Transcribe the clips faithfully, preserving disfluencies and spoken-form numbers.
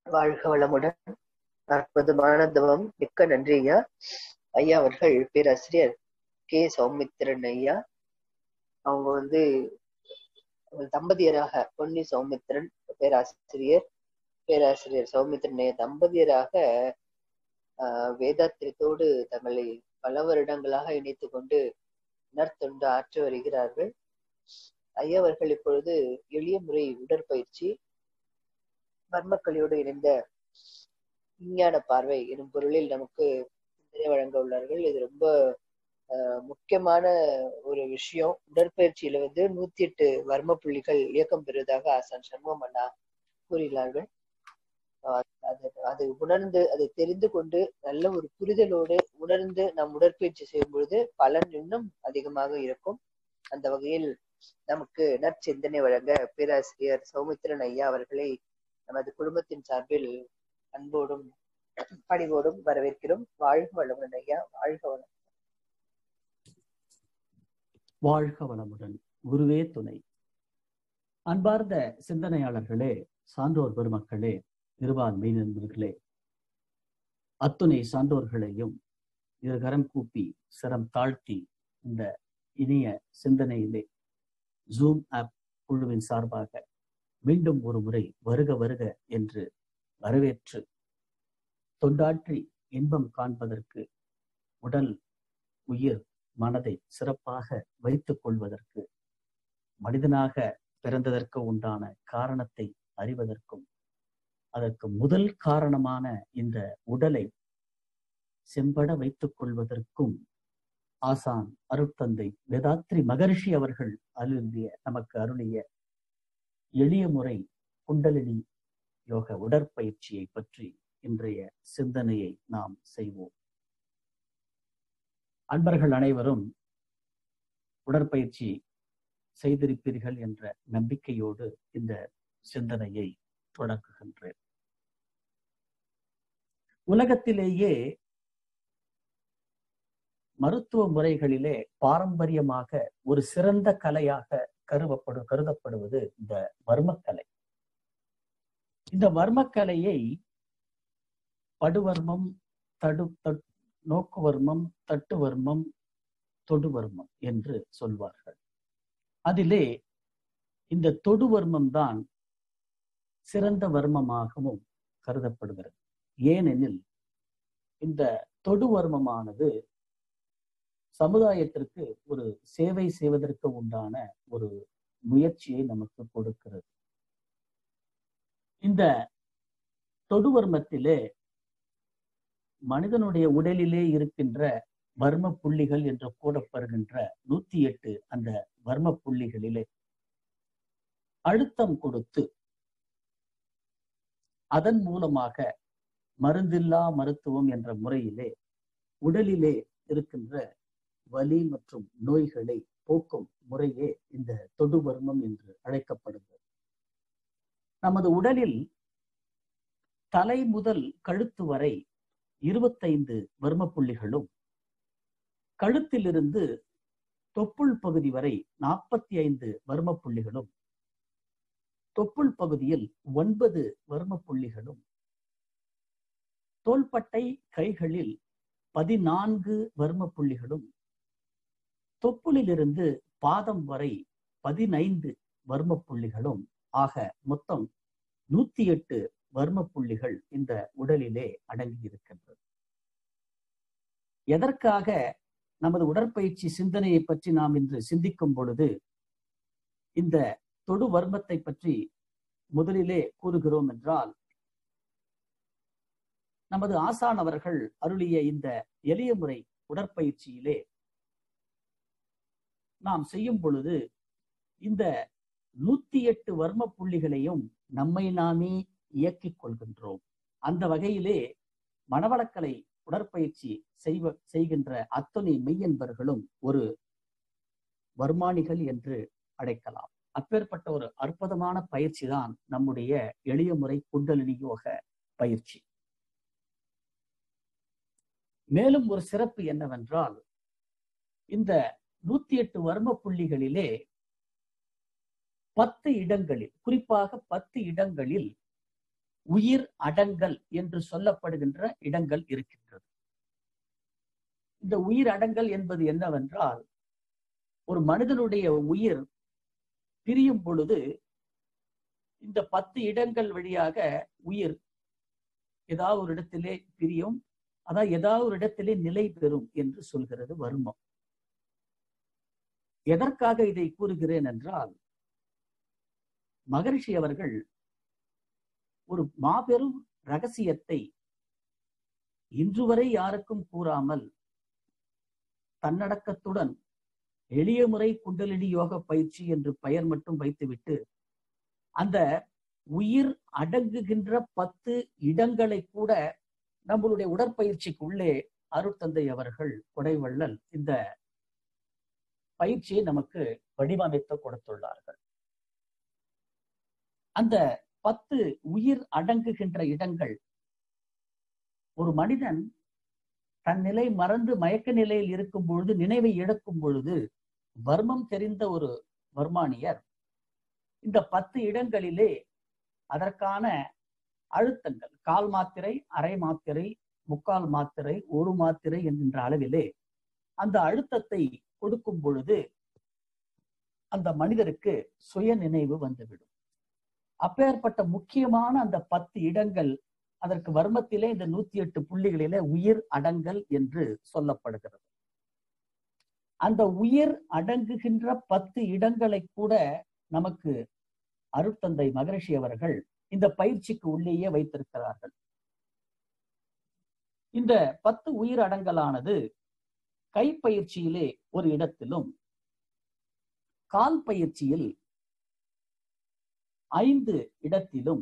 வாழ்க வளமுடன். அற்புதமான தவம். மிக்க நன்றி ஐயா. ஐயா அவர்கள் பேராசிரியர் கே சௌமித்திரன் ஐயா. அவங்க வந்து தம்பதியராக பொன்னி சௌமித்திரன் பேராசிரியர் பேராசிரியர் சௌமித்திரன் ஐயா தம்பதியராக ஆஹ் வேதாத்திரத்தோடு தங்களை பல வருடங்களாக இணைத்து கொண்டு நற்தொண்டு ஆற்றி வருகிறார்கள். ஐயா அவர்கள் இப்பொழுது எளிய முறை உடற்பயிற்சி மர்மக்கலையோடு இணைந்த விஞ்ஞான பார்வை எனும் பொருளில் நமக்கு சிந்தனை வழங்க உள்ளார்கள். இது ரொம்ப அஹ் முக்கியமான ஒரு விஷயம். உடற்பயிற்சியில வந்து நூத்தி எட்டு வர்ம புள்ளிகள் இயக்கம் பெறுவதாக ஆசான் சண்முகம் அண்ணா கூறினார்கள். அது அதை உணர்ந்து அதை தெரிந்து கொண்டு நல்ல ஒரு புரிதலோடு உணர்ந்து நம் உடற்பயிற்சி செய்யும் பொழுது பலன் இன்னும் அதிகமாக இருக்கும். அந்த வகையில் நமக்கு நற்சிந்தனை வழங்க பேராசிரியர் சௌமித்திரன் ஐயா அவர்களை நமது குடும்பத்தின் சார்பில் அன்போடும் பணிவோடும் வரவேற்கிறோம். வாழ்க வளமுடன் ஐயா. வாழ்க வளம். வாழ்க வளமுடன். குருவே துணை. அன்பார்ந்த சிந்தனையாளர்களே, சான்றோர் பெருமக்களே, நிர்வாண மெய்நண்பர்களே, அத்துணை சான்றோர்களையும் இருகரம் கூப்பி சிரம் தாழ்த்தி இந்த இனிய சிந்தனையிலே ஜூம் ஆப் குழுவின் சார்பாக மீண்டும் ஒரு முறை வருக வருக என்று வரவேற்று தொண்டாற்றி இன்பம் காண்பதற்கு, உடல் உயிர் மனதை சிறப்பாக வைத்துக் கொள்வதற்கு, மனிதனாக பிறந்ததற்கு உண்டான காரணத்தை அறிவதற்கும், அதற்கு முதல் காரணமான இந்த உடலை செம்பட வைத்துக் கொள்வதற்கும் ஆசான் அருட்தந்தை வேதாத்ரி மகரிஷி அவர்கள் அருளிய நமக்கு அருளிய எளிய முறை குண்டலினி யோக உடற்பயிற்சியை பற்றி இன்றைய சிந்தனையை நாம் செய்வோம். அன்பர்கள் அனைவரும் உடற்பயிற்சி செய்திருப்பீர்கள் என்ற நம்பிக்கையோடு இந்த சிந்தனையை தொடங்குகின்றேன். உலகத்திலேயே மருத்துவ முறைகளிலே பாரம்பரியமாக ஒரு சிறந்த கலையாக கருவப்படு கருதப்படுவது இந்த வர்மக்கலை. இந்த வர்மக்கலையை படுவர்மம், தடு நோக்குவர்மம், தட்டுவர்மம், தொடுவர்மம் என்று சொல்வார்கள். அதிலே இந்த தொடுவர்மம் தான் சிறந்த வர்மமாகவும் கருதப்படுகிறது. ஏனெனில் இந்த தொடுவர்மமானது சமுதாயத்திற்கு ஒரு சேவை செய்வதற்கு உண்டான ஒரு முயற்சியை நமக்கு கொடுக்கிறது. இந்த தொடுவர்மத்திலே மனிதனுடைய உடலிலே இருக்கின்ற வர்ம புள்ளிகள் என்று கூறப்படுகின்ற நூத்தி எட்டு அந்த வர்ம புள்ளிகளிலே அழுத்தம் கொடுத்து அதன் மூலமாக மருந்தில்லா மருத்துவம் என்ற முறையிலே உடலிலே இருக்கின்ற வலி மற்றும் நோய்களை போக்கும் முறையே இந்த தொடுவர்மம் என்று அழைக்கப்படுகிறது. நமது உடலில் தலை முதல் கழுத்து வரை இருபத்தைந்து வர்ம புள்ளிகளும், கழுத்திலிருந்து தொப்புள் பகுதி வரை நாற்பத்தி ஐந்து வர்ம புள்ளிகளும், தொப்புள் பகுதியில் ஒன்பது வர்ம புள்ளிகளும், தோள்பட்டை கைகளில் பதினான்கு வர்ம புள்ளிகளும், தொப்புளிலிருந்து பாதம் வரை பதினைந்து வர்ம புள்ளிகளும் ஆக மொத்தம் நூத்தி எட்டு வர்ம புள்ளிகள் இந்த உடலிலே அடங்கி இருக்கின்றது. எதற்காக நமது உடற்பயிற்சி சிந்தனையை பற்றி நாம் இன்று சிந்திக்கும் பொழுது இந்த தொடு வர்மத்தை பற்றி முதலிலே கூறுகிறோம் என்றால், நமது ஆசான் அவர்கள் அருளிய இந்த எளிய முறை உடற்பயிற்சியிலே நாம் செய்யும் பொழுது இந்த நூத்தி எட்டு வர்ம புள்ளிகளையும் நம்மை நாமே இயக்கிக் கொள்கின்றோம். அந்த வகையிலே மனவளக்கலை உடற்பயிற்சி செய்வ செய்கின்ற அத்தனை மெய்யன்பர்களும் ஒரு வர்மானிகள் என்று அழைக்கலாம். அப்பேற்பட்ட ஒரு அற்புதமான பயிற்சி தான் நம்முடைய எளிய முறை குண்டலினி யோக பயிற்சி. மேலும் ஒரு சிறப்பு என்னவென்றால், இந்த நூத்தி எட்டு வர்ம புள்ளிகளிலே பத்து இடங்களில், குறிப்பாக பத்து இடங்களில் உயிர் அடங்கல் என்று சொல்லப்படுகின்ற இடங்கள் இருக்கின்றது. இந்த உயிர் அடங்கல் என்பது என்னவென்றால், ஒரு மனிதனுடைய உயிர் பிரியும் பொழுது இந்த பத்து இடங்கள் வழியாக உயிர் ஏதாவது ஒரு இடத்திலே பிரியும், அதாவது ஏதாவது ஒரு இடத்திலே நிலை பெறும் என்று சொல்கிறது வர்மம். எதற்காக இதை கூறுகிறேன் என்றால், மகரிஷி அவர்கள் ஒரு மாபெரும் ரகசியத்தை இன்று வரை யாருக்கும் கூறாமல் தன்னடக்கத்துடன் எளிய முறை குண்டலினி யோக பயிற்சி என்று பெயர் மட்டும் வைத்துவிட்டு அந்த உயிர் அடங்குகின்ற பத்து இடங்களை கூட நம்மளுடைய உடற்பயிற்சிக்குள்ளே அருட்தந்தை அவர்கள் கொடைவள்ளல் இந்த பயிற்சியை நமக்கு வடிவமைத்து கொடுத்துள்ளார்கள். அந்த பத்து உயிர் அடங்குகின்ற இடங்கள், ஒரு மனிதன் தன் நிலை மறந்து மயக்க நிலையில் இருக்கும் பொழுது, நினைவை இழக்கும் பொழுது, வர்மம் தெரிந்த ஒரு வர்மானியர் இந்த பத்து இடங்களிலே அதற்கான அழுத்தங்கள், கால் மாத்திரை, அரை மாத்திரை, முக்கால் மாத்திரை, ஒரு மாத்திரை என்கின்ற அளவிலே அந்த அழுத்தத்தை கொடுக்கும் பொழுது அந்த மனிதருக்கு சுய நினைவு வந்துவிடும். அப்பேற்பட்ட முக்கியமான அந்த பத்து இடங்கள், அதற்கு வர்மத்திலே இந்த நூத்தி எட்டு புள்ளிகளிலே உயிர் அடங்கல் என்று சொல்லப்படுகிறது. அந்த உயிர் அடங்குகின்ற பத்து இடங்களை கூட நமக்கு அருட்தந்தை மகரிஷி அவர்கள் இந்த பயிற்சிக்கு உள்ளேயே வைத்திருக்கிறார்கள். இந்த பத்து உயிர் அடங்கலானது கைப்பயிற்சியிலே ஒரு இடத்திலும், கால் பயிற்சியில் ஐந்து இடத்திலும்,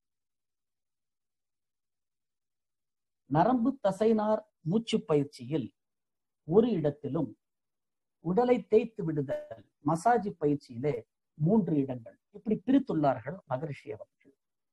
நரம்பு தசைநார் மூச்சு பயிற்சியில் ஒரு இடத்திலும், உடலை தேய்த்து விடுதல் மசாஜ் பயிற்சியிலே மூன்று இடங்கள், இப்படி பிரித்துள்ளார்கள் மகரிஷி அவர்கள்.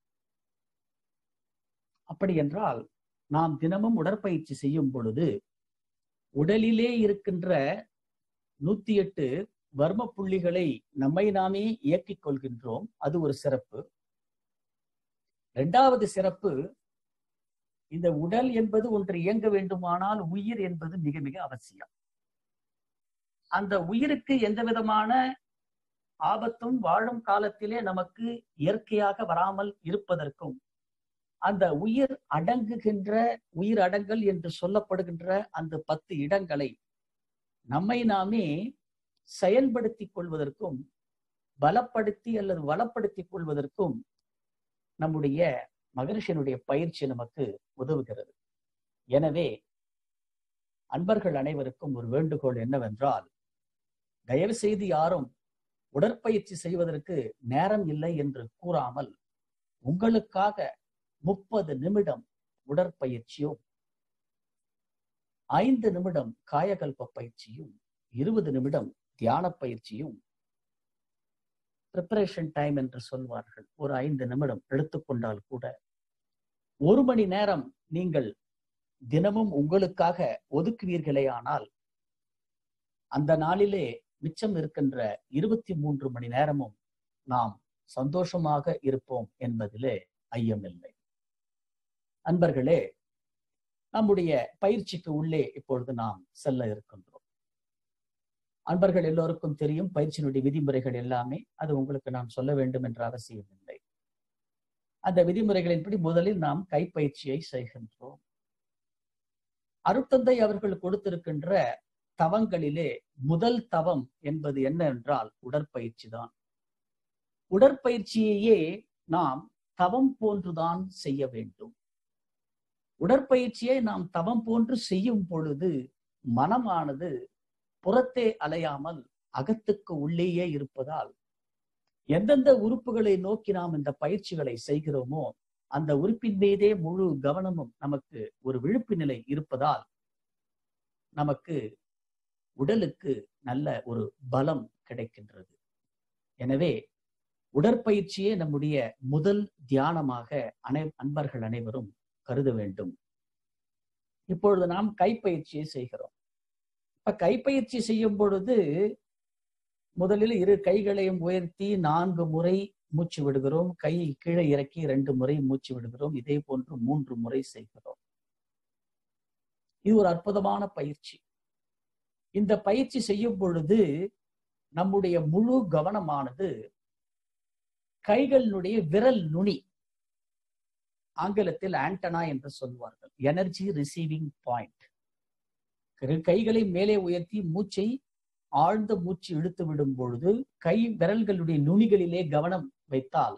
அப்படி என்றால் நாம் தினமும் உடற்பயிற்சி செய்யும் பொழுது உடலிலே இருக்கின்ற நூத்தி எட்டு வர்ம புள்ளிகளை நம்மை நாமே இயக்கிக் கொள்கின்றோம். அது ஒரு சிறப்பு. இரண்டாவது சிறப்பு, இந்த உடல் என்பது ஒன்று இயங்க வேண்டுமானால் உயிர் என்பது மிக மிக அவசியம். அந்த உயிருக்கு எந்த விதமான ஆபத்தும் வாழும் காலத்திலே நமக்கு இயற்கையாக வராமல் இருப்பதற்கும், அந்த உயிர் அடங்குகின்ற உயிர் அடங்கல் என்று சொல்லப்படுகின்ற அந்த பத்து இடங்களை நம்மை நாமே செயல்படுத்திக் கொள்வதற்கும், பலப்படுத்தி அல்லது வளப்படுத்திக் கொள்வதற்கும் நம்முடைய மகரிஷியனுடைய பயிற்சி நமக்கு உதவுகிறது. எனவே அன்பர்கள் அனைவருக்கும் ஒரு வேண்டுகோள் என்னவென்றால், தயவு செய்து யாரும் உடற்பயிற்சி செய்வதற்கு நேரம் இல்லை என்று கூறாமல், உங்களுக்காக முப்பது நிமிடம் உடற்பயிற்சியும், ஐந்து நிமிடம் காயகல்ப பயிற்சியும், இருபது நிமிடம் தியான பயிற்சியும், பிரிப்பரேஷன் டைம் என்று சொல்வார்கள், ஒரு ஐந்து நிமிடம் எடுத்துக்கொண்டால் கூட ஒரு மணி நேரம் நீங்கள் தினமும் உங்களுக்காக ஒதுக்குவீர்களே ஆனால், அந்த நாளிலே மிச்சம் இருக்கின்ற இருபத்தி மூன்று மணி நேரமும் நாம் சந்தோஷமாக இருப்போம் என்பதிலே ஐயமில்லை. அன்பர்களே, நம்முடைய பயிற்சிக்கு உள்ளே இப்பொழுது நாம் செல்ல இருக்கின்றோம். அன்பர்கள் எல்லோருக்கும் தெரியும் பயிற்சியினுடைய விதிமுறைகள் எல்லாமே. அது உங்களுக்கு நான் சொல்ல வேண்டும் என்ற அவசியம் இல்லை. அந்த விதிமுறைகளின்படி முதலில் நாம் கைப்பயிற்சியை செய்கின்றோம். அருட்தந்தை அவர்கள் கொடுத்திருக்கின்ற தவங்களிலே முதல் தவம் என்பது என்ன என்றால் உடற்பயிற்சி தான். உடற்பயிற்சியையே நாம் தவம் போன்றுதான் செய்ய வேண்டும். உடற்பயிற்சியை நாம் தவம் போன்று செய்யும் பொழுது மனமானது புறத்தே அலையாமல் அகத்துக்கு உள்ளேயே இருப்பதால், எந்தெந்த உறுப்புகளை நோக்கி நாம் இந்த பயிற்சிகளை செய்கிறோமோ அந்த உறுப்பின் மீதே முழு கவனமும் நமக்கு ஒரு விழிப்பு நிலை இருப்பதால் நமக்கு உடலுக்கு நல்ல ஒரு பலம் கிடைக்கின்றது. எனவே உடற்பயிற்சியே நம்முடைய முதல் தியானமாக அனை அன்பர்கள் அனைவரும் கருத வேண்டும். இப்பொழுது நாம் கைப்பயிற்சியை செய்கிறோம். இப்ப கைப்பயிற்சி செய்யும் பொழுது முதலில் இரு கைகளையும் உயர்த்தி நான்கு முறை மூச்சு விடுகிறோம். கையை கீழே இறக்கி இரண்டு முறை மூச்சு விடுகிறோம். இதே போன்று மூன்று முறை செய்கிறோம். இது ஒரு அற்புதமான பயிற்சி. இந்த பயிற்சி செய்யும் பொழுது நம்முடைய முழு கவனமானது கைகளினுடைய விரல் நுனி, ஆங்கிலத்தில் ஆண்டனா என்று சொல்வார்கள், எனர்ஜி ரிசீவிங் பாயிண்ட். கைகளை மேலே உயர்த்தி மூச்சை ஆழ்ந்த மூச்சு இழுத்து விடும் பொழுது கை விரல்களுடைய நுனிகளிலே கவனம் வைத்தால்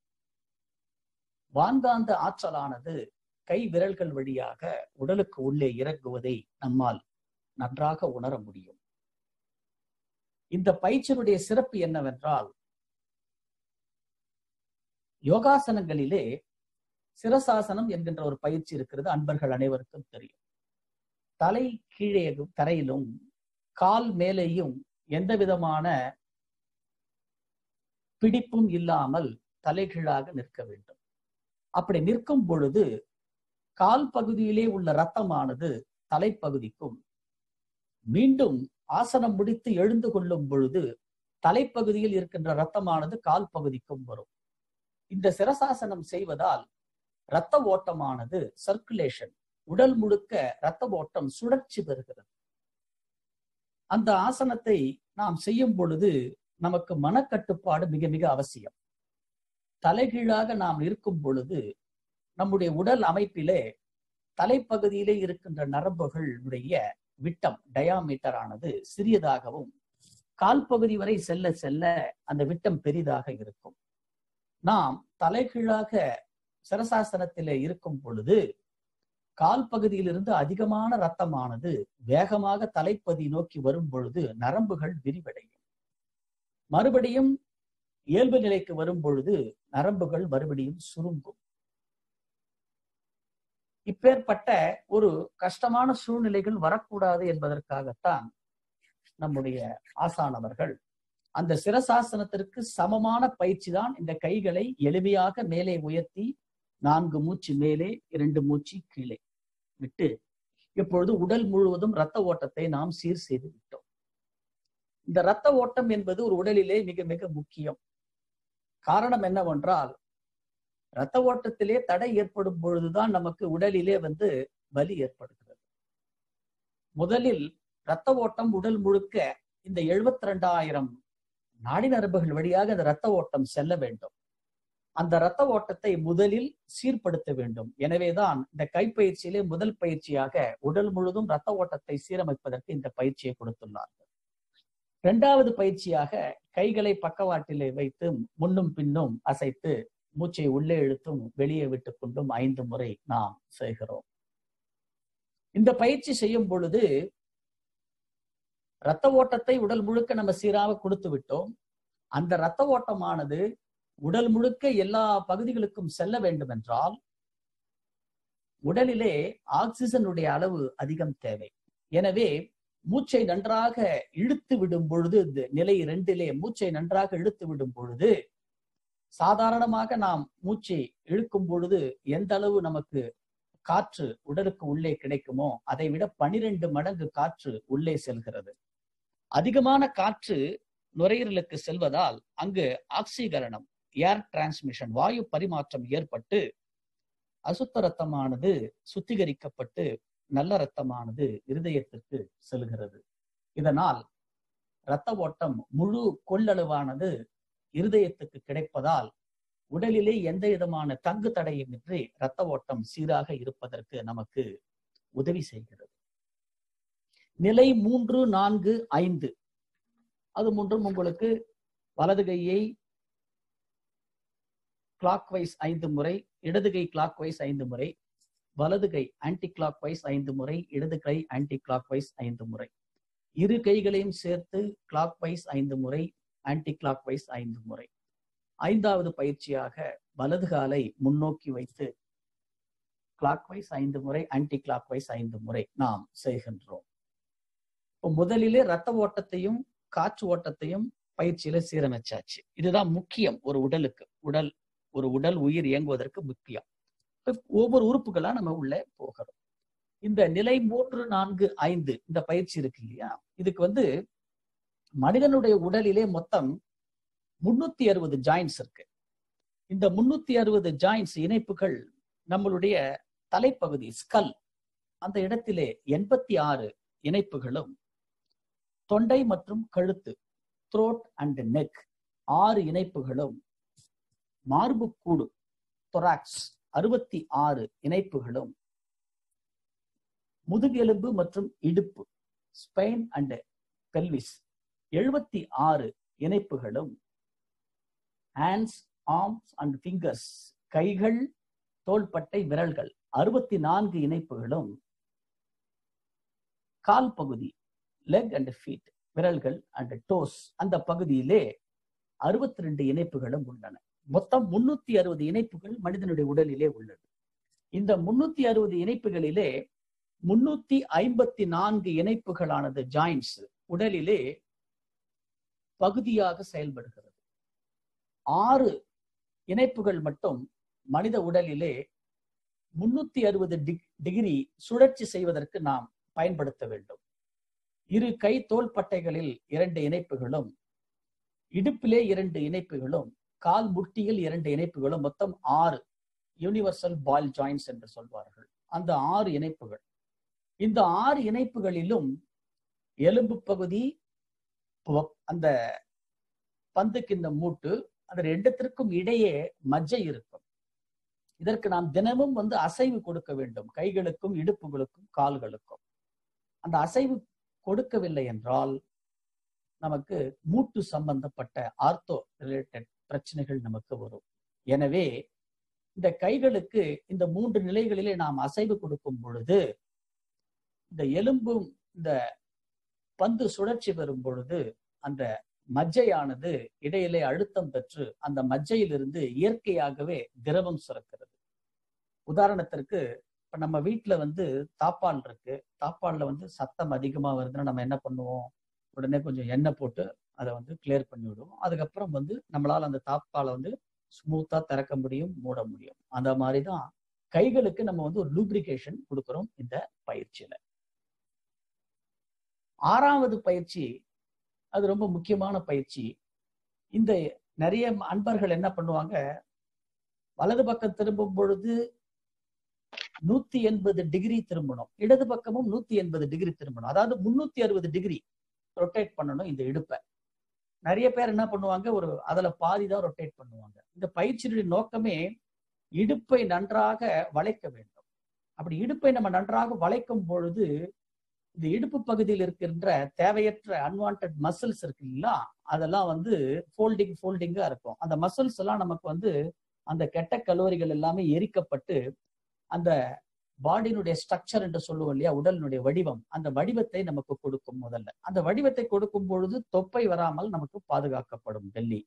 வான்காந்த ஆற்றலானது கை விரல்கள் வழியாக உடலுக்கு உள்ளே இறங்குவதை நம்மால் நன்றாக உணர முடியும். இந்த பயிற்சியினுடைய சிறப்பு என்னவென்றால், யோகாசனங்களிலே சிரசாசனம் என்கின்ற ஒரு பயிற்சி இருக்கிறது. அன்பர்கள் அனைவருக்கும் தெரியும். தலை கீழே தரையிலும் கால் மேலேயும் எந்த விதமான பிடிப்பும் இல்லாமல் தலைகீழாக நிற்க வேண்டும். அப்படி நிற்கும் பொழுது கால் பகுதியிலே உள்ள இரத்தமானது தலைப்பகுதிக்கும், மீண்டும் ஆசனம் முடித்து எழுந்து கொள்ளும் பொழுது தலைப்பகுதியில் இருக்கின்ற இரத்தமானது கால் பகுதிக்கும் வரும். இந்த சிரசாசனம் செய்வதால் இரத்த ஓட்டமானது சர்க்குலேஷன், உடல் முழுக்க இரத்த ஓட்டம் சுழற்சி பெறுகிறது. அந்த ஆசனத்தை நாம் செய்யும் பொழுது நமக்கு மனக்கட்டுப்பாடு மிக மிக அவசியம். தலைகீழாக நாம் இருக்கும் பொழுது நம்முடைய உடல் அமைப்பிலே தலைப்பகுதியிலே இருக்கின்ற நரம்புகளுடைய விட்டம், டயாமீட்டர் ஆனது சிறியதாகவும் கால் பகுதி வரை செல்ல செல்ல அந்த விட்டம் பெரிதாக இருக்கும். நாம் தலைகீழாக சிரசாசனத்திலே இருக்கும் பொழுது கால் பகுதியிலிருந்து அதிகமான இரத்தமானது வேகமாக தலைப்பதி நோக்கி வரும் பொழுது நரம்புகள் விரிவடையும். மறுபடியும் இயல்பு நிலைக்கு வரும் பொழுது நரம்புகள் மறுபடியும் சுருங்கும். இப்பேற்பட்ட ஒரு கஷ்டமான சூழ்நிலைகள் வரக்கூடாது என்பதற்காகத்தான் நம்முடைய ஆசானவர்கள் அந்த சிரசாசனத்திற்கு சமமான பயிற்சி தான் இந்த கைகளை எளிமையாக மேலே உயர்த்தி நான்கு மூச்சு மேலே இரண்டு மூச்சு கீழே விட்டு இப்பொழுது உடல் முழுவதும் இரத்த ஓட்டத்தை நாம் சீர் செய்து விட்டோம். இந்த இரத்த ஓட்டம் என்பது ஒரு உடலிலே மிக மிக முக்கியம். காரணம் என்னவென்றால், இரத்த ஓட்டத்திலே தடை ஏற்படும் பொழுதுதான் நமக்கு உடலிலே வந்து வலி ஏற்படுகிறது. முதலில் இரத்த ஓட்டம் உடல் முழுக்க இந்த எழுபத்தி ரெண்டாயிரம் நாடி நரம்புகள் வழியாக அந்த இரத்த ஓட்டம் செல்ல வேண்டும். அந்த இரத்த ஓட்டத்தை முதலில் சீர்படுத்த வேண்டும். எனவேதான் இந்த கைப்பயிற்சியிலே முதல் பயிற்சியாக உடல் முழுதும் இரத்த ஓட்டத்தை சீரமைப்பதற்கு இந்த பயிற்சியை கொடுத்துள்ளார்கள். இரண்டாவது பயிற்சியாக கைகளை பக்கவாட்டிலே வைத்து முன்னும் பின்னும் அசைத்து மூச்சை உள்ளே இழுத்தும் வெளியே விட்டு கொண்டும் ஐந்து முறை நாம் செய்கிறோம். இந்த பயிற்சி செய்யும் பொழுது இரத்த ஓட்டத்தை உடல் முழுக்க நம்ம சீராக கொடுத்து விட்டோம். அந்த இரத்த ஓட்டமானது உடல் முழுக்க எல்லா பகுதிகளுக்கும் செல்ல வேண்டும் என்றால் உடலிலே ஆக்சிஜனுடைய அளவு அதிகம் தேவை. எனவே மூச்சை நன்றாக இழுத்து விடும் பொழுது, நிலை இரண்டிலே மூச்சை நன்றாக இழுத்து விடும் பொழுது, சாதாரணமாக நாம் மூச்சை இழுக்கும் பொழுது எந்த அளவு நமக்கு காற்று உடலுக்கு உள்ளே கிடைக்குமோ அதை விட பனிரெண்டு மடங்கு காற்று உள்ளே செல்கிறது. அதிகமான காற்று நுரையீரலுக்கு செல்வதால் அங்கு ஆக்சிகரணம், ஏர் டிரான்ஸ்மிஷன், வாயு பரிமாற்றம் ஏற்பட்டு அசுத்த ரத்தமானது சுத்திகரிக்கப்பட்டு நல்ல ரத்தமானது இருதயத்திற்கு செல்கிறது. இதனால் இரத்த ஓட்டம் முழு கொள்ளளவானது இருதயத்துக்கு கிடைப்பதால் உடலிலே எந்த விதமான தங்கு தடையுமின்றி இரத்த ஓட்டம் சீராக இருப்பதற்கு நமக்கு உதவி செய்கிறது. நிலை மூன்று, நான்கு, ஐந்து அது மூன்றும் உங்களுக்கு வலது கையை கிளாக் வைஸ் ஐந்து முறை, இடது கை கிளாக் வைஸ் ஐந்து முறை, வலது கை ஆன்டி கிளாக் வைஸ் ஐந்து முறை, இடது கை ஆன்டி கிளாக் வைஸ் ஐந்து முறை, இரு கைகளையும் சேர்த்து கிளாக் வைஸ் ஐந்து முறை, ஆன்டி கிளாக் வைஸ் ஐந்து முறை. ஐந்தாவது பயிற்சியாக வலது காலை முன்னோக்கி வைத்து கிளாக் வைஸ் ஐந்து முறை, ஆன்டி கிளாக் வைஸ் ஐந்து முறை நாம் செய்கின்றோம். இப்போ முதலிலே இரத்த ஓட்டத்தையும் காற்று ஓட்டத்தையும் பயிற்சியில சீரமைச்சாச்சு. இதுதான் முக்கியம் ஒரு உடலுக்கு. உடல் ஒரு உடல் உயிர் இயங்குவதற்கு முக்கியம். ஒவ்வொரு உறுப்புகளா நம்ம உள்ளே போகிறோம். இந்த நிலை மூன்று, நான்கு, ஐந்து இந்த பயிற்சி இருக்கு இல்லையா, இதுக்கு வந்து மனிதனுடைய உடலிலே மொத்தம் முன்னூத்தி அறுபது ஜாயின்ஸ் இருக்கு. இந்த முன்னூத்தி அறுபது ஜாயின்ஸ் இணைப்புகள் நம்மளுடைய தலைப்பகுதி ஸ்கல் அந்த இடத்திலே எண்பத்தி ஆறு இணைப்புகளும், தொண்டை மற்றும் கழுத்து த்ரோட் அண்ட் நெக் ஆறு இணைப்புகளும், மார்புக்கூடு தொராக்ஸ் அறுபத்தி ஆறு இணைப்புகளும், முதுகெலும்பு மற்றும் இடுப்பு ஸ்பைன் அண்ட் பெல்விஸ் எழுபத்தி ஆறு இணைப்புகளும், ஹேண்ட்ஸ் ஆர்ம்ஸ் அண்ட் ஃபிங்கர்ஸ் கைகள் தோள்பட்டை விரல்கள் அறுபத்தி நான்கு இணைப்புகளும், கால் பகுதி லெக் அண்ட் ஃபீட் விரல்கள் அண்ட் டோஸ் அந்த பகுதியிலே அறுபத்தி ரெண்டு இணைப்புகளும் உள்ளன. மொத்தம் முன்னூத்தி அறுபது இணைப்புகள் மனிதனுடைய உடலிலே உள்ளது. இந்த முன்னூத்தி அறுபது இணைப்புகளிலே முன்னூத்தி ஐம்பத்தி நான்கு இணைப்புகளானது ஜாயின்ஸ் உடலிலே பகுதியாக செயல்படுகிறது. ஆறு இணைப்புகள் மட்டும் மனித உடலிலே முன்னூத்தி அறுபது டிகிரி சுழற்சி செய்வதற்கு நாம் பயன்படுத்த வேண்டும். இரு கை தோள்பட்டைகளில் இரண்டு இணைப்புகளும், இடுப்பிலே இரண்டு இணைப்புகளும், கால் முட்டியில் இரண்டு இணைப்புகளும், மொத்தம் ஆறு யூனிவர்சல் பால் ஜாயின்ஸ் என்று சொல்வார்கள். அந்த ஆறு இணைப்புகள், இந்த ஆறு இணைப்புகளிலும் எலும்பு பகுதி, அந்த பந்துக்கு இந்த மூட்டு, அந்த ரெண்டுத்திற்கும் இடையே மஜ்ஜை இருக்கும். இதற்கு நாம் தினமும் வந்து அசைவு கொடுக்க வேண்டும், கைகளுக்கும் இடுப்புகளுக்கும் கால்களுக்கும். அந்த அசைவு கொடுக்கவில்லை என்றால் நமக்கு மூட்டு சம்பந்தப்பட்ட ஆர்த்தோ ரிலேட்டட் பிரச்சனைகள் நமக்கு வரும். எனவே இந்த கைகளுக்கு இந்த மூன்று நிலைகளிலே நாம் அசைவு கொடுக்கும் பொழுது இந்த எலும்பும் இந்த பந்து சுழற்சி பெறும் பொழுது அந்த மஜ்ஜையானது இடையிலே அழுத்தம் பெற்று அந்த மஜ்ஜையிலிருந்து இயற்கையாகவே திரவம் சுரக்கிறது. உதாரணத்திற்கு இப்ப நம்ம வீட்டுல வந்து தாப்பால் இருக்கு, தாப்பால்ல வந்து சத்தம் அதிகமா வருதுன்னா நம்ம என்ன பண்ணுவோம், உடனே கொஞ்சம் எண்ணெய் போட்டு அதை வந்து கிளியர் பண்ணி விடுவோம். அதுக்கப்புறம் வந்து நம்மளால அந்த தாப்பாலை வந்து ஸ்மூத்தா திறக்க முடியும், மூட முடியும். அந்த மாதிரிதான் கைகளுக்கு நம்ம வந்து ஒரு லூப்ரிகேஷன் கொடுக்கிறோம் இந்த பயிற்சியில. ஆறாவது பயிற்சி அது ரொம்ப முக்கியமான பயிற்சி. இந்த நிறைய அன்பர்கள் என்ன பண்ணுவாங்க, வலது பக்கம் திரும்பும் பொழுது நூத்தி எண்பது டிகிரி திரும்பணும், இடது பக்கமும் நூத்தி எண்பது டிகிரி திரும்பணும். அதாவது முன்னூத்தி அறுபது டிகிரி ரொட்டேட் பண்ணணும் இந்த இடுப்பை. நிறைய பேர் என்ன பண்ணுவாங்க, ஒரு அதுல பாதிதான் ரொட்டேட் பண்ணுவாங்க. இந்த பயிற்சியுடைய நோக்கமே இடுப்பை நன்றாக வளைக்க வேண்டும். அப்படி இடுப்பை நம்ம நன்றாக வளைக்கும் பொழுது இந்த இடுப்பு பகுதியில் இருக்கின்ற தேவையற்ற அன்வான்ட் மசில்ஸ் இருக்கு இல்லைங்களா, அதெல்லாம் வந்து ஃபோல்டிங் ஃபோல்டிங்கா இருக்கும். அந்த மசில்ஸ் எல்லாம் நமக்கு வந்து அந்த கெட்ட கலோரிகள் எல்லாமே எரிக்கப்பட்டு அந்த பாடியினுடைய ஸ்ட்ரக்சர் என்று சொல்லுவோம் இல்லையா, உடலினுடைய வடிவம், அந்த வடிவத்தை நமக்கு கொடுக்கும். முதல்ல அந்த வடிவத்தை கொடுக்கும் பொழுது தொப்பை வராமல் நமக்கு பாதுகாக்கப்படும் டெல்லி.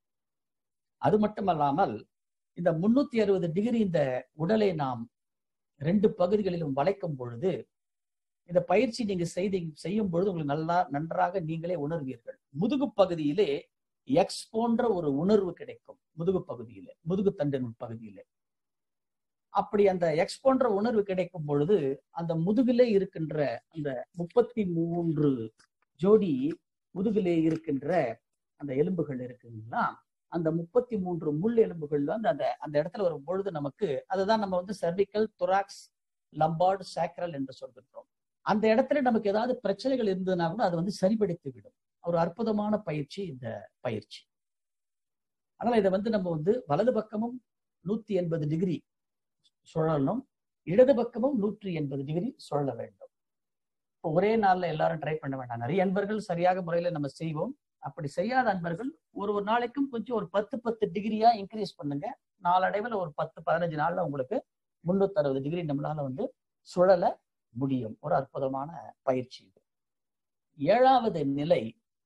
அது மட்டுமல்லாமல் இந்த முன்னூத்தி அறுபது டிகிரி இந்த உடலை நாம் ரெண்டு பகுதிகளிலும் வளைக்கும் பொழுது இந்த பயிற்சி நீங்க செய்து செய்யும் பொழுது உங்களுக்கு நல்லா நன்றாக நீங்களே உணர்வீர்கள். முதுகு பகுதியிலே எக்ஸ் போன்ற ஒரு உணர்வு கிடைக்கும். முதுகு பகுதியிலே, முதுகு தண்டின் பகுதியிலே அப்படி அந்த எக்ஸ் போன்ற உணர்வு கிடைக்கும் பொழுது அந்த முதுகிலே இருக்கின்ற அந்த முப்பத்தி மூன்று ஜோடி முதுகிலே இருக்கின்ற அந்த எலும்புகள் இருக்குங்களா, அந்த முப்பத்தி மூன்று முள் எலும்புகள் வந்து அந்த அந்த இடத்துல வரும் பொழுது நமக்கு அதுதான் நம்ம வந்து செர்விக்கல், தொராக்ஸ், லம்பார்டு, சாக்ரல் என்று சொல்கின்றோம். அந்த இடத்துல நமக்கு ஏதாவது பிரச்சனைகள் இருந்ததுன்னா கூட அது வந்து சரிபடுத்தி விடும். ஒரு அற்புதமான பயிற்சி இந்த பயிற்சி. அதனால இதை வந்து நம்ம வந்து வலது பக்கமும் நூத்தி எண்பது டிகிரி சுழலணும், இடது பக்கமும் நூற்றி எண்பது டிகிரி சுழல வேண்டும். இப்போ ஒரே நாள்ல எல்லாரும் ட்ரை பண்ண வேண்டாம். நிறைய அன்பர்கள் சரியாக முறையில நம்ம செய்வோம். அப்படி செய்யாத அன்பர்கள் ஒரு ஒரு நாளைக்கும் கொஞ்சம் ஒரு பத்து பத்து டிகிரியா இன்க்ரீஸ் பண்ணுங்க. நாளடைவில் ஒரு பத்து பதினஞ்சு நாள்ல உங்களுக்கு முன்னூத்தி அறுபது டிகிரி நம்மளால வந்து சுழல முடியும். ஒரு அற்புதமான பயிற்சி இது. ஏழாவது நிலை,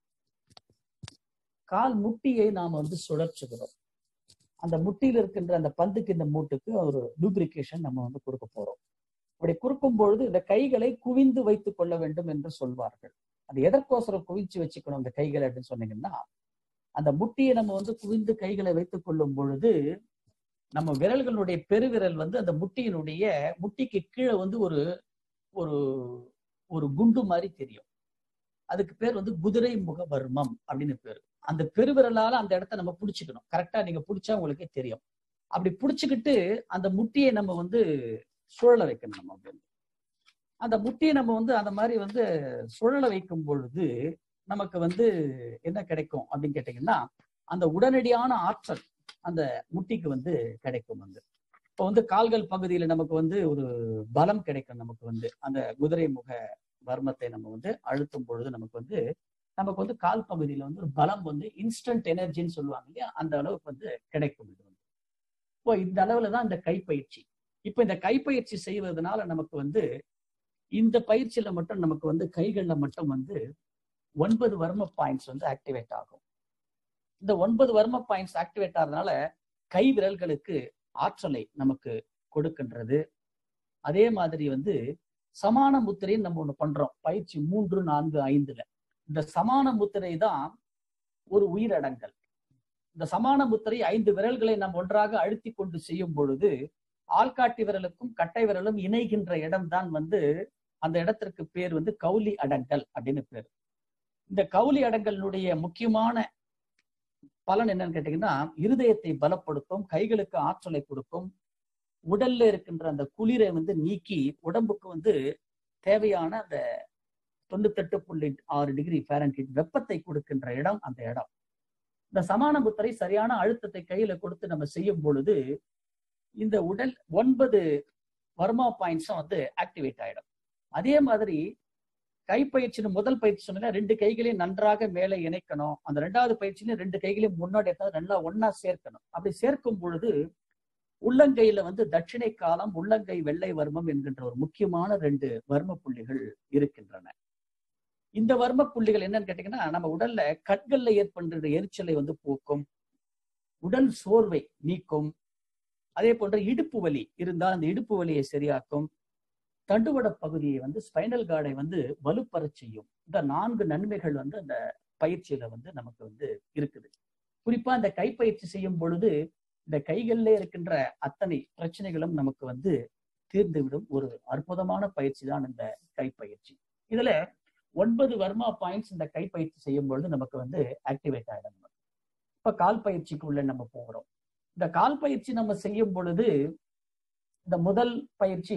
கால் முட்டியை நாம் வந்து சுழற்றுகிறோம். அந்த முட்டியில் இருக்கின்ற அந்த பந்துக்கு இந்த மூட்டுக்கு ஒரு லூப்ரிகேஷன் நம்ம வந்து கொடுக்க போறோம். அப்படி கொடுக்கும் பொழுது இந்த கைகளை குவிந்து வைத்துக் கொள்ள வேண்டும் என்று சொல்வார்கள். அது எதற்கோசரம் குவிச்சு வச்சுக்கணும் இந்த கைகளை அப்படின்னு சொன்னீங்கன்னா, அந்த முட்டியை நம்ம வந்து குவிந்து கைகளை வைத்துக் கொள்ளும் பொழுது நம்ம விரல்களுடைய பெருவிரல் வந்து அந்த முட்டியினுடைய முட்டிக்கு கீழே வந்து ஒரு ஒரு ஒரு குண்டு மாதிரி தெரியும். அதுக்கு பேர் வந்து குதிரை முக வர்மம் அப்படின்னு பேரு. அந்த பெருவிரலால அந்த இடத்த நம்ம பிடிச்சுக்கணும். கரெக்டா நீங்க பிடிச்சா உங்களுக்கே தெரியும். அப்படி பிடிச்சுக்கிட்டு அந்த முட்டியை நம்ம வந்து சுழல வைக்கணும். நம்ம அப்படி அந்த முட்டியை நம்ம வந்து அந்த மாதிரி வந்து சுழல வைக்கும் பொழுது நமக்கு வந்து என்ன கிடைக்கும் அப்படின்னு கேட்டீங்கன்னா, அந்த உடனடியான ஆற்றல் அந்த முட்டிக்கு வந்து கிடைக்கும். வந்து இப்போ வந்து கால்கள் பகுதியில நமக்கு வந்து ஒரு பலம் கிடைக்கும். நமக்கு வந்து அந்த குதிரை முக வர்மத்தை நம்ம வந்து அழுத்தும் பொழுது நமக்கு வந்து நமக்கு வந்து கால் பகுதியில வந்து ஒரு பலம் வந்து இன்ஸ்டன்ட் எனர்ஜின்னு சொல்லுவாங்க இல்லையா, அந்த அளவுக்கு வந்து கிடைக்கும். இது வந்து இப்போ இந்த அளவுல தான் இந்த கைப்பயிற்சி. இப்போ இந்த கைப்பயிற்சி செய்வதனால நமக்கு வந்து இந்த பயிற்சியில மட்டும் நமக்கு வந்து கைகள்ல மட்டும் வந்து ஒன்பது வர்ம பாயிண்ட்ஸ் வந்து ஆக்டிவேட் ஆகும். இந்த ஒன்பது வர்ம பாயிண்ட்ஸ் ஆக்டிவேட் ஆகிறதுனால கை விரல்களுக்கு ஆற்றலை நமக்கு கொடுக்கின்றது. அதே மாதிரி வந்து சமான முத்திரைன்னு நம்ம ஒண்ணு பண்றோம் பயிற்சி மூன்று நான்கு ஐந்துல. இந்த சமான முத்திரை தான் ஒரு உயிரடங்கல். இந்த சமான முத்திரை ஐந்து விரல்களை நாம் ஒன்றாக அழுத்தி கொண்டு செய்யும் பொழுது ஆள்காட்டி விரலுக்கும் கட்டை விரலும் இணைகின்ற இடம் தான் வந்து அந்த இடத்திற்கு பேர் வந்து கௌலி அடங்கல் அப்படின்னு பேர். இந்த கௌலி அடங்கலினுடைய முக்கியமான பலன் என்னன்னு கேட்டீங்கன்னா, இருதயத்தை பலப்படுத்தும், கைகளுக்கு ஆற்றலை கொடுக்கும், உடல்ல இருக்கின்ற அந்த குளிரை வந்து நீக்கி உடம்புக்கு வந்து தேவையான அந்த தொண்ணூத்தி எட்டு புள்ளி ஆறு டிகிரி ஃபாரன்ஹீட் வெப்பத்தை கொடுக்கின்ற இடம் அந்த இடம். இந்த சமான முத்திரை சரியான அழுத்தத்தை கையில கொடுத்து நம்ம செய்யும் பொழுது இந்த உடல் ஒன்பது வர்மா பாயிண்ட்ஸும் வந்து ஆக்டிவேட் ஆயிடும். அதே மாதிரி கைப்பயிற்சின்னு முதல் பயிற்சி சொன்னா ரெண்டு கைகளையும் நன்றாக மேலே இணைக்கணும். அந்த ரெண்டாவது பயிற்சியில ரெண்டு கைகளையும் முன்னாடி நல்லா ஒன்னா சேர்க்கணும். அப்படி சேர்க்கும் பொழுது உள்ளங்கையில வந்து தட்சிணை காலம், உள்ளங்கை வெள்ளை வர்மம் என்கின்ற ஒரு முக்கியமான ரெண்டு வர்ம புள்ளிகள் இருக்கின்றன. இந்த வர்ம புள்ளிகள் என்னன்னு கேட்டீங்கன்னா, நம்ம உடல்ல கண்கள்ல ஏற்படுகின்ற எரிச்சலை வந்து போக்கும், உடல் சோர்வை நீக்கும், அதே போன்ற இடுப்பு வலி இருந்தால் அந்த இடுப்பு வலியை சரியாக்கும், தண்டுவட பகுதியை வந்து ஸ்பைனல் கார்டை வந்து வலுப்பெற செய்யும். இந்த நான்கு நன்மைகள் வந்து அந்த பயிற்சியில வந்து நமக்கு வந்து இருக்குது. குறிப்பா இந்த கைப்பயிற்சி செய்யும் பொழுது இந்த கைகள்ல இருக்கின்ற அத்தனை பிரச்சனைகளும் நமக்கு வந்து தீர்ந்துவிடும். ஒரு அற்புதமான பயிற்சி தான் இந்த கைப்பயிற்சி. இதுல ஒன்பது வர்மா பாயிண்ட்ஸ் இந்த கைப்பயிற்சி செய்யும் பொழுது நமக்கு வந்து ஆக்டிவேட் ஆயிடும். இப்ப கால் பயிற்சிக்கு உள்ள நம்ம போகிறோம். இந்த கால் பயிற்சி நம்ம செய்யும் பொழுது இந்த முதல் பயிற்சி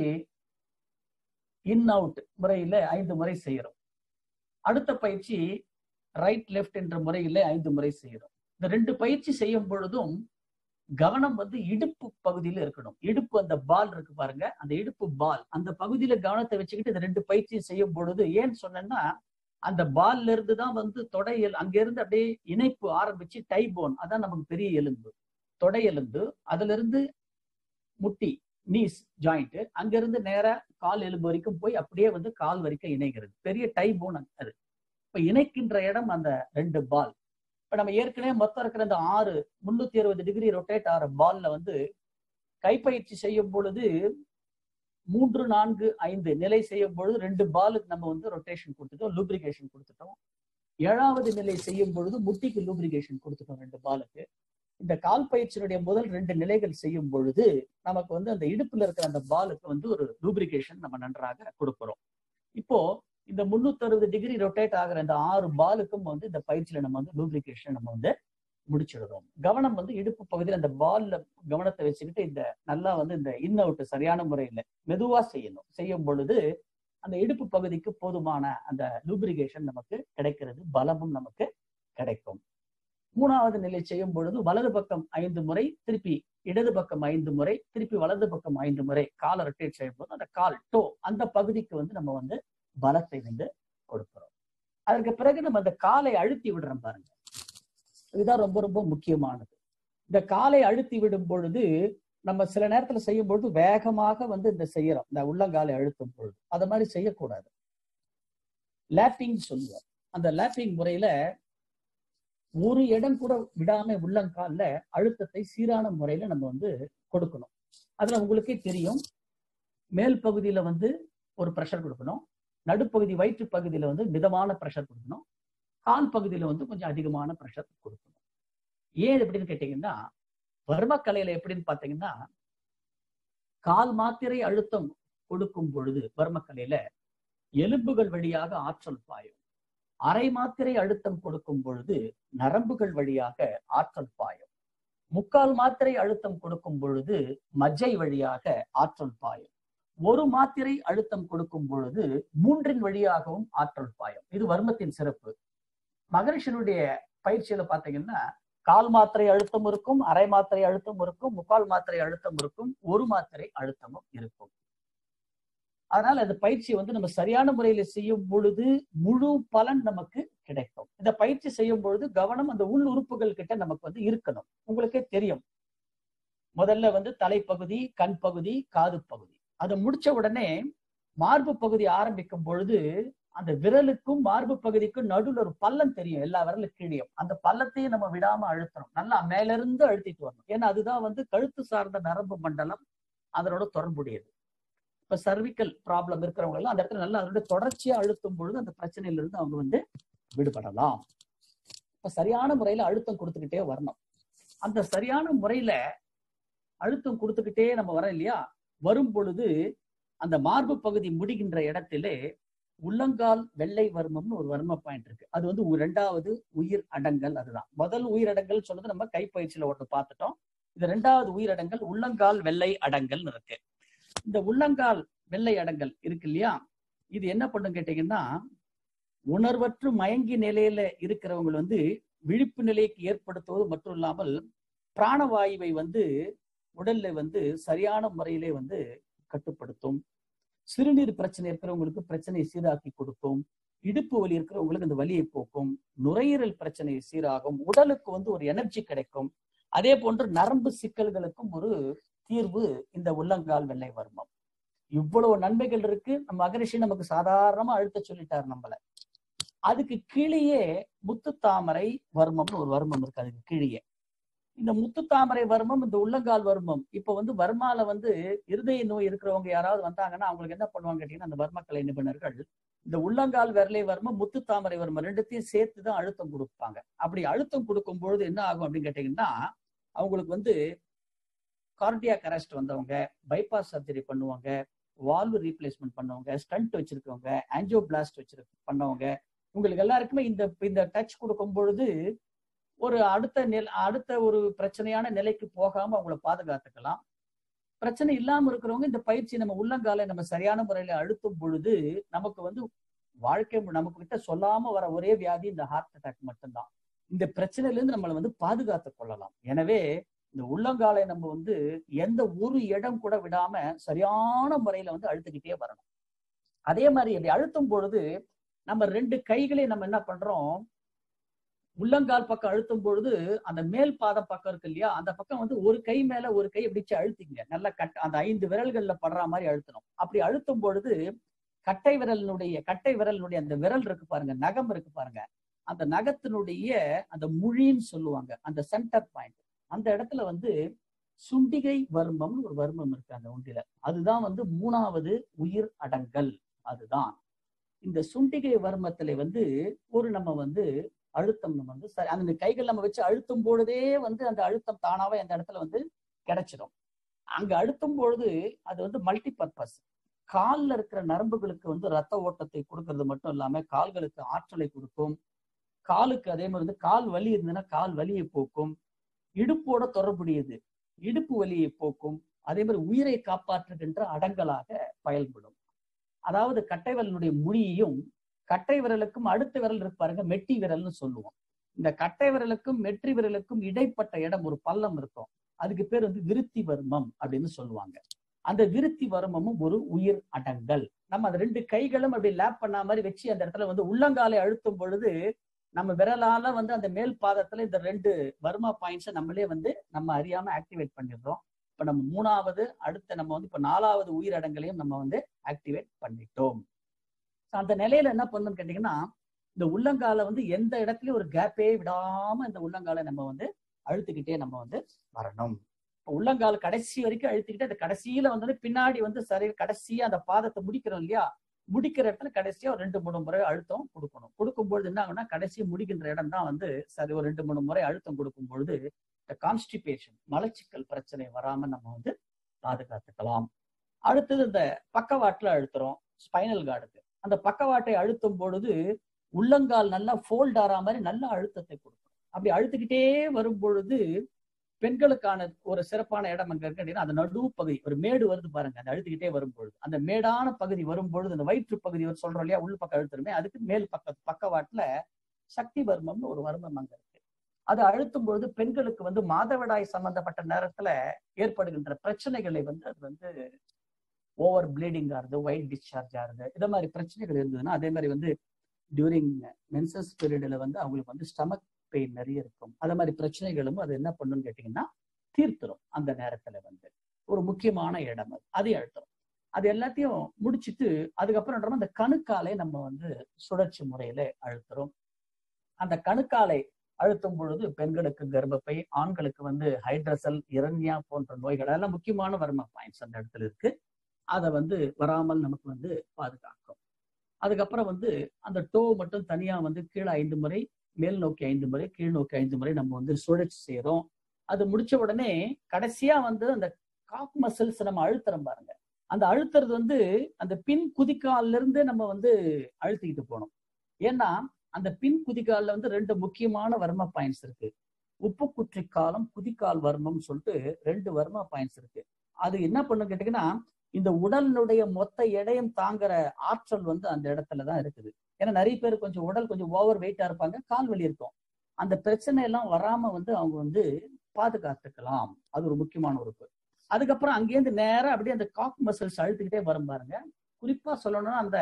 இன் அவுட் முறையில ஐந்து முறை செய்யறோம். அடுத்த பயிற்சி ரைட் லெஃப்ட் என்ற முறையில ஐந்து முறை செய்யறோம். இந்த ரெண்டு பயிற்சி செய்யும் பொழுதும் கவனம் வந்து இடுப்பு பகுதியில இருக்கணும். இடுப்பு அந்த பால் இருக்கு பாருங்க, அந்த இடுப்பு பால் அந்த பகுதியில கவனத்தை வச்சுக்கிட்டு இந்த ரெண்டு பயிற்சியும் செய்யும் பொழுது, ஏன்னு சொன்னேன்னா அந்த பால்ல இருந்து தான் வந்து தொடை அங்க இருந்து அப்படியே இணைப்பு ஆரம்பிச்சு டை போன், அதான் நமக்கு பெரிய எலும்பு, தொடை எலும்பு, அதுல இருந்து முட்டி நீஸ் ஜாயிண்ட், அங்க இருந்து நேரா கால் எலும்பு வரைக்கும் போய் அப்படியே வந்து கால் வரைக்கும் இணைகிறது. பெரிய டை போன் அது. இப்ப இணைக்கின்ற இடம் அந்த ரெண்டு பால். இப்ப நம்ம ஏற்கனவே மொத்தம் இருக்கிற இந்த ஆறு முன்னூத்தி அறுபது டிகிரி ரொட்டேட் ஆகிற பால்ல வந்து கைப்பயிற்சி செய்யும் பொழுது மூன்று நான்கு ஐந்து நிலை செய்யும் பொழுது ரெண்டு பாலுக்கு நம்ம வந்து ரொட்டேஷன் கொடுத்துட்டோம், லூப்ரிகேஷன் கொடுத்துட்டோம். ஏழாவது நிலை செய்யும் பொழுது முட்டிக்கு லூப்ரிகேஷன் கொடுத்துட்டோம் ரெண்டு பாலுக்கு. இந்த கால் பயிற்சியினுடைய முதல் ரெண்டு நிலைகள் செய்யும் பொழுது நமக்கு வந்து அந்த இடுப்புல இருக்கிற அந்த பாலுக்கு வந்து ஒரு லூப்ரிகேஷன் நம்ம நன்றாக கொடுக்கிறோம். இப்போ இந்த முன்னூத்தி அறுபது டிகிரி ரொட்டேட் ஆகிற இந்த ஆறு பாலுக்கும் வந்து இந்த பயிற்சியில நம்ம வந்து லூப்ரிகேஷன் நம்ம வந்து முடிச்சிடுறோம். கவனம் வந்து இடுப்பு பகுதியில் அந்த பால்ல கவனத்தை வச்சுக்கிட்டு இந்த நல்லா வந்து இந்த இன் அவுட் சரியான முறையில மெதுவா செய்யணும். செய்யும் பொழுது அந்த இடுப்பு பகுதிக்கு போதுமான அந்த லூப்ரிகேஷன் நமக்கு கிடைக்கிறது, பலமும் நமக்கு கிடைக்கும். மூணாவது நிலை செய்யும் பொழுது வலது பக்கம் ஐந்து முறை, திருப்பி இடது பக்கம் ஐந்து முறை, திருப்பி வலது பக்கம் ஐந்து முறை காலை ரொட்டேட் செய்யும் போது அந்த கால் டோ அந்த பகுதிக்கு வந்து நம்ம வந்து பலத்தை வந்து கொடுக்கிறோம். அதற்கு பிறகு நம்ம அந்த காலை அழுத்தி விடுறோம் பாருங்க, இதுதான் ரொம்ப ரொம்ப முக்கியமானது. இந்த காலை அழுத்தி விடும் பொழுது நம்ம சில நேரத்துல செய்யும் பொழுது வேகமாக வந்து இந்த செய்யறோம், இந்த உள்ளங்காலை அழுத்தும் பொழுது அது மாதிரி செய்யக்கூடாது. லேப்பிங் சொல்லுவார். அந்த லேப்பிங் முறையில ஒரு இடம் கூட விடாம உள்ளங்கால்ல அழுத்தத்தை சீரான முறையில நம்ம வந்து கொடுக்கணும். அதுல உங்களுக்கே தெரியும், மேல் பகுதியில வந்து ஒரு ப்ரெஷர் கொடுக்கணும், நடுப்பகுதி வயிற்று பகுதியில வந்து மிதமான ப்ரெஷர் கொடுக்கணும், கால் பகுதியில வந்து கொஞ்சம் அதிகமான ப்ரெஷர் கொடுக்கணும். ஏன் எப்படின்னு கேட்டீங்கன்னா, வர்மக்கலையில எப்படின்னு பாத்தீங்கன்னா, கால் மாத்திரை அழுத்தம் கொடுக்கும் பொழுது வர்மக்கலையில எலும்புகள் வழியாக ஆற்றல் பாயும். அரை மாத்திரை அழுத்தம் கொடுக்கும் பொழுது நரம்புகள் வழியாக ஆற்றல் பாயும். முக்கால் மாத்திரை அழுத்தம் கொடுக்கும் பொழுது மஜ்ஜை வழியாக ஆற்றல் பாயும். ஒரு மாத்திரை அழுத்தம் கொடுக்கும் பொழுது மூன்றின் வழியாகவும் ஆற்றல் பாயும். இது வர்மத்தின் சிறப்பு. மகரிஷினுடைய பயிற்சியில பாத்தீங்கன்னா கால் மாத்திரை அழுத்தம் இருக்கும், அரை மாத்திரை அழுத்தம் இருக்கும், முக்கால் மாத்திரை அழுத்தம் இருக்கும், ஒரு மாத்திரை அழுத்தமும் இருக்கும். அதனால அந்த பயிற்சி வந்து நம்ம சரியான முறையில செய்யும் பொழுது முழு பலன் நமக்கு கிடைக்கும். இந்த பயிற்சி செய்யும் பொழுது கவனம் அந்த உள் உறுப்புகள் கிட்ட நமக்கு வந்து இருக்கணும். உங்களுக்கே தெரியும், முதல்ல வந்து தலைப்பகுதி, கண் பகுதி, காது பகுதி. அதை முடிச்ச உடனே மார்பு பகுதி ஆரம்பிக்கும் பொழுது அந்த விரலுக்கும் மார்பு பகுதிக்கும் நடுவில் ஒரு பள்ளம் தெரியும், எல்லா விரலும் கீழே. அந்த பள்ளத்தையும் நம்ம விடாம அழுத்தணும், நல்லா மேல இருந்து அழுத்திட்டு வரணும். ஏன்னா அதுதான் வந்து கழுத்து சார்ந்த நரம்பு மண்டலம், அதனோட தொடர்புடையது. இப்ப சர்விக்கல் ப்ராப்ளம் இருக்கிறவங்க எல்லாம் அந்த இடத்துல நல்லா அதோட தொடர்ச்சியா அழுத்தும் பொழுது அந்த பிரச்சனையில இருந்து அவங்க வந்து விடுபடலாம். இப்ப சரியான முறையில அழுத்தம் கொடுத்துக்கிட்டே வரணும். அந்த சரியான முறையில அழுத்தம் கொடுத்துக்கிட்டே நம்ம வரோம் இல்லையா, வரும் பொழுது அந்த மார்பு பகுதி முடிகின்ற இடத்திலே உள்ளங்கால் வெள்ளை வர்மம்னு ஒரு வர்ம பாயிண்ட் இருக்கு. அது வந்து இரண்டாவது உயிர் அடங்கல். அதுதான் முதல் உயிர் அடங்கல் சொன்னது நம்ம கைப்பயிற்சியில ஒன்று பார்த்துட்டோம். இது ரெண்டாவது உயிர் அடங்கல் உள்ளங்கால் வெள்ளை அடங்கல் இருக்கு. இந்த உள்ளங்கால் வெள்ளை அடங்கல் இருக்கு இல்லையா, இது என்ன பண்ணும் கேட்டீங்கன்னா, உணர்வற்று மயங்கி நிலையில இருக்கிறவங்க வந்து விழிப்பு நிலைக்கு ஏற்படுத்துவது மட்டும் இல்லாமல் பிராணவாயுவை வந்து உடல்ல வந்து சரியான முறையிலே வந்து கட்டுப்படுத்தும். சிறுநீர் பிரச்சனை இருக்கிறவங்களுக்கு பிரச்சனையை சீராக்கி கொடுக்கும். இடுப்பு வலி இருக்கிறவங்களுக்கு இந்த வலியை போக்கும். நுரையீரல் பிரச்சனை சீராகும். உடலுக்கு வந்து ஒரு எனர்ஜி கிடைக்கும். அதே போன்று நரம்பு சிக்கல்களுக்கும் ஒரு தீர்வு இந்த உள்ளங்கால் வெள்ளை வர்மம். இவ்வளவு நன்மைகள் இருக்கு. நம்ம மகரிஷி நமக்கு சாதாரணமா அழுத்த சொல்லிட்டாரு நம்மள. அதுக்கு கீழேயே முத்து தாமரை வர்மம்னு ஒரு வர்மம் இருக்கு. அதுக்கு கீழே இந்த முத்து தாமரை வர்மம், இந்த உள்ளங்கால் வர்மம். இப்ப வந்து வர்மால வந்து இருதய நோய் இருக்கிறவங்க யாராவது வந்தாங்கன்னா அவங்களுக்கு என்ன பண்ணுவாங்க கேட்டீங்கன்னா, அந்த வர்மக்கலை நிபுணர்கள் இந்த உள்ளங்கால் வெள்ளை வர்மம், முத்து தாமரை வர்மம் ரெண்டுத்தையும் சேர்த்துதான் அழுத்தம் கொடுப்பாங்க. அப்படி அழுத்தம் கொடுக்கும் பொழுது என்ன ஆகும் அப்படின்னு கேட்டீங்கன்னா, அவங்களுக்கு வந்து கார்டியாக் அரெஸ்ட் வந்தவங்க, பைபாஸ் சர்ஜரி பண்ணுவாங்க, வால்வு ரீப்ளேஸ்மெண்ட் பண்ணவங்க, ஸ்டண்ட் வச்சிருக்கவங்க, ஆன்ஜியோபிளாஸ்ட் வச்சிருக்க பண்ணவங்க, உங்களுக்கு எல்லாருக்குமே இந்த இந்த டச் கொடுக்கும் பொழுது ஒரு அடுத்த நில அடுத்த ஒரு பிரச்சனையான நிலைக்கு போகாம அவங்கள பாதுகாத்துக்கலாம். பிரச்சனை இல்லாம இருக்கிறவங்க இந்த பயிற்சி நம்ம உள்ளங்காலை நம்ம சரியான முறையில அழுத்தும் பொழுது நமக்கு வந்து வாழ்க்கை நமக்கு கிட்ட சொல்லாம வர ஒரே வியாதி இந்த ஹார்ட் அட்டாக் மட்டும்தான். இந்த பிரச்சனையில இருந்து நம்மளை வந்து பாதுகாத்துக் கொள்ளலாம். எனவே இந்த உள்ளங்காலை நம்ம வந்து எந்த ஒரு இடம் கூட விடாம சரியான முறையில வந்து அழுத்திக்கிட்டே வரணும். அதே மாதிரி அப்படி அழுத்தும் பொழுது நம்ம ரெண்டு கைகளை நம்ம என்ன பண்றோம், உள்ளங்கால் பக்கம் அழுத்தும் பொழுது அந்த மேல் பாதம் பக்கம் இருக்கு இல்லையா, அந்த பக்கம் வந்து ஒரு கை மேல ஒரு கை பிடிச்சு அழுத்திங்க. நல்லா கட் அந்த ஐந்து விரல்கள்ல படுற மாதிரி அழுத்தணும். அப்படி அழுத்தும் பொழுது கட்டை விரலினுடைய கட்டை விரலினுடைய அந்த விரல் இருக்கு பாருங்க, நகம் இருக்கு பாருங்க, அந்த நகத்தினுடைய அந்த முழின்னு சொல்லுவாங்க, அந்த சென்டர் பாயிண்ட், அந்த இடத்துல வந்து சுண்டிகை வர்மம்னு ஒரு வர்மம் இருக்கு அந்த உண்டில. அதுதான் வந்து மூணாவது உயிர் அடங்கல். அதுதான் இந்த சுண்டிகை வர்மத்துல வந்து ஒரு நம்ம வந்து அழுத்தம் நம்ம வந்து சரி அந்த கைகள் நம்ம வச்சு அழுத்தும் பொழுதே வந்து அந்த அழுத்தம் தானாவே அந்த இடத்துல வந்து கிடைச்சிடும். அங்க அழுத்தும் பொழுது அது வந்து மல்டி பர்பஸ். கால்ல இருக்கிற நரம்புகளுக்கு வந்து ரத்த ஓட்டத்தை கொடுக்கறது மட்டும் இல்லாம கால்களுக்கு ஆற்றலை கொடுக்கும். காலுக்கு அதே மாதிரி வந்து கால் வலி இருந்ததுன்னா கால் வலியை போக்கும். இடுப்போட தொடர்புடையது, இடுப்பு வலியை போக்கும். அதே மாதிரி உயிரை காப்பாற்றுகின்ற அடங்கலாக பயன்படும். அதாவது கட்டை விரலுடைய முடியையும் கட்டை விரலுக்கும் அடுத்த விரல் இருக்கு பாருங்க, மெட்டி விரல்னு சொல்லுவோம். இந்த கட்டை விரலுக்கும் மெற்றி விரலுக்கும் இடைப்பட்ட இடம் ஒரு பள்ளம் இருக்கும், அதுக்கு பேர் வந்து விருத்தி வர்மம் அப்படின்னு சொல்லுவாங்க. அந்த விருத்தி வர்மமும் ஒரு உயிர் அடங்கல். நம்ம அந்த ரெண்டு கைகளும் அப்படி லேப் பண்ண மாதிரி வச்சு அந்த இடத்துல வந்து உள்ளங்காலை அழுத்தும் பொழுது நம்ம விரலால வந்து அந்த மேல் பாதத்துல இந்த ரெண்டு வர்மா பாயிண்ட்ஸை நம்மளே வந்து நம்ம அறியாம ஆக்டிவேட் பண்ணிடுறோம். இப்ப நம்ம மூணாவது அடுத்த நம்ம வந்து இப்ப நாலாவது உயிரடங்களையும் நம்ம வந்து ஆக்டிவேட் பண்ணிட்டோம். அந்த நிலையில என்ன பண்ணணும்னு கேட்டீங்கன்னா, இந்த உள்ளங்காலை வந்து எந்த இடத்துலயும் ஒரு கேப்பே விடாம இந்த உள்ளங்காலை நம்ம வந்து அழுத்திக்கிட்டே நம்ம வந்து வரணும். இப்போ உள்ளங்கால் கடைசி வரைக்கும் அழுத்திக்கிட்டு அந்த கடைசியில வந்து பின்னாடி வந்து சரி கடைசியா அந்த பாதத்தை முடிக்கிறோம் இல்லையா, முடிக்கிற இடத்துல கடைசியா ஒரு ரெண்டு மூணு முறை அழுத்தம் கொடுக்கணும். கொடுக்கும்பொழுது என்ன ஆகும்னா கடைசி முடிக்கின்ற இடம் தான் வந்து சரி ஒரு ரெண்டு மூணு முறை அழுத்தம் கொடுக்கும் பொழுது இந்த கான்ஸ்டிபேஷன் மலச்சிக்கல் பிரச்சனை வராம நம்ம வந்து பாதுகாத்துக்கலாம். அடுத்தது இந்த பக்கவாட்டுல அழுத்துறோம், ஸ்பைனல் கார்டுக்கு. அந்த பக்கவாட்டை அழுத்தும் பொழுது உள்ளங்கால் நல்லா ஃபோல்ட் ஆற மாதிரி நல்லா அழுத்தத்தை கொடுக்கணும். அப்படி அழுத்திக்கிட்டே வரும் பொழுது பெண்களுக்கான ஒரு சிறப்பான இடம் அங்க இருக்கு அப்படின்னா அந்த நடு பகுதி ஒரு மேடு வருது பாருங்க, அந்த அழுத்திக்கிட்டே வரும்பொழுது அந்த மேடான பகுதி வரும்பொழுது அந்த வயிற்று பகுதி சொல்றோம் இல்லையா, உள் பக்கம் அழுத்துருமே, அதுக்கு மேல் பக்க பக்கவாட்டுல சக்தி வர்மம்னு ஒரு வர்மம் அங்க இருக்கு. அது அழுத்தும் பொழுது பெண்களுக்கு வந்து மாதவிடாய் சம்பந்தப்பட்ட நேரத்துல ஏற்படுகின்ற பிரச்சனைகளை வந்து அது வந்து ஓவர் ப்ளீடிங் ஆகுது, ஒயிட் டிஸ்சார்ஜ் ஆகுது, இதை மாதிரி பிரச்சனைகள் இருந்ததுன்னா, அதே மாதிரி வந்து டியூரிங் மென்சஸ் பீரியட்ல வந்து அவங்களுக்கு வந்து ஸ்டமக் பெயின் நிறைய இருக்கும். அதே மாதிரி பிரச்சனைகளும் அது என்ன பண்ணுன்னு கேட்டீங்கன்னா தீர்த்துரும். அந்த நேரத்துல வந்து ஒரு முக்கியமான இடம் அது, அதை அழுத்துறோம். அது எல்லாத்தையும் முடிச்சுட்டு அதுக்கப்புறம் அந்த கணுக்காலை நம்ம வந்து சுழற்சி முறையில அழுத்துறோம். அந்த கணுக்காலை அழுத்தும் பொழுது பெண்களுக்கு கர்ப்பப்பை, ஆண்களுக்கு வந்து ஹைட்ரசல், இரண்யா போன்ற நோய்கள் எல்லாம் முக்கியமான வர்ம பாயிண்ட்ஸ் அந்த இடத்துல இருக்கு. அதை வந்து வராமல் நமக்கு வந்து பாதுகாக்கும். அதுக்கப்புறம் வந்து அந்த டோ மட்டும் தனியா வந்து கீழே ஐந்து முறை, மேல் நோக்கி ஐந்து முறை, கீழ் நோக்கி ஐந்து முறை நம்ம வந்து சுழற்சி செய்யறோம். அது முடிச்ச உடனே கடைசியா வந்து அந்த காப் மசில்ஸ் நம்ம அழுத்துறோம் பாருங்க. அந்த அழுத்துறது வந்து அந்த பின் குதிக்கால்ல இருந்து நம்ம வந்து அழுத்திக்கிட்டு போகணும். ஏன்னா அந்த பின் குதிக்கால்ல வந்து ரெண்டு முக்கியமான வர்ம பாயிண்ட்ஸ் இருக்கு. உப்பு குற்றி காலம், குதிக்கால் வர்மம் சொல்லிட்டு ரெண்டு வர்ம பாயிண்ட்ஸ் இருக்கு. அது என்ன பண்ணு கேட்டீங்கன்னா இந்த உடலினுடைய மொத்த எடையும் தாங்குற ஆற்றல் வந்து அந்த இடத்துலதான் இருக்குது. ஏன்னா நிறைய பேர் கொஞ்சம் உடல் கொஞ்சம் ஓவர் வெயிட்டா இருப்பாங்க, கால் வலி இருக்கும். அந்த பிரச்சனை எல்லாம் வராம வந்து அவங்க வந்து பாதுகாத்துக்கலாம். அது ஒரு முக்கியமான உறுப்பு. அதுக்கப்புறம் அங்கேருந்து நேரம் அப்படியே அந்த காக் மசில்ஸ் அழுத்துக்கிட்டே வரும் பாருங்க. குறிப்பா சொல்லணும்னா அந்த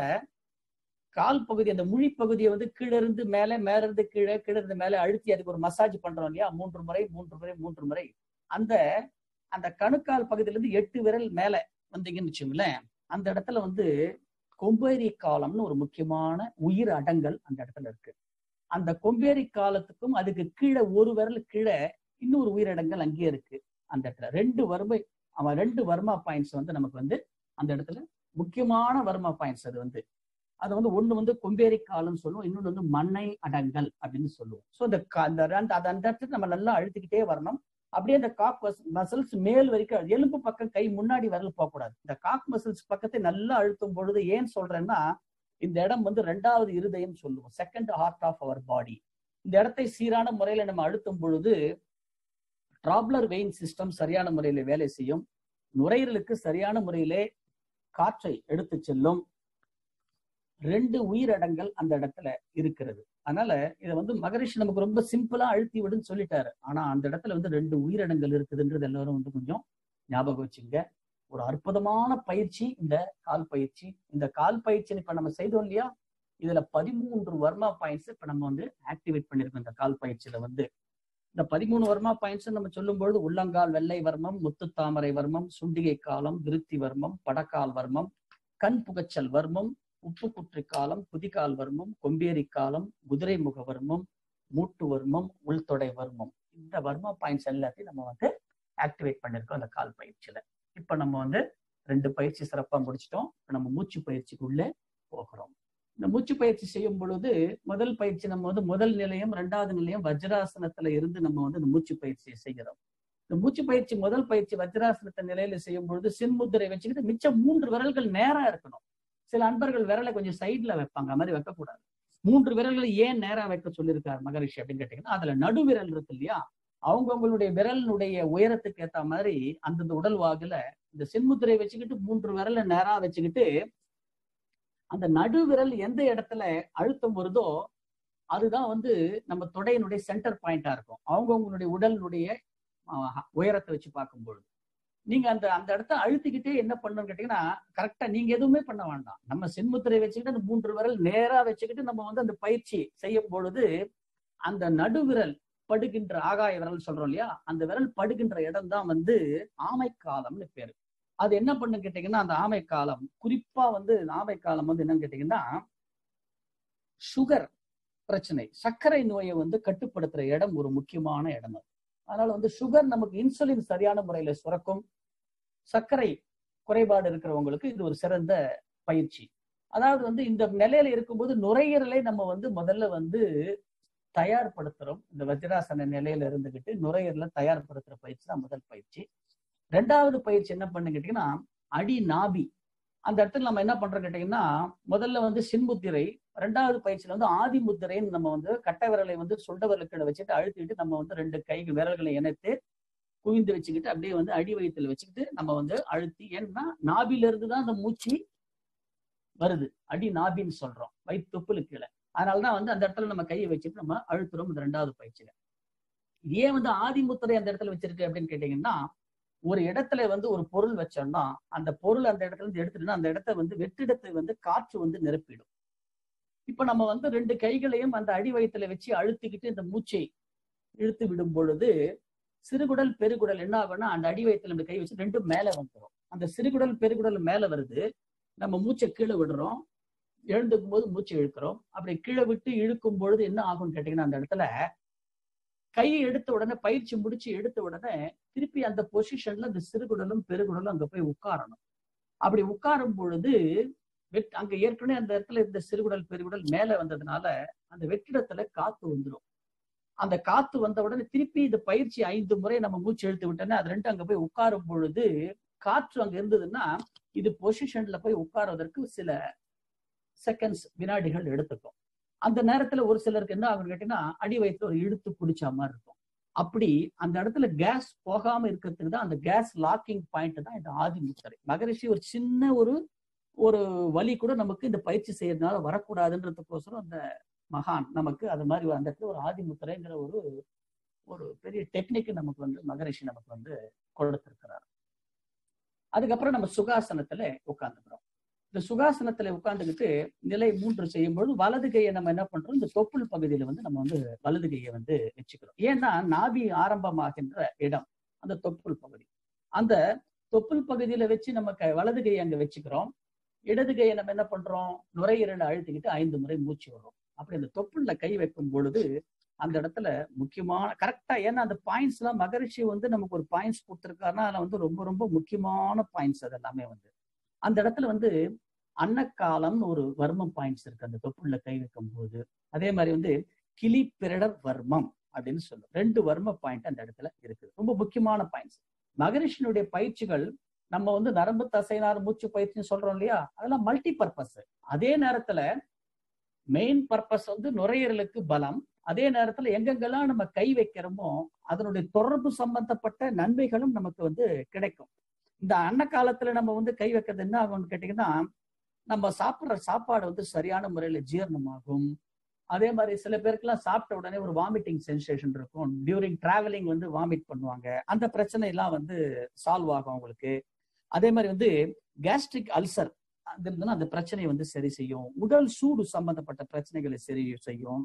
கால் பகுதி, அந்த முழி பகுதியை வந்து கீழே இருந்து மேலே, மேல இருந்து கீழே, கீழே இருந்து மேலே அழுத்தி அதுக்கு ஒரு மசாஜ் பண்றோம் இல்லையா, மூன்று முறை மூன்று முறை மூன்று முறை. அந்த அந்த கணுக்கால் பகுதியில இருந்து எட்டு விரல் மேல வந்தீங்கன்னு வச்சுங்களேன், அந்த இடத்துல வந்து கொம்பேரி காலம்னு ஒரு முக்கியமான உயிர் அடங்கல் அந்த இடத்துல இருக்கு. அந்த கொம்பேரி காலத்துக்கும் அதுக்கு கீழே ஒரு விரல் கீழே இன்னொரு உயிரடங்கல் அங்கேயே இருக்கு. அந்த இடத்துல ரெண்டு வர்மை அவன் ரெண்டு வர்மா பாயிண்ட்ஸ் வந்து நமக்கு வந்து அந்த இடத்துல முக்கியமான வர்மா பாயிண்ட்ஸ். அது வந்து அது வந்து ஒண்ணு வந்து கொம்பேரி காலம்னு சொல்லுவோம், இன்னொன்று வந்து மண்ணை அடங்கல் அப்படின்னு சொல்லுவோம். ஸோ இந்த அந்த இடத்துக்கு நம்ம நல்லா அழுத்திக்கிட்டே வரணும். அப்படியே இந்த காக் மசில்ஸ் மேல் வரைக்கும், எலும்பு பக்கம் கை முன்னாடி விரல் போகக்கூடாது. இந்த காக் மசில்ஸ் பக்கத்தை நல்லா அழுத்தும் பொழுது ஏன் சொல்றேன்னா இந்த இடம் வந்து ரெண்டாவது இருதயம் சொல்லுவோம், second heart of our body. இந்த இடத்தை சீரான முறையில நம்ம அழுத்தும் பொழுது ட்ராப்லர் வெயின் சிஸ்டம் சரியான முறையில வேலை செய்யும். நுரையீரலுக்கு சரியான முறையிலே காற்றை எடுத்து செல்லும். ரெண்டு உயிரடங்கல் அந்த இடத்துல இருக்கிறது. அதனால இதை வந்து மகரிஷி நமக்கு ரொம்ப சிம்பிளா அழுத்தி விடுன்னு சொல்லிட்டாரு. ஆனா அந்த இடத்துல வந்து ரெண்டு உயிரடங்கல் இருக்குதுன்றது எல்லாரும் வந்து கொஞ்சம் ஞாபகம் வச்சுங்க. ஒரு அற்புதமான பயிற்சி இந்த கால் பயிற்சி. இந்த கால் பயிற்சி இப்ப நம்ம செய்தோம் இல்லையா, இதுல பதிமூன்று வர்மா பாயிண்ட்ஸ் இப்ப நம்ம வந்து ஆக்டிவேட் பண்ணிருக்கோம். இந்த கால் பயிற்சியில வந்து இந்த பதிமூணு வர்மா பாயிண்ட்ஸ் நம்ம சொல்லும் பொழுது உள்ளங்கால் வெள்ளை வர்மம், முத்து தாமரை வர்மம், சுண்டிகை காலம், விருத்தி வர்மம், படக்கால் வர்மம், கண் புகச்சல் வர்மம், உப்பு குற்றி காலம், குதிகால் வர்மம், கொம்பேரி காலம், குதிரை முக வர்மம், மூட்டு வர்மம், உள்தொடை வர்மம். இந்த வர்மா பாயிண்ட்ஸ் எல்லாத்தையும் நம்ம வந்து ஆக்டிவேட் பண்ணிருக்கோம் அந்த கால் பயிற்சியில. இப்ப நம்ம வந்து ரெண்டு பயிற்சி சிறப்பா முடிச்சிட்டோம். இப்ப நம்ம மூச்சு பயிற்சிக்குள்ளே போகிறோம். இந்த மூச்சு பயிற்சி செய்யும் பொழுது முதல் பயிற்சி நம்ம வந்து முதல் நிலையம், ரெண்டாவது நிலையம் வஜ்ராசனத்துல இருந்து நம்ம வந்து இந்த மூச்சு பயிற்சியை செய்கிறோம். இந்த மூச்சு பயிற்சி முதல் பயிற்சி வஜ்ராசனத்தை நிலையில செய்யும் பொழுது சின்முத்திரை வச்சுக்கிட்டு மிச்சம் மூன்று விரல்கள் நேரா இருக்கணும். சில அன்பர்கள் விரலை கொஞ்சம் சைட்ல வைப்பாங்க, அது மாதிரி வைக்கக்கூடாது. மூன்று விரல்களை ஏன் நேரா வைக்க சொல்லியிருக்காரு மகரிஷி அப்படின்னு கேட்டீங்கன்னா, அதுல நடுவிரல் இருக்கு இல்லையா, அவங்கவுங்களுடைய விரலினுடைய உயரத்துக்கு ஏத்த மாதிரி அந்தந்த உடல் வாகுல இந்த சின்முத்திரை வச்சுக்கிட்டு மூன்று விரலை நேரா வச்சுக்கிட்டு அந்த நடுவிரல் எந்த இடத்துல அழுத்தம் வருதோ அதுதான் வந்து நம்ம தொடையினுடைய சென்டர் பாயிண்டா இருக்கும். அவங்கவுங்களுடைய உடலினுடைய உயரத்தை வச்சு பார்க்கும்பொழுது நீங்க அந்த அந்த இடத்த அழுத்திக்கிட்டே என்ன பண்ணணும்னு கேட்டீங்கன்னா, கரெக்டா நீங்க எதுவுமே பண்ண வேண்டாம். நம்ம சின்முத்திரை வச்சுக்கிட்டு அந்த மூன்று விரல் நேரா வச்சுக்கிட்டு நம்ம வந்து அந்த பயிற்சி செய்யும் பொழுது அந்த நடுவிரல் படுகின்ற ஆகாய விரல் சொல்றோம் இல்லையா, அந்த விரல் படுகின்ற இடம் தான் வந்து ஆமை காலம்னு பேரு. அது என்ன பண்ணு கேட்டீங்கன்னா, அந்த ஆமை காலம் குறிப்பா வந்து ஆமை காலம் வந்து என்னன்னு கேட்டீங்கன்னா சுகர் பிரச்சனை, சர்க்கரை நோயை வந்து கட்டுப்படுத்துற இடம் ஒரு முக்கியமான இடம். அதனால வந்து சுகர் நமக்கு இன்சுலின் சரியான முறையில சுரக்கும். சர்க்கரை குறைபாடு இருக்கிறவங்களுக்கு இது ஒரு சிறந்த பயிற்சி. அதாவது வந்து இந்த நிலையில இருக்கும்போது நுரையீரலை நம்ம வந்து முதல்ல வந்து தயார்படுத்துறோம். இந்த வஜ்ராசன நிலையில இருந்துகிட்டு நுரையீரலை தயார்படுத்துற பயிற்சி தான் முதல் பயிற்சி. ரெண்டாவது பயிற்சி என்ன பண்ணு கேட்டீங்கன்னா, அடி நாபி அந்த இடத்துல நம்ம என்ன பண்றோம் கேட்டீங்கன்னா, முதல்ல வந்து சின்முத்திரை, ரெண்டாவது பயிற்சியில வந்து ஆதி முத்திரைன்னு நம்ம வந்து கட்டை விரலை வந்து சுண்ட விரலுக்கு வச்சுட்டு அழுத்திட்டு நம்ம வந்து ரெண்டு கை விரல்களை இணைத்து குவிந்து வச்சுக்கிட்டு அப்படியே வந்து அடி வயிற்றுல வச்சுக்கிட்டு நம்ம வந்து அழுத்தி, ஏன்னா நாபில இருந்து தான் அந்த மூச்சு வருது, அடி நாபின்னு சொல்றோம், வயிற்று தொப்புல கீழே. அதனாலதான் வந்து அந்த இடத்துல நம்ம கையை வச்சுட்டு நம்ம அழுத்துறோம் இந்த ரெண்டாவது பயிற்சியில. ஏன் வந்து ஆதிமுத்திரை அந்த இடத்துல வச்சிருக்கு அப்படின்னு கேட்டீங்கன்னா, ஒரு இடத்துல வந்து ஒரு பொருள் வச்சோம்னா அந்த பொருள் அந்த இடத்துல இருந்து எடுத்துட்டுன்னா அந்த இடத்த வந்து வெற்றிடத்தை வந்து காற்று வந்து நிரப்பிடும். இப்ப நம்ம வந்து ரெண்டு கைகளையும் அந்த அடி வயிற்றுல வச்சு அழுத்திக்கிட்டு இந்த மூச்சை இழுத்து விடும் பொழுது சிறுகுடல் பெருகுடல் என்ன ஆகும்னா, அந்த அடி வயிற்றுல நம்ம கை வச்சு ரெண்டும் மேல வந்துடும். அந்த சிறுகுடல் பெருகுடல் மேல வருது, நம்ம மூச்சை கீழே விடுறோம், எழுந்துக்கும் போது மூச்சை இழுக்கிறோம். அப்படி கீழே விட்டு இழுக்கும் பொழுது என்ன ஆகும்னு கேட்டீங்கன்னா, அந்த இடத்துல கையை எடுத்த உடனே பயிற்சி முடிச்சு எடுத்த உடனே திருப்பி அந்த பொசிஷன்ல அந்த சிறுகுடலும் பெருகுடலும் அங்க போய் உட்காரணும். அப்படி உட்காரும் பொழுது வெட் அங்க ஏற்கனவே அந்த இடத்துல இந்த சிறுகுடல் பெருகுடல் மேல வந்ததுனால அந்த வெற்றிடத்துல காத்து வந்துடும். அந்த காத்து வந்த உடனே திருப்பி இந்த பயிற்சி ஐந்து முறை நம்ம மூச்சு இழுத்து விட்டோன்னா அது ரெண்டு அங்க போய் உட்காரும் பொழுது காற்று அங்க இருந்ததுன்னா இது பொசிஷன்ல போய் உட்கார்வதற்கு சில செகண்ட்ஸ் வினாடிகள் எடுத்துக்கும். அந்த நேரத்துல ஒரு சிலருக்கு என்ன ஆகும் கேட்டீங்கன்னா, அடி வயிற்றுல ஒரு இழுத்து பிடிச்ச மாதிரி இருக்கும். அப்படி அந்த இடத்துல கேஸ் போகாம இருக்கிறதுக்கு தான் அந்த கேஸ் லாக்கிங் பாயிண்ட் தான் இந்த ஆதி முத்திரை. மகரிஷி ஒரு சின்ன ஒரு ஒரு வலி கூட நமக்கு இந்த பயிற்சி செய்யறதுனால வரக்கூடாதுன்றதுக்கோசரம் அந்த மகான் நமக்கு அது மாதிரி அந்த இடத்துல ஒரு ஆதி முத்திரைங்கிற ஒரு ஒரு பெரிய டெக்னிக் நமக்கு வந்து மகரிஷி நமக்கு வந்து கொடுத்திருக்கிறார். அதுக்கப்புறம் நம்ம சுகாசனத்துல உட்கார்ந்துக்கிறோம். இந்த சுகாசனத்துல உட்கார்ந்துக்கிட்டு நிலை மூன்று செய்யும்போது வலது கையை நம்ம என்ன பண்றோம், இந்த தொப்புள் பகுதியில வந்து நம்ம வந்து வலது கையை வந்து வச்சுக்கிறோம். ஏன்னா நாபி ஆரம்பமாகின்ற இடம் அந்த தொப்புள் பகுதி. அந்த தொப்புள் பகுதியில வச்சு நம்ம க வலது கையை அங்க வச்சுக்கிறோம். இடது கையை நம்ம என்ன பண்றோம், நுரையீரலை அழுத்திக்கிட்டு ஐந்து முறை மூச்சு வரும். அப்படி அந்த தொப்புள்ள கை வைக்கும் பொழுது அந்த இடத்துல முக்கியமான கரெக்டா, ஏன்னா அந்த பாயிண்ட்ஸ் எல்லாம் மகரிஷி வந்து நமக்கு ஒரு பாயிண்ட்ஸ் கொடுத்துருக்காருன்னா அதுல வந்து ரொம்ப ரொம்ப முக்கியமான பாயிண்ட்ஸ் அது எல்லாமே வந்து அந்த இடத்துல வந்து அன்னக்காலம்னு ஒரு வர்மம் பாயிண்ட்ஸ் இருக்கு அந்த தொப்புள்ள கை வைக்கும் போது. அதே மாதிரி வந்து கிளி பிரடர் வர்மம் அப்படின்னு சொல்லும், ரெண்டு வர்ம பாயிண்ட் அந்த இடத்துல இருக்குது, ரொம்ப முக்கியமான பாயிண்ட்ஸ். மகரிஷினுடைய பயிற்சிகள் நம்ம வந்து நரம்பு தசைநார் மூச்சு பயிற்சின்னு சொல்றோம் இல்லையா, அதெல்லாம் மல்டி பர்பஸ். அதே நேரத்துல மெயின் பர்பஸ் வந்து நுரையீரலுக்கு பலம். அதே நேரத்துல எங்கெங்கெல்லாம் நம்ம கை வைக்கிறோமோ அதனுடைய தொடர்பு சம்பந்தப்பட்ட நன்மைகளும் நமக்கு வந்து கிடைக்கும். இந்த அன்ன காலத்துல நம்ம வந்து கை வைக்கிறது என்ன ஆகும்னு கேட்டீங்கன்னா, நம்ம சாப்பிட்ற சாப்பாடு வந்து சரியான முறையில ஜீரணமாகும். அதே மாதிரி சில பேருக்குலாம் சாப்பிட்ட உடனே ஒரு வாமிட்டிங் சென்சேஷன் இருக்கும், டியூரிங் டிராவலிங் வந்து வாமிட் பண்ணுவாங்க, அந்த பிரச்சனை எல்லாம் வந்து சால்வ் ஆகும் அவங்களுக்கு. அதே மாதிரி வந்து கேஸ்ட்ரிக் அல்சர் அது இருந்ததுன்னா அந்த பிரச்சனையை வந்து சரி செய்யும். உடல் சூடு சம்பந்தப்பட்ட பிரச்சனைகளை சரி செய்யும்.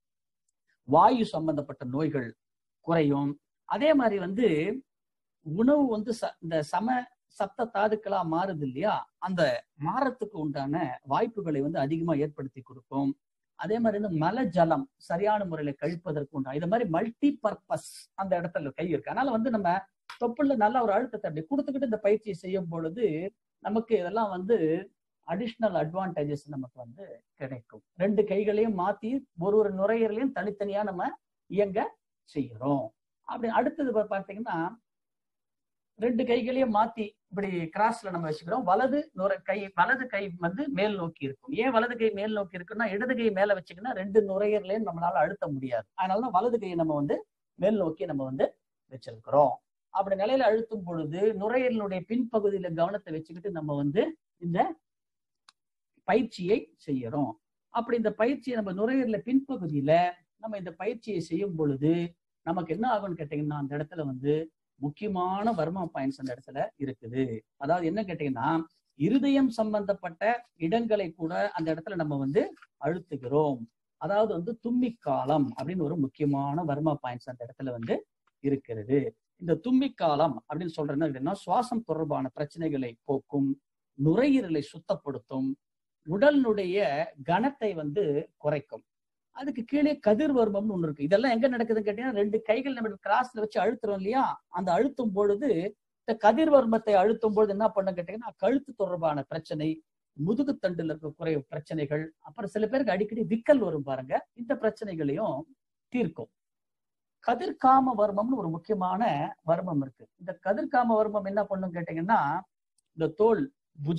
வாயு சம்பந்தப்பட்ட நோய்கள் குறையும். அதே மாதிரி வந்து உணவு வந்து இந்த சம சப்த தாதுக்களா மாறுது இல்லையா, அந்த மாறத்துக்கு உண்டான வாய்ப்புகளை வந்து அதிகமா ஏற்படுத்தி கொடுக்கும். அதே மாதிரி வந்து மல ஜலம் சரியான முறையில கழிப்பதற்கு உண்டா, இது மாதிரி மல்டி பர்பஸ் அந்த இடத்துல கை இருக்கு. அதனால வந்து நம்ம தொப்புள்ள நல்ல ஒரு அழுத்தத்தை அப்படி கொடுத்துக்கிட்டு இந்த பயிற்சியை செய்யும் பொழுது நமக்கு இதெல்லாம் வந்து அடிஷ்னல் அட்வான்டேஜஸ் நமக்கு வந்து கிடைக்கும். ரெண்டு கைகளையும் மாத்தி ஒரு ஒரு நுரையீரலையும் தனித்தனியா நம்ம இயங்க செய்யறோம். அப்படி அடுத்தது பார்த்தீங்கன்னா, ரெண்டு கைகளையும் மாத்தி இப்படி கிராஸ்ல நம்ம வச்சுக்கிறோம். வலது நுரை கை வலது கை வந்து மேல் நோக்கி இருக்கும். ஏன் வலது கை மேல் நோக்கி இருக்குன்னா, இடது கை மேல வச்சுக்கினா ரெண்டு நுரையீரலையும் நம்மளால அழுத்த முடியாது. அதனாலதான் வலது கையை நம்ம வந்து மேல் நோக்கி நம்ம வந்து வச்சிருக்கிறோம். அப்படி நிலையில அழுத்தும் பொழுது நுரையீரலுடைய பின்பகுதியில கவனத்தை வச்சுக்கிட்டு நம்ம வந்து இந்த பயிற்சியை செய்யறோம். அப்படி இந்த பயிற்சியை நம்ம நுரையீரல பின்பகுதியில நம்ம இந்த பயிற்சியை செய்யும் பொழுது நமக்கு என்ன ஆகும்னு கேட்டீங்கன்னா, அந்த இடத்துல வந்து முக்கியமான வர்ம பாயிண்ட்ஸ் அந்த இடத்துல இருக்குது. அதாவது என்ன கேட்டீங்கன்னா, இருதயம் சம்பந்தப்பட்ட இடங்களை கூட அந்த இடத்துல நம்ம வந்து அழுத்துகிறோம். அதாவது வந்து தும்பிக்காலம் அப்படின்னு ஒரு முக்கியமான வர்ம பாயிண்ட்ஸ் அந்த இடத்துல வந்து இருக்கிறது. இந்த தும்பிக்காலம் அப்படின்னு சொல்றது என்ன, சுவாசம் தொடர்பான பிரச்சனைகளை போக்கும், நுரையீரலை சுத்தப்படுத்தும், உடலினுடைய கனத்தை வந்து குறைக்கும். அதுக்கு கீழே கதிர் வர்மம்னு ஒண்ணு இருக்கு. இதெல்லாம் எங்க நடக்குதுன்னு கேட்டீங்கன்னா, ரெண்டு கைகள் நம்ம கிராஸ்ல வச்சு அழுத்துறோம் இல்லையா, அந்த அழுத்தும் பொழுது இந்த கதிர் வர்மத்தை அழுத்தும் பொழுது என்ன பண்ண கேட்டீங்கன்னா, கழுத்து தொடர்பான பிரச்சனை, முதுகு தண்டுல இருக்க குறைய பிரச்சனைகள், அப்புறம் சில பேருக்கு அடிக்கடி விக்கல் வரும் பாருங்க, இந்த பிரச்சனைகளையும் தீர்க்கும். கதிர்காம வர்மம்னு ஒரு முக்கியமான வர்மம் இருக்கு. இந்த கதிர்காம வர்மம் என்ன பண்ணும் கேட்டீங்கன்னா, இந்த தோல் புஜம்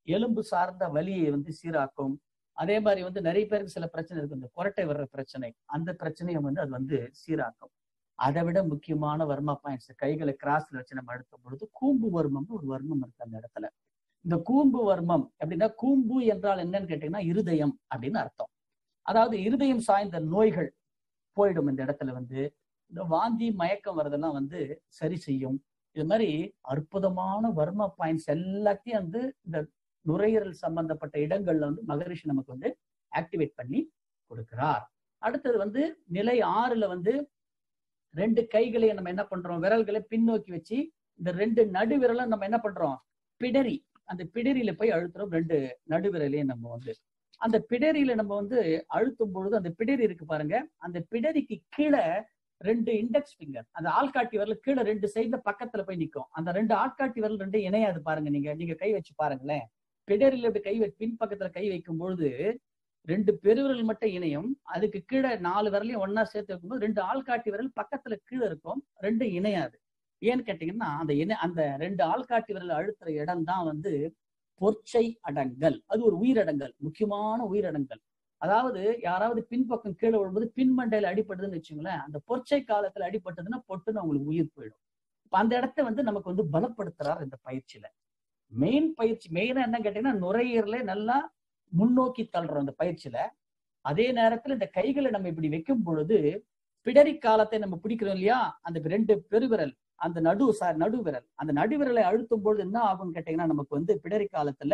எலும்பு சார்ந்த வலியை வந்து சீராக்கும். அதே மாதிரி வந்து நிறைய பேருக்கு சில பிரச்சனை இருக்கு, இந்த குரட்டை வர்ற பிரச்சனை, அந்த பிரச்சனையை வந்து அது வந்து சீராக்கும். அதை விட முக்கியமான வர்மா பாயிண்ட்ஸ், கைகளை கிராஸ்ல வச்சு நம்ம அழுத்தும் பொழுது கூம்பு வர்மம் ஒரு வர்மம் இருக்கு அந்த இடத்துல. இந்த கூம்பு வர்மம் அப்படின்னா, கூம்பு என்றால் என்னன்னு கேட்டீங்கன்னா இருதயம் அப்படின்னு அர்த்தம். அதாவது இருதயம் சாய்ந்த நோய்கள் போயிடும் இந்த இடத்துல. வந்து இந்த வாந்தி மயக்கம் வரதெல்லாம் வந்து சரி செய்யும். இது மாதிரி அற்புதமான வர்மா பாயிண்ட்ஸ் எல்லாத்தையும் வந்து இந்த நுரையீரல் சம்பந்தப்பட்ட இடங்கள்ல வந்து மகரிஷி நமக்கு வந்து ஆக்டிவேட் பண்ணி கொடுக்கிறார். அடுத்தது வந்து நிலை ஆறுல வந்து ரெண்டு கைகளை நம்ம என்ன பண்றோம், விரல்களை பின்னோக்கி வச்சு இந்த ரெண்டு நடுவிரலை நம்ம என்ன பண்றோம், பிடரி, அந்த பிடரியில போய் அழுத்துறோம். ரெண்டு நடுவிரலையும் நம்ம வந்து அந்த பிடரியில நம்ம வந்து அழுத்தும் பொழுது அந்த பிடரி இருக்கு பாருங்க, அந்த பிடரிக்கு கீழே ரெண்டு இண்டெக்ஸ் ஃபிங்கர், அந்த ஆள்காட்டி விரல் கீழே ரெண்டு சைடுல பக்கத்துல போய் நிற்கும். அந்த ரெண்டு ஆள்காட்டி விரல் ரெண்டு இணையாது பாருங்க. நீங்க நீங்க கை வச்சு பாருங்களேன், பிடரியில இப்படி கை வச்சு பின் பக்கத்துல கை வைக்கும் பொழுது ரெண்டு பெருவிரல் மட்டும் இணையும். அதுக்கு கீழே நாலு விரலையும் ஒன்னா சேர்த்து வைக்கும்போது ரெண்டு ஆள்காட்டி விரல் பக்கத்துல கீழே இருக்கும், ரெண்டும் இணையாது. ஏன்னு கேட்டீங்கன்னா அந்த இணை அந்த ரெண்டு ஆள்காட்டி விரல் அழுத்துற இடம் தான் வந்து பொற்சை அடங்கல். அது ஒரு உயிரடங்கல், முக்கியமான உயிரடங்கல். அதாவது யாராவது பின்பக்கம் கீழே விழும்போது பின்மண்டையில அடிபடுதுன்னு வச்சுங்களேன், அந்த பொற்சை காலத்துல அடிபட்டதுன்னா பொட்டுன்னு அவங்களுக்கு உயிர் போயிடும். இப்ப அந்த இடத்த வந்து நமக்கு வந்து பலப்படுத்துறாரு இந்த பயிற்சியில. மெயின் பயிற்சி மெயினா என்ன கேட்டீங்கன்னா, நுரையீரலே நல்லா முன்னோக்கி தள்ளுறோம் இந்த பயிற்சியில. அதே நேரத்துல இந்த கைகளை நம்ம இப்படி வைக்கும் பொழுது பிடரி காலத்தை நம்ம பிடிக்கிறோம் இல்லையா, அந்த ரெண்டு பெருவிரல், அந்த நடு சார் நடுவிரல், அந்த நடுவிரலை அழுத்தும் பொழுது என்ன ஆகும்னு கேட்டீங்கன்னா, நமக்கு வந்து பிடரி காலத்துல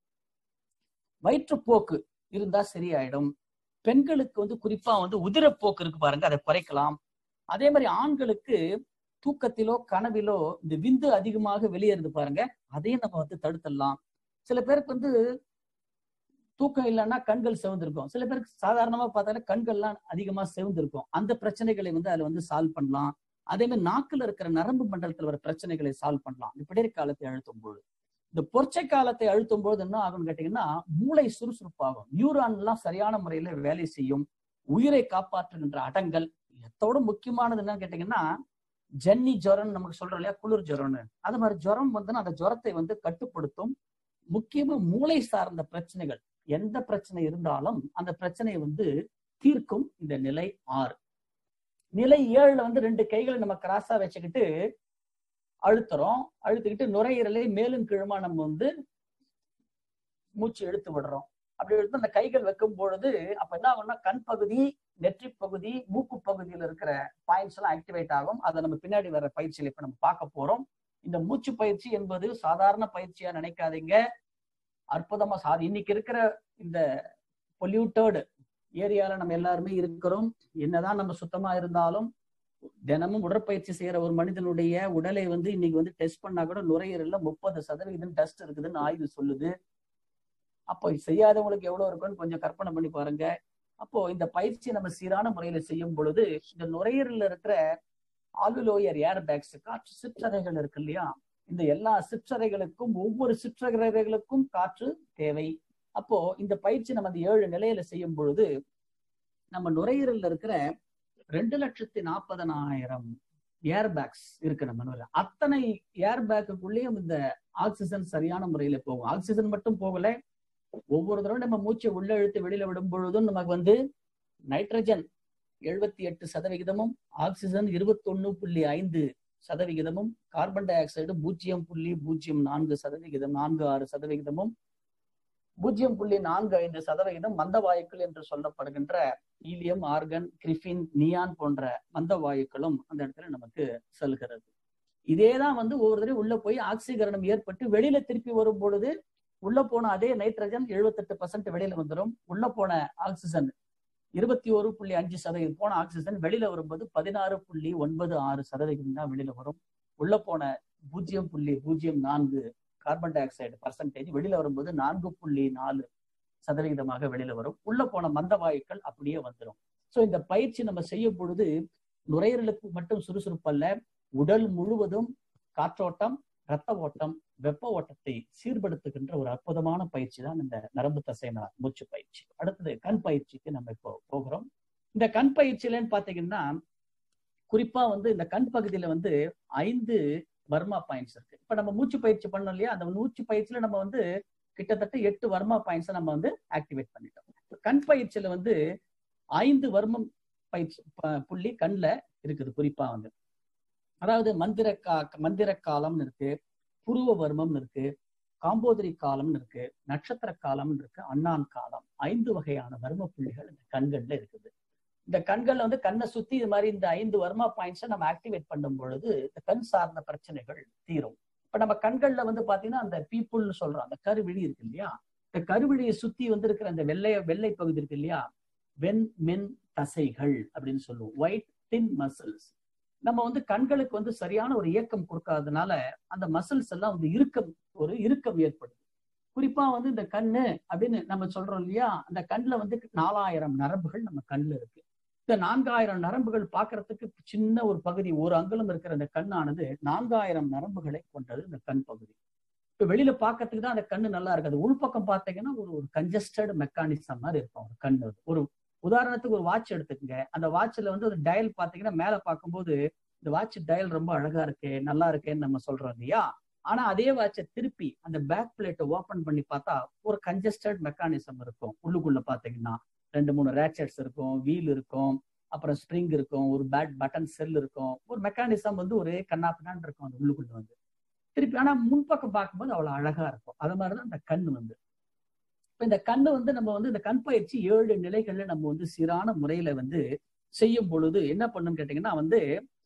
வயிற்றுப்போக்கு இருந்தா சரியாயிடும். பெண்களுக்கு வந்து குறிப்பா வந்து உதிரப்போக்கு இருக்கு பாருங்க, அதை குறைக்கலாம். அதே மாதிரி ஆண்களுக்கு தூக்கத்திலோ கனவிலோ இந்த விந்து அதிகமாக வெளியேறுது பாருங்க, அதையும் நம்ம வந்து தடுத்துடலாம். சில பேருக்கு வந்து தூக்கம் இல்லைன்னா கண்கள் செவந்திருக்கும், சில பேருக்கு சாதாரணமா பார்த்தாலே கண்கள்லாம் அதிகமா செவந்திருக்கும். அந்த பிரச்சனைகளை வந்து அதுல வந்து சால்வ் பண்ணலாம். அதே மாதிரி நாக்குல இருக்கிற நரம்பு மண்டலத்துல வர பிரச்சனைகளை சால்வ் பண்ணலாம் இந்த பிடரி காலத்தை அழுத்தும் போது. இந்த பொற்சை காலத்தை அழுத்தும் போது என்ன ஆகும்னு கேட்டீங்கன்னா, மூளை சுறுசுறுப்பாகும், நியூரான் எல்லாம் சரியான முறையில வேலை செய்யும், உயிரை காப்பாற்றுகின்ற அடங்கல். எத்தோட முக்கியமானது என்னன்னு கேட்டீங்கன்னா, ஜன்னி ஜுரம் நமக்கு சொல்றோம் இல்லையா, குளிர் ஜுரம்னு, அது மாதிரி ஜுரம் வந்து அந்த ஜுரத்தை வந்து கட்டுப்படுத்தும். முக்கியமா மூளை சார்ந்த பிரச்சனைகள் எந்த பிரச்சனை இருந்தாலும் அந்த பிரச்சனையை வந்து தீர்க்கும் இந்த நிலை ஆறு. நிலை ஏழுல வந்து ரெண்டு கைகளை நம்ம கிராஸா வச்சுக்கிட்டு அழுத்துறோம். அழுத்துக்கிட்டு நுரையீரலை மேலும் கீழுமா நம்ம வந்து மூச்சு எடுத்து விடுறோம். அப்படி எடுத்து அந்த கைகள் வைக்கும் பொழுது அப்ப என்ன ஆகும்னா, கண் பகுதி, நெற்றி பகுதி, மூக்கு பகுதியில் இருக்கிற பாயிண்ட்ஸ் எல்லாம் ஆக்டிவேட் ஆகும். அதை நம்ம பின்னாடி வர பயிற்சியில் இப்ப நம்ம பார்க்க போறோம். இந்த மூச்சு பயிற்சி என்பது சாதாரண பயிற்சியா நினைக்காதீங்க, அற்புதமா சாதி. இன்னைக்கு இருக்கிற இந்த பொல்யூட்டட் ஏரியால நம்ம எல்லாருமே இருக்கிறோம். என்னதான் நம்ம சுத்தமா இருந்தாலும் தினமும் உடற்பயிற்சி செய்யற ஒரு மனிதனுடைய உடலை வந்து இன்னைக்கு வந்து டெஸ்ட் பண்ணா கூட நுரையீரல்ல முப்பது சதவீதம் டஸ்ட் இருக்குதுன்னு ஆய்வு சொல்லுது. அப்போ செய்யாதவங்களுக்கு எவ்வளவு இருக்குன்னு கொஞ்சம் கற்பனை பண்ணி பாருங்க. அப்போ இந்த பயிற்சி நம்ம சீரான முறையில செய்யும் பொழுது இந்த நுரையீரல்ல இருக்கிற ஆல்விலோயர் ஏர் பேக்ஸ், காற்று சிற்றறைகள் இருக்கு இல்லையா, இந்த எல்லா சிற்றறைகளுக்கும் ஒவ்வொரு சிற்றறைகளுக்கும் காற்று தேவை. அப்போ இந்த பயிற்சி நம்ம அந்த ஏழு நிலையில செய்யும் பொழுது நம்ம நுரையீரல்ல இருக்கிற ரெண்டு லட்சத்தி நாற்பதனாயிரம் ஏர் பேக்ஸ் இருக்கு நம்ம நுரையீரல். அத்தனை ஏர் பேக்குக்குள்ளேயும் இந்த ஆக்சிஜன் சரியான முறையில போகும். ஆக்சிஜன் மட்டும் போகல, ஒவ்வொரு தடவை நம்ம மூச்சை உள்ள இழுத்து வெளியில விடும் பொழுதும் நமக்கு வந்து நைட்ரஜன் எழுபத்தி எட்டு சதவிகிதமும், ஆக்சிஜன் இருபத்தி ஒண்ணு புள்ளி ஐந்து சதவிகிதமும், கார்பன் டை ஆக்சைடு பூஜ்ஜியம் புள்ளி பூஜ்ஜியம் நான்கு சதவிகிதம் நான்கு ஆறு சதவிகிதமும், பூஜ்ஜியம் புள்ளி நான்கு ஐந்து சதவிகிதம் மந்த வாயுக்கள் என்று சொல்லப்படுகின்ற ஹீலியம், ஆர்கன், கிரிஃபின், நியான் போன்ற மந்த வாயுக்களும் அந்த இடத்துல நமக்கு செல்கிறது. இதேதான் வந்து ஒவ்வொரு தடவை உள்ள போய் ஆக்சிகரணம் ஏற்பட்டு வெளியில திருப்பி வரும் பொழுது உள்ள போன அதே நைட்ரஜன் எழுபத்தி எட்டு பர்சன்ட் வெளியில வந்துடும். உள்ள போன ஆக்சிஜன் இருபத்தி ஒரு புள்ளி அஞ்சு சதவீதம் போன ஆக்சிஜன் வெளியில வரும்போது பதினாறு புள்ளி ஒன்பது ஆறு சதவீதம் தான் வெளியில வரும். உள்ள போன பூஜ்ஜியம் புள்ளி பூஜ்ஜியம் நான்கு கார்பன் டை ஆக்சைடு பர்சன்டேஜ் வெளியில வரும்போது நான்கு புள்ளி நாலு சதவீதமாக வெளியில வரும். உள்ள போன மந்த வாயுக்கள் அப்படியே வந்துடும். சோ இந்த பயிற்சி நம்ம செய்யும் பொழுது நுரையீரலுக்கு மட்டும் சுறுசுறுப்பு அல்ல, உடல் முழுவதும் காற்றோட்டம், இரத்த ஓட்டம், வெப்ப ஓட்டத்தை சீர்படுத்துகின்ற ஒரு அற்புதமான பயிற்சி தான் இந்த நரம்பு தசைனா மூச்சு பயிற்சி. அடுத்தது கண் பயிற்சிக்கு நம்ம இப்போ போகிறோம். இந்த கண் பயிற்சியிலன்னு பாத்தீங்கன்னா குறிப்பா வந்து இந்த கண் பகுதியில வந்து ஐந்து வர்மா பாயிண்ட்ஸ் இருக்கு. இப்ப நம்ம மூச்சு பயிற்சி பண்ணோம் இல்லையா, அந்த மூச்சு பயிற்சியில நம்ம வந்து கிட்டத்தட்ட எட்டு வர்மா பாயிண்ட்ஸை நம்ம வந்து ஆக்டிவேட் பண்ணிட்டோம். கண் பயிற்சியில வந்து ஐந்து வர்மம் பயிற்சி புள்ளி கண்ணில் இருக்குது. குறிப்பா வந்து அதாவது மந்திர கா மந்திர காலம்னு இருக்கு, புருவ வர்மம்னு இருக்கு, காம்போதரி காலம்னு இருக்கு, நட்சத்திர காலம்னு இருக்கு, அண்ணான் காலம். ஐந்து வகையான வர்ம புள்ளிகள் இந்த கண்கள்ல இருக்குது. இந்த கண்கள்ல வந்து கண்ணை சுத்தி இது மாதிரி இந்த ஐந்து வர்மா பாயிண்ட்ஸை நம்ம ஆக்டிவேட் பண்ணும் பொழுது இந்த கண் சார்ந்த பிரச்சனைகள் தீரும். இப்ப நம்ம கண்கள்ல வந்து பாத்தீங்கன்னா அந்த பீப்புள்னு சொல்றோம், அந்த கருவிழி இருக்கு இல்லையா, இந்த கருவிழியை சுத்தி வந்து இருக்கிற அந்த வெள்ளை வெள்ளை பகுதி இருக்கு இல்லையா, வெண் மென் தசைகள் அப்படின்னு சொல்லுவோம், ஒயிட் தின் மசில்ஸ். நம்ம வந்து கண்களுக்கு வந்து சரியான ஒரு இயக்கம் கொடுக்காதனால அந்த மசில்ஸ் எல்லாம் வந்து இறுக்கம் ஒரு இறுக்கம் ஏற்படுது. குறிப்பா வந்து இந்த கண்ணு அப்படின்னு நம்ம சொல்றோம் இல்லையா, அந்த கண்ணுல வந்து நாலாயிரம் நரம்புகள் நம்ம கண்ணுல இருக்கு. இந்த நான்காயிரம் நரம்புகள் பாக்குறதுக்கு சின்ன ஒரு பகுதி, ஒரு அங்குலம் இருக்கிற அந்த கண்ணானது நான்காயிரம் நரம்புகளை கொண்டது இந்த கண் பகுதி. இப்ப வெளியில பாக்கிறதுக்கு தான் அந்த கண்ணு நல்லா இருக்காது. உள்பக்கம் பார்த்தீங்கன்னா ஒரு ஒரு கன்ஜஸ்டட் மெக்கானிசம் மாதிரி இருக்கும் ஒரு கண்ணு. ஒரு உதாரணத்துக்கு ஒரு வாட்ச் எடுத்துக்கங்க, அந்த வாட்ச்ல வந்து ஒரு டயல் பாத்தீங்கன்னா மேல பார்க்கும்போது இந்த வாட்ச் டயல் ரொம்ப அழகா இருக்கு நல்லா இருக்கேன்னு நம்ம சொல்றோம் இல்லையா. ஆனா அதே வாட்சை திருப்பி அந்த பேக் பிளேட்டை ஓபன் பண்ணி பார்த்தா ஒரு கன்ஜஸ்டட் மெக்கானிசம் இருக்கும். உள்ளுக்குள்ள பாத்தீங்கன்னா ரெண்டு மூணு ரேச்சட்ஸ் இருக்கும், வீல் இருக்கும், அப்புறம் ஸ்ப்ரிங் இருக்கும், ஒரு பேட் பட்டன் செல் இருக்கும், ஒரு மெக்கானிசம் வந்து ஒரு கண்ணா பின்னான்னு இருக்கும் அந்த உள்ளுக்குள்ள வந்து திருப்பி. ஆனா முன்பக்கம் பார்க்கும்போது அவ்வளவு அழகா இருக்கும். அது மாதிரிதான் இந்த கண் வந்து. இப்ப இந்த கண்ணு வந்து நம்ம வந்து இந்த கண் பயிற்சி ஏழு நிலைகள்ல நம்ம வந்து சீரான முறையில வந்து செய்யும் பொழுது என்ன பண்ணுன்னு கேட்டீங்கன்னா வந்து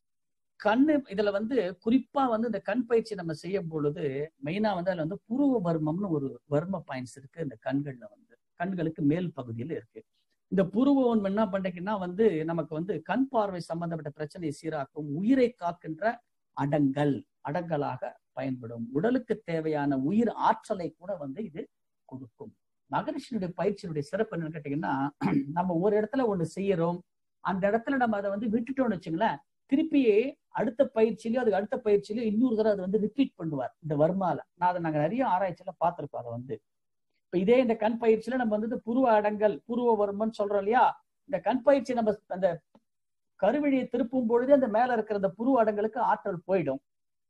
கண்ணு இதுல வந்து குறிப்பா வந்து இந்த கண் பயிற்சி நம்ம செய்யும் பொழுது மெயினா வந்து அதுல வந்து புருவ வர்மம்னு ஒரு வர்ம பாயிண்ட்ஸ் இருக்கு இந்த கண்கள்ல வந்து, கண்களுக்கு மேல் பகுதியில இருக்கு. இந்த புருவம் என்ன பண்றீங்கன்னா வந்து நமக்கு வந்து கண் பார்வை சம்பந்தப்பட்ட பிரச்சனையை சீராக்கும், உயிரை காக்கின்ற அடங்கல் அடங்கலாக பயன்படும், உடலுக்கு தேவையான உயிர் ஆற்றலை கூட வந்து இது கொடுக்கும். மகரிஷியுடைய பயிற்சியினுடைய சிறப்பு என்னன்னு கேட்டீங்கன்னா, நம்ம ஒரு இடத்துல ஒண்ணு செய்யறோம், அந்த இடத்துல நம்ம அதை வந்து விட்டுட்டோம்னு வச்சுங்களேன், திருப்பி அடுத்த பயிற்சியிலயோ அதுக்கு அடுத்த பயிற்சியிலயோ இன்னொரு தடவை அதை வந்து ரிப்பீட் பண்ணுவார் இந்த வர்மால. நான் அதை நாங்க நிறைய ஆராய்ச்சியில பார்த்திருக்கோம். அதை வந்து இப்ப இதே இந்த கண் பயிற்சியில நம்ம வந்து புருவ அடங்கல் புருவ வர்மம்னு சொல்றோம் இல்லையா, இந்த கண் பயிற்சி நம்ம அந்த கருவிழியை திருப்பும் பொழுதே அந்த மேல இருக்கிற அந்த புருவ அடங்கலுக்கு ஆற்றல் போயிடும்.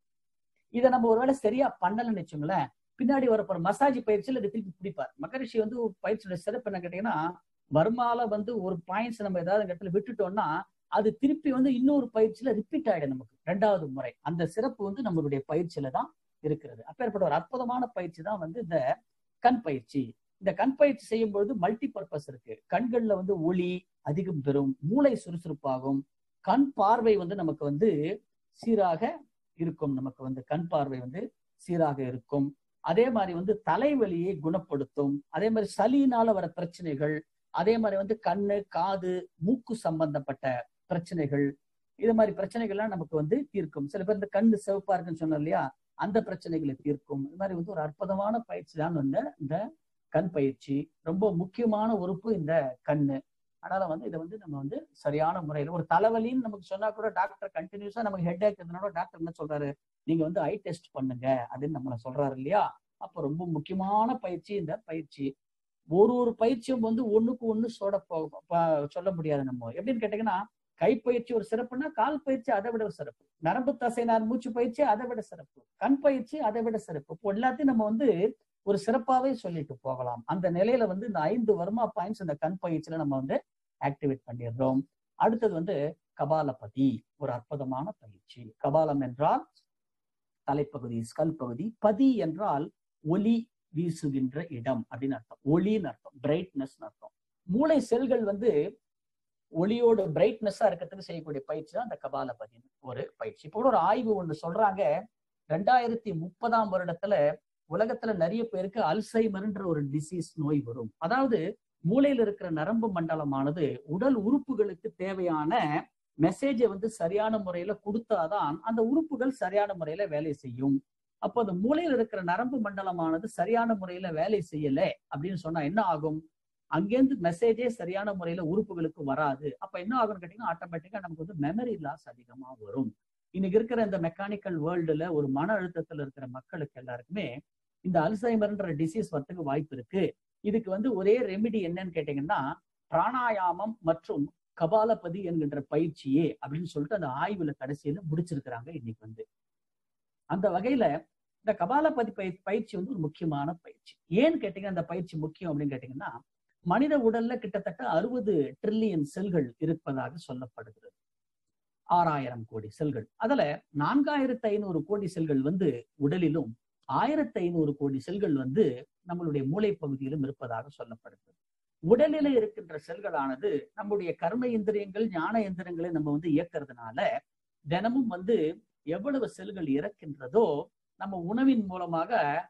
இதை நம்ம ஒருவேளை சரியா பண்ணலன்னு வச்சுங்களேன், பின்னாடி வரப்போற மசாஜ் பயிற்சியில இதை திருப்பி பிடிப்பார். மகரிஷி வந்து ஒரு பயிற்சியோட சிறப்பு என்ன கேட்டீங்கன்னா, வர்மால வந்து ஒரு பாயிண்ட்ஸ் நம்ம ஏதாவது இடத்துல விட்டுட்டோம்னா அது திருப்பி வந்து இன்னொரு பயிற்சியில ரிப்பீட் ஆயிடும் நமக்கு ரெண்டாவது முறை. அந்த சிறப்பு வந்து நம்மளுடைய பயிற்சியில தான் இருக்கிறது. அப்பேற்பட்ட ஒரு அற்புதமான பயிற்சி தான் வந்து இந்த கண் பயிற்சி. இந்த கண் பயிற்சி செய்யும் பொழுது மல்டி பர்பஸ் இருக்கு. கண்கள்ல வந்து ஒளி அதிகம் பெறும், மூளை சுறுசுறுப்பாகும், கண் பார்வை வந்து நமக்கு வந்து சீராக இருக்கும், நமக்கு வந்து கண் பார்வை வந்து சீராக இருக்கும். அதே மாதிரி வந்து தலைவலியை குணப்படுத்தும், அதே மாதிரி சளியினால வர பிரச்சனைகள், அதே மாதிரி வந்து கண்ணு காது மூக்கு சம்பந்தப்பட்ட பிரச்சனைகள், இது மாதிரி பிரச்சனைகள்லாம் நமக்கு வந்து தீர்க்கும். சில பேர் இந்த கண்ணு சிவப்பா இருக்குன்னு சொன்னோம் இல்லையா, அந்த பிரச்சனைகளை தீர்க்கும். இது மாதிரி வந்து ஒரு அற்புதமான பயிற்சி தான் வந்து இந்த கண் பயிற்சி. ரொம்ப முக்கியமான உறுப்பு இந்த கண்ணு. அதனால வந்து இதை வந்து நம்ம வந்து சரியான முறையில ஒரு தலைவலின்னு நமக்கு சொன்னா கூட டாக்டர் கண்டினியூஸா நமக்கு ஹெட் ஏக் இருந்தனால டாக்டர் என்ன சொல்றாரு, நீங்க வந்து ஐ டெஸ்ட் பண்ணுங்க அப்படின்னு நம்மள சொல்றாரு இல்லையா. அப்ப ரொம்ப முக்கியமான பயிற்சி இந்த பயிற்சி. ஒரு ஒரு பயிற்சியும் வந்து ஒண்ணுக்கு ஒண்ணு சொட சொல்ல முடியாது. நம்ம எப்படின்னு கேட்டீங்கன்னா, கைப்பயிற்சி ஒரு சிறப்புன்னா கால் பயிற்சி அதை விட ஒரு சிறப்பு, நரம்பு தசைநார் மூச்சு பயிற்சி அதை விட சிறப்பு, கண் பயிற்சி அதை விட சிறப்பு. இப்போ எல்லாத்தையும் நம்ம வந்து ஒரு சிறப்பாவே சொல்லிட்டு போகலாம். அந்த நிலையில வந்து இந்த ஐந்து வர்மா பாயிண்ட்ஸ் இந்த கண் பயிற்சியில நம்ம வந்து ஆக்டிவேட் பண்ணிடுறோம். அடுத்தது வந்து கபாலபதி, ஒரு அற்புதமான பயிற்சி. கபாலம் என்றால் தலைப்பகுதி, ஸ்கல் பகுதி, பதி என்றால் ஒளி வீசுகின்ற இடம் அப்படின்னு அர்த்தம், ஒளின்னு அர்த்தம், பிரைட்னஸ் அர்த்தம். மூளை செல்கள் வந்து ஒளியோட பிரைட்னஸா இருக்கிறதுக்கு செய்யக்கூடிய பயிற்சி தான் அந்த கபாலபதி ஒரு பயிற்சி. இப்போ ஒரு ஆய்வு ஒண்ணு சொல்றாங்க, ரெண்டாயிரத்தி முப்பதாம் வருடத்துல உலகத்துல நிறைய பேருக்கு அல்சைமர்ன்ற ஒரு டிசீஸ் நோய் வரும். அதாவது மூளையில இருக்கிற நரம்பு மண்டலமானது உடல் உறுப்புகளுக்கு தேவையான மெசேஜை வந்து சரியான முறையில கொடுத்தாதான் அந்த உறுப்புகள் சரியான முறையில வேலை செய்யும். அப்போ அந்த மூளையில இருக்கிற நரம்பு மண்டலமானது சரியான முறையில வேலை செய்யல அப்படின்னு சொன்னா என்ன ஆகும், அங்கேருந்து மெசேஜே சரியான முறையில உறுப்புகளுக்கு வராது. அப்ப என்ன ஆகும்னு கேட்டீங்கன்னா, ஆட்டோமேட்டிக்கா நமக்கு வந்து மெமரி லாஸ் அதிகமா வரும். இன்னைக்கு இருக்கிற இந்த மெக்கானிக்கல் வேர்ல்டுல ஒரு மன அழுத்தத்துல இருக்கிற மக்களுக்கு எல்லாருக்குமே இந்த அல்சைமர்ன்ற டிசீஸ் வரத்துக்கு வாய்ப்பு இருக்கு. இதுக்கு வந்து ஒரே ரெமிடி என்னன்னு கேட்டீங்கன்னா, பிராணாயாமம் மற்றும் கபாலபதி என்கின்ற பயிற்சியே அப்படின்னு சொல்லிட்டு அந்த ஆய்வுல கடைசியில முடிச்சிருக்கிறாங்க இன்னைக்கு வந்து. அந்த வகையில இந்த கபாலபதி பயிற்சி பயிற்சி வந்து ஒரு முக்கியமான பயிற்சி. ஏன்னு கேட்டீங்கன்னா அந்த பயிற்சி முக்கியம் அப்படின்னு கேட்டீங்கன்னா, மனித உடல்ல கிட்டத்தட்ட அறுபது ட்ரில்லியன் செல்கள் இருப்பதாக சொல்லப்படுகிறது. ஆறாயிரம் கோடி செல்கள். அதுல நான்காயிரத்தி ஐநூறு கோடி செல்கள் வந்து உடலிலும், ஆயிரத்தி ஐநூறு கோடி செல்கள் வந்து நம்மளுடைய மூளை பகுதியிலும் இருப்பதாக சொல்லப்படுகிறது. உடலில இருக்கின்ற செல்களானது நம்முடைய கர்ம இந்திரியங்கள், ஞான இந்திரியங்களை நம்ம வந்து இயக்கிறதுனால தினமும் வந்து எவ்வளவு செல்கள் இறக்கின்றதோ நம்ம உணவின் மூலமாக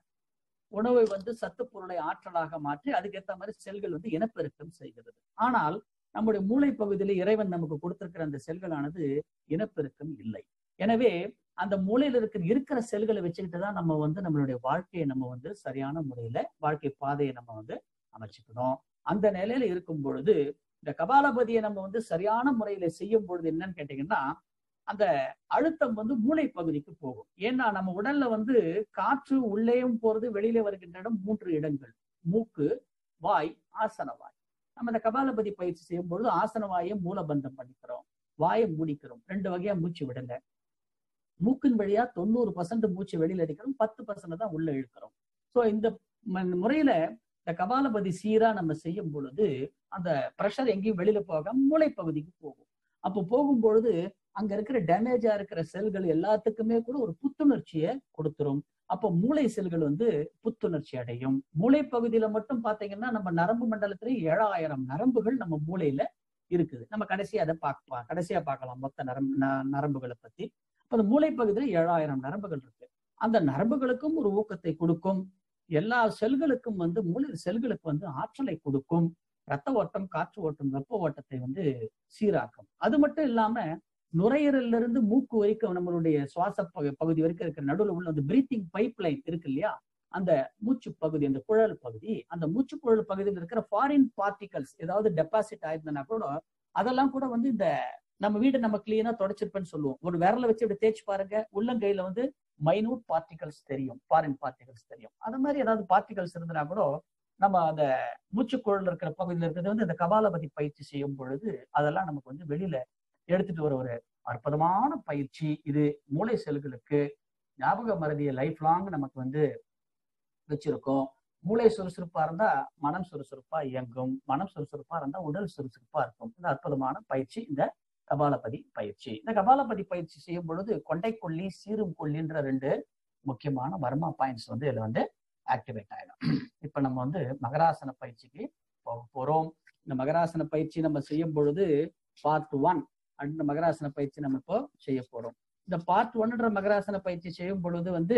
உணவை வந்து சத்து பொருளை ஆற்றலாக மாற்றி அதுக்கேற்ற மாதிரி செல்கள் வந்து இனப்பெருக்கம் செய்கிறது. ஆனால் நம்முடைய மூளை பகுதியில இறைவன் நமக்கு கொடுத்திருக்கிற அந்த செல்களானது இனப்பெருக்கம் இல்லை. எனவே அந்த மூளையில இருக்கிற இருக்கிற செல்களை வச்சுக்கிட்டு தான் நம்ம வந்து நம்மளுடைய வாழ்க்கையை நம்ம வந்து சரியான முறையில வாழ்க்கை பாதையை நம்ம வந்து அமைச்சுக்கணும். அந்த நிலையில இருக்கும் பொழுது இந்த கபாலபதியை நம்ம வந்து சரியான முறையில செய்யும் பொழுது என்னன்னு கேட்டீங்கன்னா, அந்த அழுத்தம் வந்து மூளை பகுதிக்கு போகும். ஏன்னா நம்ம உடல்ல வந்து காற்று உள்ளேயும் போறது, வெளியில வருகின்ற இடம் மூன்று இடங்கள்: மூக்கு, வாய், ஆசன வாய். நம்ம இந்த கபாலபதி பயிற்சி செய்யும் பொழுது ஆசன வாயை மூலபந்தம் பண்ணிக்கிறோம், வாயை மூடிக்கிறோம். ரெண்டு வகையா மூச்சு விடல. மூக்கின் வழியா தொண்ணூறு பர்சன்ட் மூச்சு வெளியில அடிக்கிறோம், பத்து பர்சன்ட் தான் உள்ள இழுக்கிறோம். ஸோ இந்த முறையில இந்த கபாலபதி சீரா நம்ம செய்யும் பொழுது அந்த ப்ரெஷர் எங்கேயும் வெளியில போகாம மூளை பகுதிக்கு போகும். அப்போ போகும்பொழுது அங்க இருக்கிற டேமேஜா இருக்கிற செல்கள் எல்லாத்துக்குமே கூட ஒரு புத்துணர்ச்சியை கொடுத்துரும். அப்போ மூளை செல்கள் வந்து புத்துணர்ச்சி அடையும். மூளை பகுதியில மட்டும் பாத்தீங்கன்னா நம்ம நரம்பு மண்டலத்துல ஏழாயிரம் நரம்புகள் நம்ம மூளையில இருக்குது. நம்ம கடைசியா அதை பார்க்கலாம், கடைசியா பார்க்கலாம் மொத்த நரம்பு நரம்புகளை பத்தி. அப்ப அந்த மூளை பகுதியில ஏழாயிரம் நரம்புகள் இருக்கு. அந்த நரம்புகளுக்கும் ஒரு ஊக்கத்தை கொடுக்கும். எல்லா செல்களுக்கும் வந்து மூளை செல்களுக்கு வந்து ஆற்றலை கொடுக்கும். ரத்த ஓட்டம், காற்று ஓட்டம், வெப்ப ஓட்டத்தை வந்து சீராக்கும். அது மட்டும் இல்லாம நுரையீரல்ல இருந்து மூக்கு வரைக்கும் நம்மளுடைய சுவாச பகுதி வரைக்கும் இருக்கிற நடுவில் உள்ள அந்த பிரீத்திங் பைப் லைன் இருக்கு இல்லையா, அந்த மூச்சு பகுதி, அந்த குழல் பகுதி, அந்த மூச்சு குழல் பகுதியில் இருக்கிற ஃபாரின் பார்ட்டிகல்ஸ் ஏதாவது டெபாசிட் ஆயிருந்தனா கூட அதெல்லாம் கூட வந்து இந்த நம்ம வீட்டை நம்ம கிளீனா தொடச்சிருப்பேன்னு சொல்லுவோம். ஒரு விரலை வச்சு இப்படி தேய்ச்சி பாருங்க, உள்ளங்கையில வந்து மைனூட் பார்ட்டிகல்ஸ் தெரியும், ஃபாரின் பார்ட்டிகல்ஸ் தெரியும். அது மாதிரி ஏதாவது பார்ட்டிகல்ஸ் இருந்தனா கூட நம்ம அந்த மூச்சுக்குழல் இருக்கிற பகுதியில் இருக்கிறது வந்து இந்த கபாலபதி பயிற்சி செய்யும் பொழுது அதெல்லாம் நமக்கு வந்து வெளியில எடுத்துட்டு வர ஒரு அற்புதமான பயிற்சி இது. மூளை செல்களுக்கு ஞாபக மறதியை லைஃப் லாங் நமக்கு வந்து வச்சிருக்கோம். மூளை சுறுசுறுப்பா இருந்தா மனம் சுறுசுறுப்பா இயங்கும், மனம் சுறுசுறுப்பா இருந்தா உடல் சுறுசுறுப்பா இருக்கும். இந்த அற்புதமான பயிற்சி இந்த கபாலபதி பயிற்சி. இந்த கபாலபதி பயிற்சி செய்யும் பொழுது கொண்டை கொல்லி, சீரும் கொல்லின்ற ரெண்டு முக்கியமான வர்மா பாயிண்ட்ஸ் வந்து இதுல வந்து ஆக்டிவேட் ஆயிடும். இப்ப நம்ம வந்து மகராசன பயிற்சிக்கு போக போறோம். இந்த மகராசன பயிற்சி நம்ம செய்யும் பொழுது பார்ட் ஒன் அந்த மகராசன பயிற்சி நம்ம இப்போ செய்ய போறோம். இந்த பார்ட் ஒன்ன்ற மகராசன பயிற்சி செய்யும் பொழுது வந்து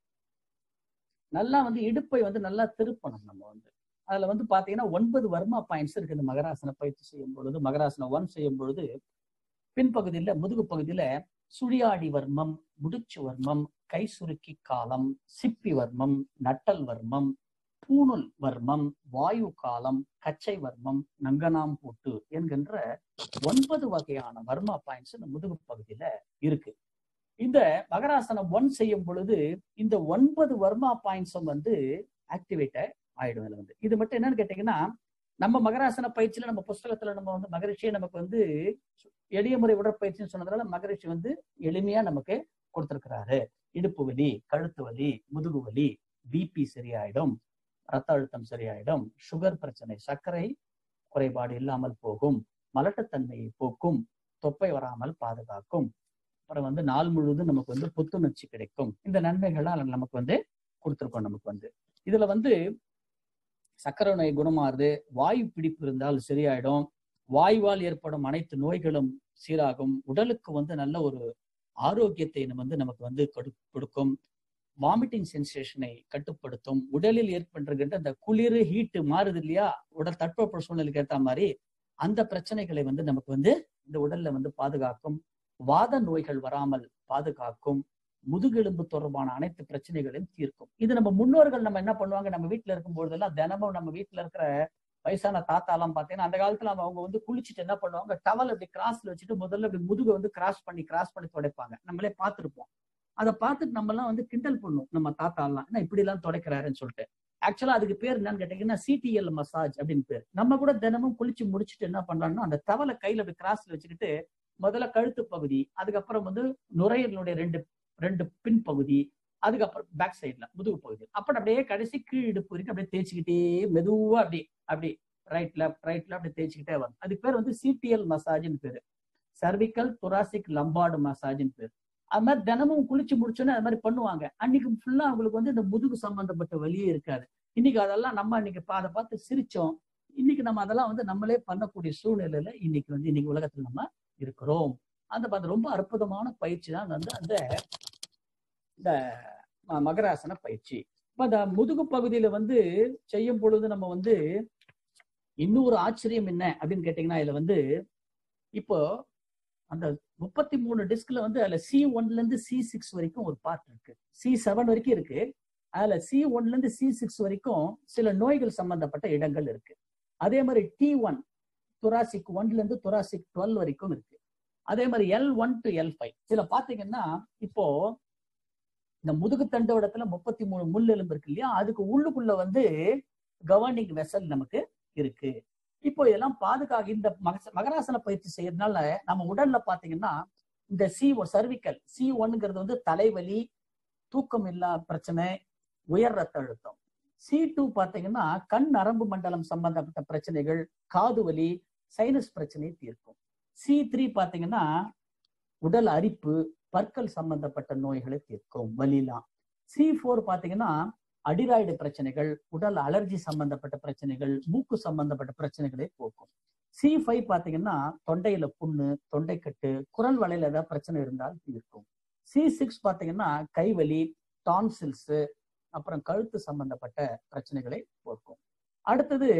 நல்லா வந்து இடுப்பை வந்து நல்லா திருப்பணும். நம்ம வந்து அதுல வந்து பாத்தீங்கன்னா ஒன்பது வர்மா பாயிண்ட்ஸ் இருக்கு இந்த மகராசன பயிற்சி செய்யும் பொழுது. மகராசன ஒன் செய்யும் பொழுது பின்பகுதியில முதுகு பகுதியில சுழியாடி வர்மம், முடிச்சு வர்மம், கை சுருக்கி காலம், சிப்பி வர்மம், நட்டல் வர்மம், பூணுல் வர்மம், வாயு காலம், கச்சை வர்மம், நங்கனாம் பூட்டு என்கின்ற ஒன்பது வகையான வர்மா பாயிண்ட்ஸ் இந்த முதுகு பகுதியில இருக்கு. இந்த மகராசனம் ஒன் செய்யும் பொழுது இந்த ஒன்பது வர்மா பாயிண்ட்ஸும் வந்து ஆக்டிவேட் ஆயிடும். இதுல வந்து இது மட்டும் என்னன்னு கேட்டீங்கன்னா, நம்ம மகராசன பயிற்சியில நம்ம புஸ்தகத்துல நம்ம வந்து மகரிஷியை நமக்கு வந்து எளிய முறை உடற்பயிற்சின்னு சொன்னதுனால மகரிஷி வந்து எளிமையா நமக்கு கொடுத்திருக்கிறாரு. இடுப்பு வலி, கழுத்து வலி, முதுகு வலி, பிபி சரியாயிடும், ரத்த அழுத்தம் சரியாயிடும், சுகர் பிரச்சனை, சர்க்கரை குறைபாடு இல்லாமல் போகும், மலட்டுத்தன்மையை போக்கும், தொப்பை வராமல் பாதுகாக்கும், அப்புறம் வந்து நாள் முழுவதும் நமக்கு வந்து புத்துணர்ச்சி கிடைக்கும். இந்த நன்மைகள்லாம் நமக்கு வந்து கொடுத்துருக்கோம். நமக்கு வந்து இதுல வந்து சர்க்கரை நோய் குணமாறுது, வாயு பிடிப்பு இருந்தால் சரியாயிடும், வாயுவால் ஏற்படும் அனைத்து நோய்களும் சீராகும், உடலுக்கு வந்து நல்ல ஒரு ஆரோக்கியத்தை நம்ம வந்து நமக்கு வந்து கொடுக்கும், வாமிட்டிங் சென்சேஷனை கட்டுப்படுத்தும், உடலில் ஏற்படுகின்ற அந்த குளிர் ஹீட்டு மாறுது இல்லையா, உடல் தட்பவெப்ப சூழ்நிலைக்கு ஏற்ற மாதிரி அந்த பிரச்சனைகளை வந்து நமக்கு வந்து இந்த உடல்ல வந்து பாதுகாக்கும், வாத நோய்கள் வராமல் பாதுகாக்கும், முதுகெலும்பு தொடர்பான அனைத்து பிரச்சனைகளையும் தீர்க்கும். இது நம்ம முன்னோர்கள் நம்ம என்ன பண்ணுவாங்க, நம்ம வீட்டுல இருக்கும் பொழுதெல்லாம் தினமும் நம்ம வீட்டுல இருக்கிற வயசான தாத்தா எல்லாம் பாத்தீங்கன்னா அந்த காலத்துல அவங்க வந்து குளிச்சுட்டு என்ன பண்ணுவாங்க, டவல் அப்படி கிராஸ்ல வச்சுட்டு முதல்ல அப்படி முதுகை வந்து கிராஸ் பண்ணி கிராஸ் பண்ணி துடைப்பாங்க. நம்மளே பார்த்துருப்போம். அதை பார்த்துட்டு நம்ம எல்லாம் வந்து கிண்டல் பண்ணும், நம்ம தாத்தா எல்லாம் என்ன இப்படி எல்லாம் துடைக்கிறாருன்னு சொல்லிட்டு. ஆக்சுவலா அதுக்கு பேர் என்னன்னு கேட்டீங்கன்னா சிடிஎல் மசாஜ் அப்படின்னு பேர். நம்ம கூட தினமும் குளிச்சு முடிச்சுட்டு என்ன பண்றோம்னா அந்த டவலை கையில அப்படி கிராஸ்ல வச்சுக்கிட்டு முதல்ல கழுத்து பகுதி, அதுக்கப்புறம் வந்து நுரையீரலுடைய ரெண்டு ரெண்டு பின்பகுதி, அதுக்கப்புறம் பேக் சைட்ல முதுகு பகுதி, அப்புறம் அப்படியே கடைசி கீழ் இடுப்பு வரைக்கும் அப்படியே தேய்ச்சிக்கிட்டே மெதுவா அப்படி அப்படி ரைட் லெஃப்ட் ரைட் லெஃப்ட் அப்படி தேய்ச்சிக்கிட்டே வரும். அதுக்கு பேர் வந்து சிடிஎல் மசாஜ்னு பேரு, சர்விக்கல் தொராசிக் லம்பார்டு மசாஜ்னு பேரு. அது மாதிரி தினமும் குளிச்சு முடிச்சோன்னே அது மாதிரி பண்ணுவாங்க. அன்னைக்கு ஃபுல்லா அவங்களுக்கு வந்து இந்த முதுகு சம்பந்தப்பட்ட வலியே இருக்காது. இன்னைக்கு அதெல்லாம் நம்ம அன்னைக்கு அதை பார்த்து சிரிச்சோம். இன்னைக்கு நம்ம அதெல்லாம் வந்து நம்மளே பண்ணக்கூடிய சூழ்நிலையில இன்னைக்கு வந்து இன்னைக்கு உலகத்துல நம்ம இருக்கிறோம். அந்த ரொம்ப அற்புதமான பயிற்சி தான் வந்து அந்த இந்த மகராசன பயிற்சி. இப்ப அந்த முதுகு பகுதியில வந்து செய்யும் பொழுது நம்ம வந்து இன்னொரு ஆச்சரியம் என்ன அப்படின்னு கேட்டீங்கன்னா, இதுல வந்து இப்போ அந்த முப்பத்தி மூணு டிஸ்க்ல வந்து அதுல சி ஒன்ல இருந்து சி சிக்ஸ் வரைக்கும் ஒரு பார்ட் இருக்கு, சி செவன் வரைக்கும் இருக்கு. அதுல சி ஒன்ல இருந்து சி சிக்ஸ் வரைக்கும் சில நோய்கள் சம்பந்தப்பட்ட இடங்கள் இருக்கு. அதே மாதிரி டி ஒன் தொராசிக் ஒன்ல இருந்து தொராசிக் டுவெல் வரைக்கும் இருக்கு. அதே மாதிரி L one two L five. இதுல பாத்தீங்கன்னா இப்போ இந்த முதுகு தண்டோடத்துல முப்பத்தி மூணு முள் எலும்பு இருக்கு இல்லையா, அதுக்கு உள்ளுக்குள்ள வந்து கவர்னிங் வெசல் நமக்கு இருக்கு. இப்போ இதெல்லாம் பாதுகாக்க இந்த மகராசன பயிற்சி செய்யறதுனால நம்ம உடல்ல பாத்தீங்கன்னா இந்த சி சர்விக்கல் சி ஒன்னுங்கிறது வந்து தலைவலி, தூக்கம் இல்லா பிரச்சனை, உயர் ரத்த அழுத்தம். சி டூ பாத்தீங்கன்னா கண் நரம்பு மண்டலம் சம்பந்தப்பட்ட பிரச்சனைகள், காது வலி, சைனஸ் பிரச்சனையை தீர்க்கும். சி த்ரீ பாத்தீங்கன்னா உடல் அரிப்பு, பற்கள் சம்பந்தப்பட்ட நோய்களை தீர்க்கும், வலிலாம். சி போர் பாத்தீங்கன்னா அடிராய்டு பிரச்சனைகள், உடல் அலர்ஜி சம்பந்தப்பட்ட பிரச்சனைகள், மூக்கு சம்பந்தப்பட்ட பிரச்சனைகளை போக்கும். சி ஃபைவ் பாத்தீங்கன்னா தொண்டையில புண்ணு, தொண்டைக்கட்டு, குரல் வளையில ஏதாவது பிரச்சனை இருந்தால் தீர்க்கும். சி சிக்ஸ் பாத்தீங்கன்னா கைவலி, டான்சில்ஸ், அப்புறம் கழுத்து சம்பந்தப்பட்ட பிரச்சனைகளை போக்கும். அடுத்தது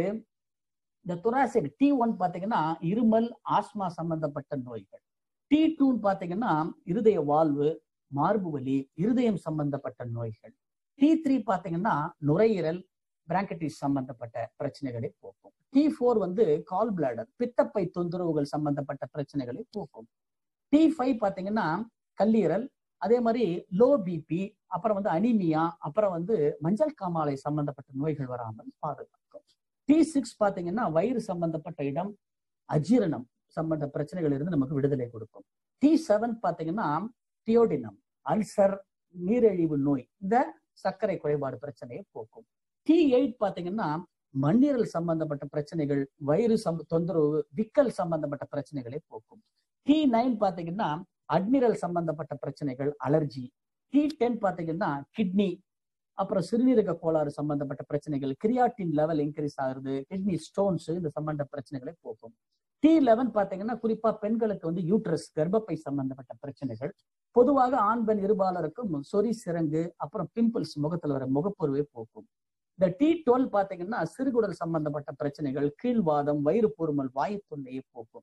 இந்த தொராசிக் டி ஒன் பாத்தீங்கன்னா இருமல், ஆஸ்மா சம்பந்தப்பட்ட நோய்கள். டி டூன்னு பாத்தீங்கன்னா இருதய வாழ்வு, மார்பு வலி, இருதயம் சம்பந்தப்பட்ட நோய்கள். டி த்ரீ பாத்தீங்கன்னா நுரையீரல், பிராங்கடிஸ் சம்பந்தப்பட்ட பிரச்சனைகளை போக்கும். டி போர் வந்து கால் பிளாடர், பித்தப்பை தொந்தரவுகள் சம்பந்தப்பட்ட பிரச்சனைகளை போக்கும். டி ஃபைவ் பாத்தீங்கன்னா கல்லீரல், அதே மாதிரி லோ பிபி, அப்புறம் வந்து அனிமியா, அப்புறம் வந்து மஞ்சள் காமாலை சம்பந்தப்பட்ட நோய்கள் வராமல் பாதுகாக்கும். டி சிக்ஸ் பாத்தீங்கன்னா வயிறு சம்பந்தப்பட்ட இடம், அஜீரணம் சம்பந்த பிரச்சனைகள் இருந்து நமக்கு விடுதலை கொடுக்கும். டி செவன் பாத்தீங்கன்னா தியோடினம், அல்சர், நீரிழிவு நோய், இந்த சர்க்கரை குறைபாடு பிரச்சனையை போக்கும். டி எயிட் பாத்தீங்கன்னா மண்ணீரல் சம்பந்தப்பட்ட பிரச்சனைகள், வயிறு சம் தொந்தரவு, விக்கல் சம்பந்தப்பட்ட பிரச்சனைகளை போக்கும். டி நைன் பாத்தீங்கன்னா அட்மிரல் சம்பந்தப்பட்ட பிரச்சனைகள், அலர்ஜி. டி டென் பாத்தீங்கன்னா கிட்னி, அப்புறம் சிறுநீரக கோளாறு சம்பந்தப்பட்ட பிரச்சனைகள், கிரியாட்டின் லெவல் இன்க்ரீஸ் ஆகுது, கிட்னி ஸ்டோன்ஸ், இந்த சம்பந்த பிரச்சனைகளை போக்கும். டி லெவன் பாத்தீங்கன்னா குறிப்பா பெண்களுக்கு வந்து யூட்ரஸ், கர்ப்பப்பை சம்பந்தப்பட்ட பிரச்சனைகள். பொதுவாக ஆண் பெண் இருபாலருக்கும் சொறி சிரங்கு, அப்புறம் பிம்பிள்ஸ், முகத்துல வர முகப்பொருவை போக்கும். இந்த டி டுவெல் பாத்தீங்கன்னா சிறுகுடல் சம்பந்தப்பட்ட பிரச்சனைகள், கீழ்வாதம், வயிறு பொறுமல், வாயு தொல்லையை போக்கும்.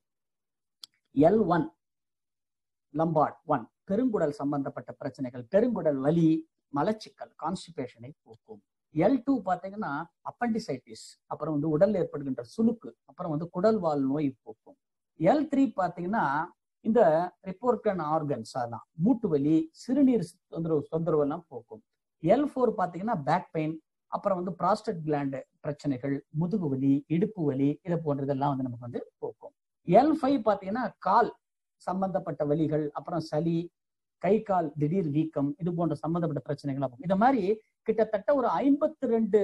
எல் ஒன் லம்பார்ட் ஒன் பெருங்குடல் சம்பந்தப்பட்ட பிரச்சனைகள், பெருங்குடல் வலி, மலச்சிக்கல், கான்ஸ்டிபேஷனை போக்கும். எல் டூ பாத்தீங்கன்னா அப்பண்டிசைட்டிஸ், அப்புறம் வந்து உடல் ஏற்படுகின்ற சுளுக்கு, அப்புறம் வந்து குடல்வால் நோய் போக்கும். எல் த்ரீ பாத்தீங்கன்னா இந்த ரிப்போர்டன் ஆர்கன்ஸ், அதெல்லாம் மூட்டு வலி, சிறுநீர் தொந்தரவு தொந்தரவு எல்லாம் போக்கும். எல் போர் பாத்தீங்கன்னா பேக் பெயின், அப்புறம் வந்து ப்ராஸ்டேட் கிளாண்ட் பிரச்சனைகள், முதுகு வலி, இடுப்பு வலி, இதை போன்றதெல்லாம் வந்து நமக்கு வந்து போக்கும். எல் ஃபைவ் பாத்தீங்கன்னா கால் சம்பந்தப்பட்ட வலிகள், அப்புறம் சளி, கை கால் திடீர் வீக்கம், இது போன்ற சம்பந்தப்பட்ட பிரச்சனைகள். இந்த மாதிரி கிட்டத்தட்ட ஒரு ஐம்பத்தி ரெண்டு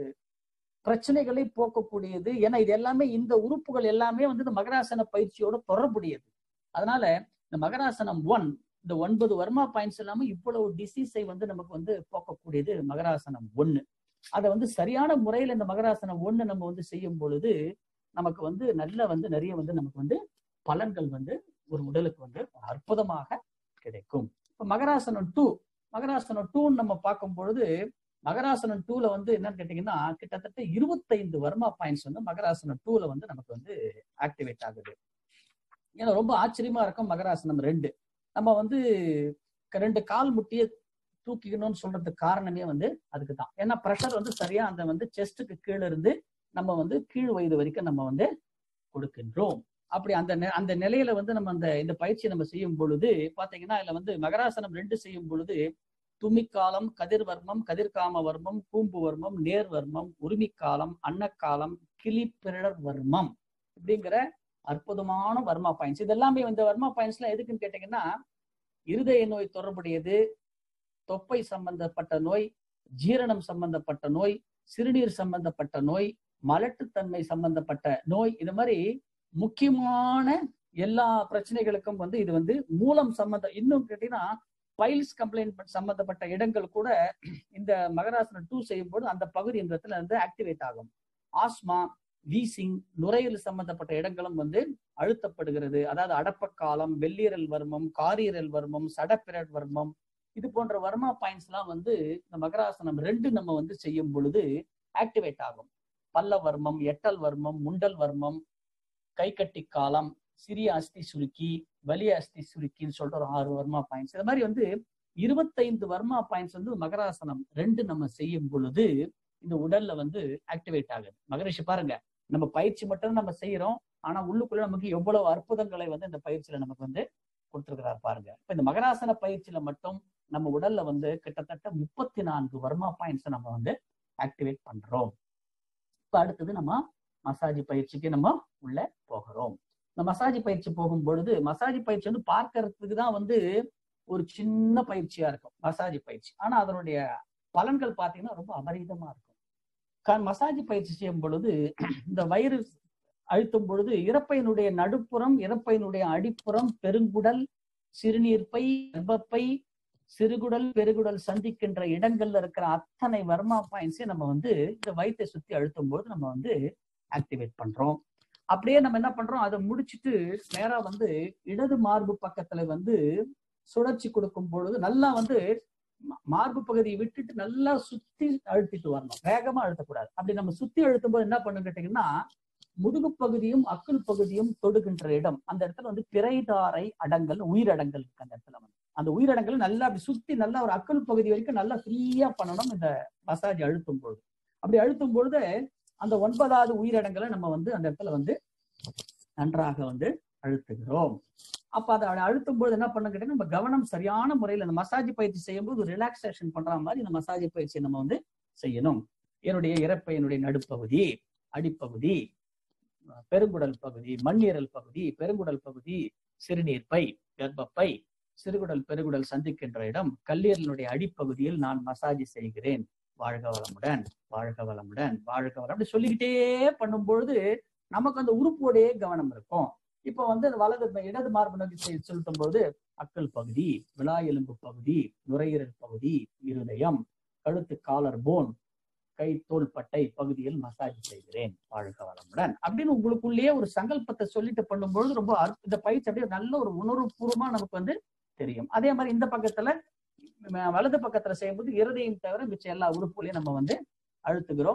பிரச்சனைகளை போக்கக்கூடியது. ஏன்னா இது எல்லாமே, இந்த உறுப்புகள் எல்லாமே வந்து இந்த மகராசன பயிற்சியோட தொடர்புடையது. அதனால இந்த மகராசனம் ஒன், இந்த ஒன்பது வர்மா பாயிண்ட்ஸ் எல்லாமே இவ்வளவு டிசீஸை வந்து நமக்கு வந்து போக்கக்கூடியது மகராசனம் ஒண்ணு. அதை வந்து சரியான முறையில இந்த மகராசனம் ஒண்ணு நம்ம வந்து செய்யும் பொழுது நமக்கு வந்து நல்ல வந்து நிறைய வந்து நமக்கு வந்து பலன்கள் வந்து ஒரு உடலுக்கு வந்து அற்புதமாக கிடைக்கும். இப்ப மகராசனம் டூ, மகராசனம் டூன்னு நம்ம பார்க்கும் பொழுது மகராசனம் டூல வந்து என்னன்னு கேட்டீங்கன்னா கிட்டத்தட்ட இருபத்தைந்து வர்மா பாயிண்ட்ஸ் வந்து மகராசனம் டூல வந்து நமக்கு வந்து ஆக்டிவேட் ஆகுது. ஏன்னா ரொம்ப ஆச்சரியமா இருக்கும். மகராசனம் ரெண்டு நம்ம வந்து ரெண்டு கால் முட்டிய தூக்கிக்கணும்னு சொல்றதுக்கு காரணமே வந்து அதுக்கு தான். ஏன்னா ப்ரெஷர் வந்து சரியா அந்த வந்து செஸ்ட்டுக்கு கீழே இருந்து நம்ம வந்து கீழ் வயது வரைக்கும் நம்ம வந்து கொடுக்கின்றோம். அப்படி அந்த அந்த நிலையில வந்து நம்ம அந்த இந்த பயிற்சியை நம்ம செய்யும் பொழுது பாத்தீங்கன்னா இதுல வந்து மகராசனம் ரெண்டு செய்யும் பொழுது துமிக்காலம், கதிர்வர்மம், கதிர்காம வர்மம், கூம்பு வர்மம், நேர் வர்மம், உரிமிக்காலம், அன்னக்காலம், கிளிப்பிரர் வர்மம் அப்படிங்கிற அற்புதமான வர்மா பாயிண்ட்ஸ். இது எல்லாமே இந்த வர்மா பாயிண்ட்ஸ் எல்லாம் எதுக்குன்னு கேட்டீங்கன்னா இருதய நோய் தொடர்புடையது, தொப்பை சம்பந்தப்பட்ட நோய், ஜீரணம் சம்பந்தப்பட்ட நோய், சிறுநீர் சம்பந்தப்பட்ட நோய், மலட்டுத்தன்மை சம்பந்தப்பட்ட நோய், இது மாதிரி முக்கியமான எல்லா பிரச்சனைகளுக்கும் வந்து இது வந்து மூலம் சம்பந்தம். இன்னும் கேட்டீங்கன்னா பைல்ஸ் கம்ப்ளைண்ட் சம்பந்தப்பட்ட இடங்கள் கூட இந்த மகராசனம் டூ செய்யும் போது அந்த பகுதி இந்த இடத்துல வந்து ஆக்டிவேட் ஆகும். ஆஸ்மா, வீசிங், நுரையீரல் சம்பந்தப்பட்ட இடங்களும் வந்து அழுத்தப்படுகிறது. அதாவது அடப்பக்காலம், வெள்ளீரல் வர்மம், காரீரல் வர்மம், சடப்பிரட் வர்மம், இது போன்ற வர்மா பாயிண்ட்ஸ் எல்லாம் வந்து இந்த மகராசனம் ரெண்டு நம்ம வந்து செய்யும் பொழுது ஆக்டிவேட் ஆகும். பல்ல வர்மம், எட்டல் வர்மம், முண்டல் வர்மம், கை கட்டி காலம், சிறிய அஸ்தி சுருக்கி, வலிய அஸ்தி சுருக்கின்னு சொல்ற ஒரு ஆறு வர்மா பாயிண்ட்ஸ். இது மாதிரி வந்து இருபத்தைந்து வர்மா பாயிண்ட்ஸ் வந்து மகராசனம் ரெண்டு நம்ம செய்யும் பொழுது இந்த உடல்ல வந்து ஆக்டிவேட் ஆகுது. மகரிஷி பாருங்க, நம்ம பயிற்சி மட்டும் நம்ம செய்யறோம், ஆனா உள்ளுக்குள்ள நமக்கு எவ்வளவு அற்புதங்களை வந்து இந்த பயிற்சியில நமக்கு வந்து கொடுத்திருக்கிறார் பாருங்க. இப்ப இந்த மகராசன பயிற்சியில மட்டும் நம்ம உடல்ல வந்து கிட்டத்தட்ட முப்பத்தி நான்கு வர்மா பாயிண்ட்ஸ் நம்ம வந்து ஆக்டிவேட் பண்றோம். இப்ப அடுத்தது நம்ம மசாஜ் பயிற்சிக்கு நம்ம உள்ள போகிறோம். இந்த மசாஜ் பயிற்சி போகும் பொழுது மசாஜ் பயிற்சி வந்து பார்க்கறதுக்கு தான் வந்து ஒரு சின்ன பயிற்சியா இருக்கும் மசாஜ் பயிற்சி. ஆனா அதனுடைய பலன்கள் பார்த்தீங்கன்னா ரொம்ப அபரிதமா இருக்கும். மசாஜ் பயிற்சி செய்யும் பொழுது இந்த வயிறு அழுத்தும் பொழுது இறப்பையினுடைய நடுப்புறம், இறப்பையினுடைய அடிப்புறம், பெருங்குடல், சிறுநீர்ப்பை, கர்ப்பப்பை, சிறுகுடல், பெருகுடல் சந்திக்கின்ற இடங்கள்ல இருக்கிற அத்தனை வர்மா பாயிண்ட்ஸை நம்ம வந்து இந்த வயிற்றை சுத்தி அழுத்தும் போது நம்ம வந்து ஆக்டிவேட் பண்றோம். அப்படியே நம்ம என்ன பண்றோம், அதை முடிச்சுட்டு நேரா வந்து இடது மார்பு பக்கத்துல வந்து சுழற்சி கொடுக்கும் பொழுது நல்லா வந்து மார்பு பகுதியை விட்டுட்டு நல்லா சுத்தி அழுத்திட்டு வரணும், வேகமா அழுத்தக்கூடாது. அப்படி நம்ம சுத்தி அழுத்தும் போது என்ன பண்ணு கேட்டீங்கன்னா, முதுகு பகுதியும் அக்குள் பகுதியும் தொடுகின்ற இடம், அந்த இடத்துல வந்து பிறைதாரை அடங்கல், உயிரடங்கல் இருக்கு. அந்த இடத்துல வந்து அந்த உயிரடங்கல் நல்லா அப்படி சுத்தி நல்லா ஒரு அக்குள் பகுதி வரைக்கும் நல்லா ஃப்ரீயா பண்ணணும் இந்த மசாஜ் அழுத்தும் பொழுது. அப்படி அழுத்தும் பொழுது அந்த ஒன்பதாவது உயிரடங்கலை நம்ம வந்து அந்த இடத்துல வந்து நன்றாக வந்து அழுத்துகிறோம். அப்ப அதை அழுத்தும் போது என்ன பண்ண கேட்டீங்கன்னா, நம்ம கவனம் சரியான முறையில் இந்த மசாஜ் பயிற்சி செய்யும் போது ரிலாக்ஸேஷன் பண்ற மாதிரி இந்த மசாஜ் பயிற்சியை நம்ம வந்து செய்யணும். என்னுடைய இறப்பையினுடைய நடுப்பகுதி, அடிப்பகுதி, பெருங்குடல் பகுதி, மண்ணீரல் பகுதி, பெருங்குடல் பகுதி, சிறுநீர்ப்பை, கர்ப்பப்பை, சிறுகுடல் பெருகுடல் சந்திக்கின்ற இடம், கல்லீரலினுடைய அடிப்பகுதியில் நான் மசாஜ் செய்கிறேன். வாழ்க வளமுடன், வாழ்க வளமுடன், வாழ்க வளம் அப்படி சொல்லிக்கிட்டே பண்ணும்பொழுது நமக்கு அந்த உறுப்போடைய கவனம் இருக்கும். இப்ப வந்து வலது இடது மார்பு நோக்கி செலுத்தும் போது அக்கல் பகுதி, விழா எலும்பு பகுதி, நுரையீரல் பகுதி, இருதயம், கழுத்து, காலர் போன், கை, தோள் பட்டை பகுதியில் மசாஜ் செய்கிறேன். வாழ்க வளமுடன் அப்படின்னு உங்களுக்குள்ளேயே ஒரு சங்கல்பத்தை சொல்லிட்டு பண்ணும்பொழுது ரொம்ப இந்த பயிற்சி அப்படியே நல்ல ஒரு உணர்வுபூர்வமா நமக்கு வந்து தெரியும். அதே மாதிரி இந்த பக்கத்துல வலது பக்கத்துல செய்யும்போது இருதயம் தவிர மிச்சம் எல்லா உறுப்புகளையும் நம்ம வந்து அழுத்துகிறோம்.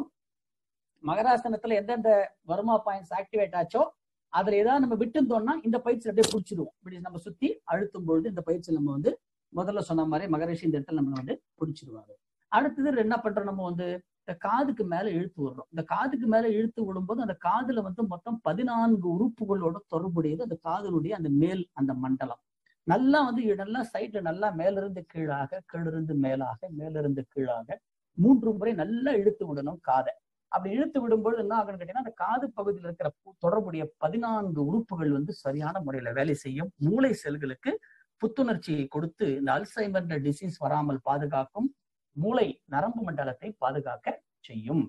மகராசனத்துல எந்தெந்த வர்மா பாயிண்ட்ஸ் ஆக்டிவேட் ஆச்சோ அதுல ஏதாவது நம்ம விட்டுந்தோம்னா இந்த பயிற்சி அப்படியே பிடிச்சிடுவோம். இப்படி நம்ம சுத்தி அழுத்தும் பொழுது இந்த பயிற்சி நம்ம வந்து முதல்ல சொன்ன மாதிரி மகரிஷி இந்த இடத்துல நம்ம வந்து பிடிச்சிடுவாங்க. அடுத்தது என்ன பண்றோம், நம்ம வந்து இந்த காதுக்கு மேல இழுத்து விடுறோம். இந்த காதுக்கு மேல இழுத்து விடும்போது அந்த காதுல வந்து மொத்தம் பதினான்கு உறுப்புகளோட தொடர்புடையது அந்த காதலுடைய அந்த மேல் அந்த மண்டலம். நல்லா வந்து நல்லா சைட்ல நல்லா மேலிருந்து கீழாக, கீழிருந்து மேலாக, மேலிருந்து கீழாக மூன்று முறை நல்லா இழுத்து விடணும் காதை. அப்படி இழுத்து விடும்போது என்ன ஆகுன்னு கேட்டீங்கன்னா, அந்த காது பகுதியில் இருக்கிற தொடர்புடைய பதினான்கு உறுப்புகள் வந்து சரியான முறையில வேலை செய்யும். மூளை செல்களுக்கு புத்துணர்ச்சியை கொடுத்து இந்த அல்சைமர் டிசீஸ் வராமல் பாதுகாக்கும். மூளை நரம்பு மண்டலத்தை பாதுகாக்க செய்யும்.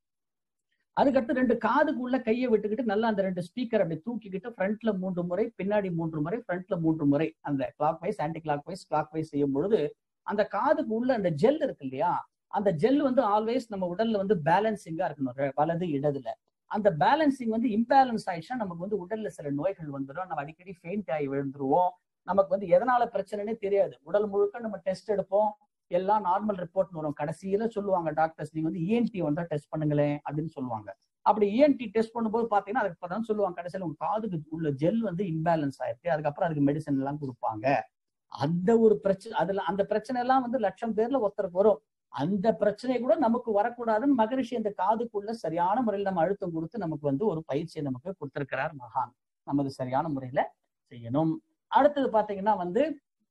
அதுக்கடுத்து ரெண்டு காதுக்கு உள்ள கையை விட்டுக்கிட்டு நல்லா அந்த ரெண்டு ஸ்பீக்கர் அப்படி தூக்கிக்கிட்டு ஃப்ரண்ட்ல மூன்று முறை, பின்னாடி மூன்று முறை, ஃப்ரண்ட்ல மூன்று முறை அந்த clockwise, anticlockwise, clockwise செய்யும் பொழுது அந்த காதுக்கு உள்ள அந்த ஜெல் இருக்கு இல்லையா, அந்த ஜெல் வந்து ஆல்வேஸ் நம்ம உடல்ல வந்து பேலன்சிங்கா இருக்கணும். வலது இடதுல அந்த பேலன்சிங் வந்து இம்பேலன்ஸ் ஆயிடுச்சுன்னா நமக்கு வந்து உடல்ல சில நோய்கள் வந்துடும். நம்ம அடிக்கடி ஃபெயிண்ட் ஆகி விழுந்துருவோம். நமக்கு வந்து எதனால பிரச்சனைனே தெரியாது. உடல் முழுக்க நம்ம டெஸ்ட் எடுப்போம், எல்லாம் நார்மல் ரிப்போர்ட் வரும். கடைசியில சொல்லுவாங்க டாக்டர்ஸ், நீங்க வந்து இஎன்டி வந்தா டெஸ்ட் பண்ணுங்களேன் அப்படின்னு சொல்லுவாங்க. அப்படி இஎன்டி டெஸ்ட் பண்ணும்போது பாத்தீங்கன்னா அதுக்கு தான் சொல்லுவாங்க கடைசியில உங்க காதுக்கு உள்ள ஜெல் வந்து இம்பேலன்ஸ் ஆயிருக்கு, அதுக்கப்புறம் அதுக்கு மெடிசன் எல்லாம் கொடுப்பாங்க. அந்த ஒரு பிரச்சனை, அதுல அந்த பிரச்சனை எல்லாம் வந்து லட்சம் பேர்ல ஒருத்தருக்கு வரும். அந்த பிரச்சனை கூட நமக்கு வரக்கூடாதுன்னு மகரிஷி அந்த காதுக்குள்ள சரியான முறையில் நம்ம அழுத்தம் கொடுத்து நமக்கு வந்து ஒரு பயிற்சியை நமக்கு கொடுத்திருக்கிறார் மகான். நமக்கு சரியான முறையில செய்யணும். அடுத்தது பாத்தீங்கன்னா வந்து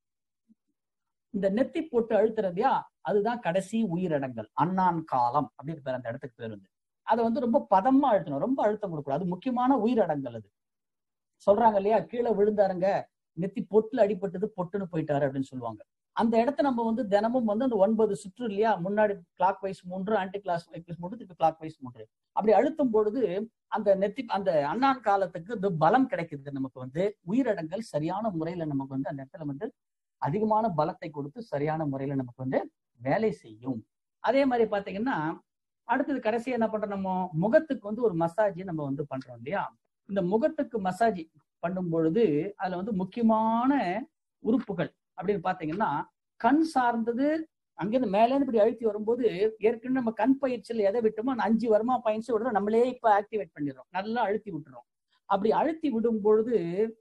இந்த நெத்தி போட்டு அழுத்துறதையா, அதுதான் கடைசி உயிரடங்கல், அண்ணான் காலம் அப்படின்னு பேர் அந்த இடத்துக்கு பேர் வந்து. அதை வந்து ரொம்ப பதமா அழுத்தணும், ரொம்ப அழுத்தம் கொடுக்கூடாது. அது முக்கியமான உயிரடங்கல். அது சொல்றாங்க இல்லையா, கீழே விழுந்தாருங்க, நெத்தி பொட்டுல அடிபட்டது, பொட்டுன்னு போயிட்டாரு அப்படின்னு சொல்லுவாங்க. அந்த இடத்த நம்ம வந்து தினமும் வந்து அந்த ஒன்பது சுற்று இல்லையா, முன்னாடி கிளாக் வைஸ் மூன்று, ஆன்டி கிளாஸ் வைஸ் மூன்று, திருப்பி கிளாக் வைஸ் மூன்று, அப்படி அழுத்தும் பொழுது அந்த நெத்தி அந்த அண்ணான் காலத்துக்கு இது பலம் கிடைக்குது. நமக்கு வந்து உயிரடங்கல் சரியான முறையில நமக்கு வந்து அந்த இடத்துல வந்து அதிகமான பலத்தை கொடுத்து சரியான முறையில நமக்கு வந்து வேலை செய்யும். அதே மாதிரி பாத்தீங்கன்னா அடுத்தது கடைசியா என்ன பண்றோம், நம்ம முகத்துக்கு வந்து ஒரு மசாஜ் நம்ம வந்து பண்றோம் இல்லையா. இந்த முகத்துக்கு மசாஜ் பண்ணும் பொழுது அதுல வந்து முக்கியமான உறுப்புகள் அப்படின்னு பாத்தீங்கன்னா கண் சார்ந்தது. அங்கிருந்து மேலே இருந்து இப்படி அழுத்தி வரும்போது ஏற்கனவே நம்ம கண் பயிற்சியில் எதை விட்டோமோ அந்த அஞ்சு வருமா பாயிண்ட்ஸ் விடுறோம், நம்மளே இப்ப ஆக்டிவேட் பண்ணிடுறோம், நல்லா அழுத்தி விட்டுறோம். அப்படி அழுத்தி விடும் பொழுது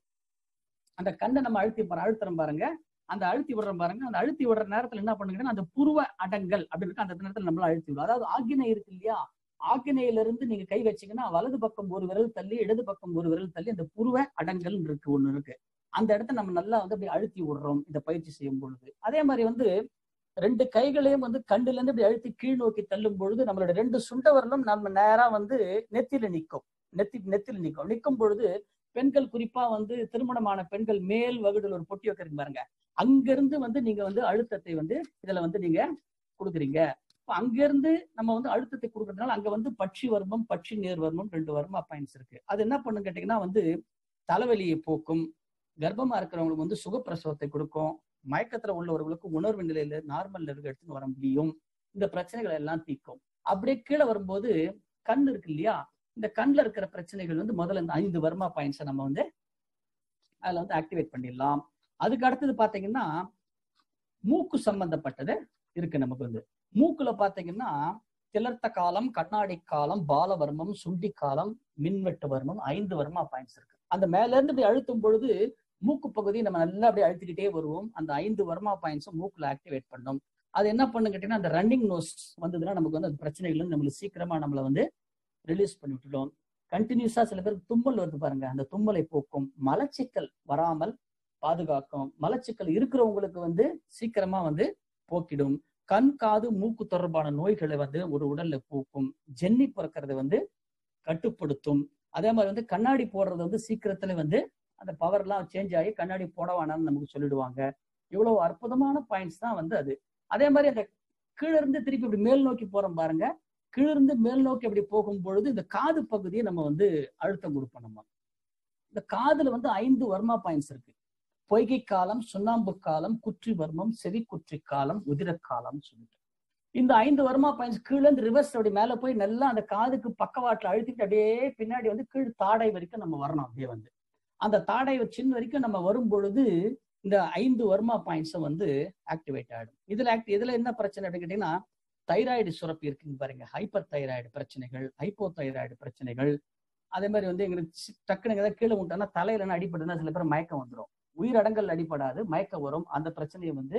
அந்த கண்ணை நம்ம அழுத்தி அழுத்துறோம் பாருங்க, அந்த அழுத்தி விடுறோம் பாருங்க, அந்த அழுத்தி விடுற நேரத்துல என்ன பண்ணுங்கன்னா அந்த புருவ அடங்கல் அப்படின்னு அந்த நேரத்துல நம்மள அழுத்தி விடும். அதாவது ஆக்கினை இருக்கு இல்லையா, ஆக்கினையில இருந்து நீங்க கை வச்சீங்கன்னா வலது பக்கம் ஒரு விரல் தள்ளி இடது பக்கம் ஒரு விரல் தள்ளி அந்த புருவ அடங்கல் இருக்கு ஒண்ணு இருக்கு. அந்த இடத்த நம்ம நல்லா வந்து அப்படி அழுத்தி விடுறோம் இந்த பயிற்சி செய்யும் பொழுது. அதே மாதிரி வந்து ரெண்டு கைகளையும் வந்து கண்ணுல இருந்து இப்படி அழுத்தி கீழ் நோக்கி தள்ளும் பொழுது நம்மளோட ரெண்டு சுண்டவரலும் நம்ம நேரா வந்து நெத்தியில நிற்கும், நெத்தி நெத்தில நிற்கும். நிற்கும் பொழுது பெண்கள் குறிப்பா வந்து திருமணமான பெண்கள் மேல் வகுடுல ஒரு பொட்டி வைக்கிறீங்க பாருங்க, அங்கிருந்து வந்து நீங்க வந்து அழுத்தத்தை வந்து இதுல வந்து நீங்க கொடுக்குறீங்க. அங்கிருந்து நம்ம வந்து அழுத்தத்தை கொடுக்கறதுனால அங்க வந்து பட்சி வர்மம் பட்சி நேர் வர்மம் ரெண்டு வர்ம பாயிண்ட்ஸ் இருக்கு. அது என்ன பண்ணுன்னு கேட்டீங்கன்னா வந்து தலைவலியை போக்கும், கர்ப்பமா இருக்கிறவங்களுக்கு வந்து சுகப்பிரசவத்தை கொடுக்கும், மயக்கத்துல உள்ளவர்களுக்கு உணர்வு நிலையில நார்மல் லெவலுக்கு எடுத்துன்னு வர முடியும், இந்த பிரச்சனைகளை எல்லாம் தீர்க்கும். அப்படியே கீழே வரும்போது கண் இருக்கு இல்லையா, இந்த கண்ணுல இருக்கிற பிரச்சனைகள் வந்து முதல்ல இந்த ஐந்து வர்மா பாயிண்ட்ஸை நம்ம வந்து அதுல வந்து ஆக்டிவேட் பண்ணிடலாம். அதுக்கு அடுத்தது பாத்தீங்கன்னா மூக்கு சம்பந்தப்பட்டது இருக்கு. நமக்கு வந்து மூக்குல பாத்தீங்கன்னா திலர்த்த காலம், கண்ணாடி காலம், பாலவர்மம், சுண்டி காலம், மின்வெட்டு வர்மம், ஐந்து வர்மா பாயிண்ட்ஸ் இருக்கு. அந்த மேல இருந்து இப்படி அழுத்தும் பொழுது மூக்கு பகுதியை நம்ம நல்லா அப்படியே அழுத்திக்கிட்டே வருவோம். அந்த ஐந்து வர்மா பாயிண்ட்ஸும் மூக்குல ஆக்டிவேட் பண்ணும். அது என்ன பண்ணு கேட்டீங்கன்னா அந்த ரன்னிங் நோஸ் வந்ததுன்னா நமக்கு வந்து அந்த பிரச்சனைகள் வந்து நம்மளுக்கு சீக்கிரமா நம்மளை வந்து ரிலீஸ் பண்ணி விட்டுடும். கண்டினியூஸா சில பேருக்கு தும்மல் வருது பாருங்க, அந்த தும்மலை போக்கும், மலச்சிக்கல் வராமல் பாதுகாக்கும், மலச்சிக்கல் இருக்கிறவங்களுக்கு வந்து சீக்கிரமா வந்து போக்கிடும், கண் காது மூக்கு தொடர்பான நோய்களை வந்து ஒரு உடல்ல போக்கும், ஜென்னி பிறக்கிறத வந்து கட்டுப்படுத்தும். அதே மாதிரி வந்து கண்ணாடி போடுறது வந்து சீக்கிரத்துல வந்து அந்த பவர் எல்லாம் சேஞ்ச் ஆகி கண்ணாடி போட வேணாம்னு நமக்கு சொல்லிடுவாங்க. இவ்வளவு அற்புதமான பாயிண்ட்ஸ் தான் வந்து அது. அதே மாதிரி அந்த கீழே இருந்து திருப்பி இப்படி மேல் நோக்கி போறோம் பாருங்க, கீழிருந்து மேல் நோக்கி அப்படி போகும் பொழுது இந்த காது பகுதியை நம்ம வந்து அழுத்தம் கொடுப்போம். நம்ம இந்த காதுல வந்து ஐந்து வர்மா பாயிண்ட்ஸ் இருக்கு. பொய்கை காலம், சுண்ணாம்பு காலம், குற்றி வர்மம், செவி குற்றி காலம், உதிர காலம் சொல்லிட்டு இந்த ஐந்து வர்மா பாயிண்ட்ஸ் கீழே இருந்து ரிவர்ஸ் அப்படி மேல போய் நல்லா அந்த காதுக்கு பக்கவாட்டில் அழுத்திட்டு அப்படியே பின்னாடி வந்து கீழ் தாடை வரைக்கும் நம்ம வரணும். அப்படியே வந்து அந்த தாடை சின்ன வரைக்கும் நம்ம வரும் பொழுது இந்த ஐந்து வர்மா பாயிண்ட்ஸும் வந்து ஆக்டிவேட் ஆகிடும். இதுல ஆக்டி இதுல என்ன பிரச்சனை அப்படின்னு கேட்டீங்கன்னா தைராய்டு சுரப்பி இருக்குன்னு பாருங்க, ஹைப்பர் தைராய்டு பிரச்சனைகள், ஹைப்போ தைராய்டு பிரச்சனைகள். அதே மாதிரி வந்து எங்களுக்கு டக்குனு ஏதாவது கீழே விட்டோம்னா தலையில அடிபடுதுன்னா சில பேர் மயக்கம் வந்துடும். உயிரடங்கல் அடிபடாது, மயக்கம் வரும். அந்த பிரச்சனையை வந்து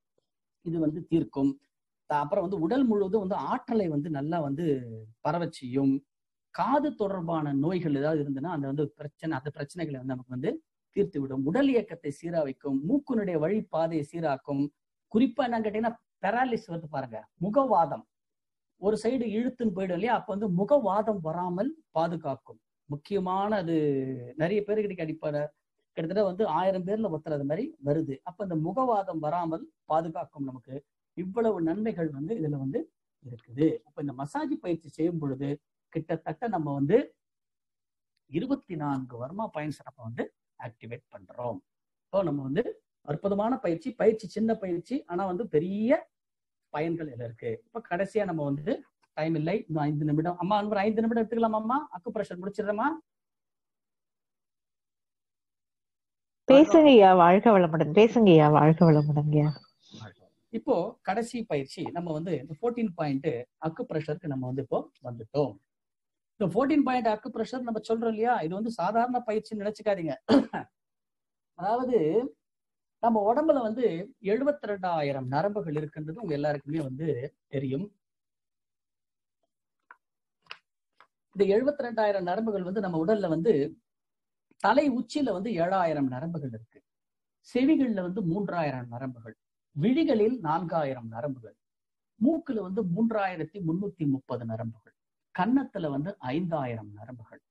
இது வந்து தீர்க்கும். அப்புறம் வந்து உடல் முழுவதும் வந்து ஆற்றலை வந்து நல்லா வந்து பரவ செய்யும். காது தொடர்பான நோய்கள் ஏதாவது இருந்ததுன்னா அந்த வந்து பிரச்சனை அந்த பிரச்சனைகளை வந்து நமக்கு வந்து தீர்த்து விடும். உடல் இயக்கத்தை சீரா வைக்கும், மூக்குனுடைய வழி பாதையை சீராக்கும். குறிப்பா என்ன கேட்டீங்கன்னா பெராலிஸ் வந்து பாருங்க, முகவாதம் ஒரு சைடு இழுத்துன்னு போயிடும் இல்லையா, அப்ப வந்து முகவாதம் வராமல் பாதுகாக்கும். முக்கியமான அது நிறைய பேருக்கு அடிப்படை கிட்டத்தட்ட வந்து ஆயிரம் பேர்ல ஒத்துறது மாதிரி வருது. அப்ப இந்த முகவாதம் வராமல் பாதுகாக்கும். நமக்கு இவ்வளவு நன்மைகள் வந்து இதுல வந்து இருக்குது. அப்ப இந்த மசாஜ் பயிற்சி செய்யும் பொழுது கிட்டத்தட்ட நம்ம வந்து இருபத்தி நான்கு வர்மா பாயிண்ட்ஸ் நம்ம வந்து ஆக்டிவேட் பண்றோம். இப்போ நம்ம வந்து அற்புதமான பயிற்சி பயிற்சி சின்ன பயிற்சி, ஆனா வந்து பெரிய பயன்கள் இதுல இருக்கு. இப்ப கடைசியா நம்ம வந்து டைம் இல்லை, இன்னும் ஐந்து நிமிடம். அம்மா ஒரு ஐந்து நிமிடம் எடுத்துக்கலாமா அம்மா? அக்கு பிரஷர் முடிச்சிடுறேம்மா. பேசுங்கய்யா, வாழ்க வளமுடன். பேசுங்கய்யா, வாழ்க வளமுடன்யா. இப்போ கடைசி பயிற்சி நம்ம வந்து இந்த பதினான்கு பாயிண்ட் அக்கு பிரஷருக்கு நம்ம வந்து இப்போ வந்துட்டோம். இந்த பதினான்கு பாயிண்ட் அக்கு பிரஷர் நம்ம சொல்றோம் இல்லையா, இது வந்து சாதாரண பயிற்சின்னு நினைச்சுக்காதீங்க. அதாவது நம்ம உடம்புல வந்து எழுபத்தி ரெண்டாயிரம் நரம்புகள் இருக்குன்றது உங்க எல்லாருக்குமே வந்து தெரியும். இந்த எழுபத்தி ரெண்டாயிரம் நரம்புகள் வந்து நம்ம உடல்ல வந்து தலை உச்சியில வந்து ஏழாயிரம் நரம்புகள் இருக்கு, செவிகள்ல வந்து மூன்றாயிரம் நரம்புகள், விழிகளில் நான்காயிரம் நரம்புகள், மூக்குல வந்து மூன்றாயிரத்தி முன்னூத்தி முப்பது நரம்புகள், கன்னத்துல வந்து ஐந்தாயிரம் நரம்புகள்,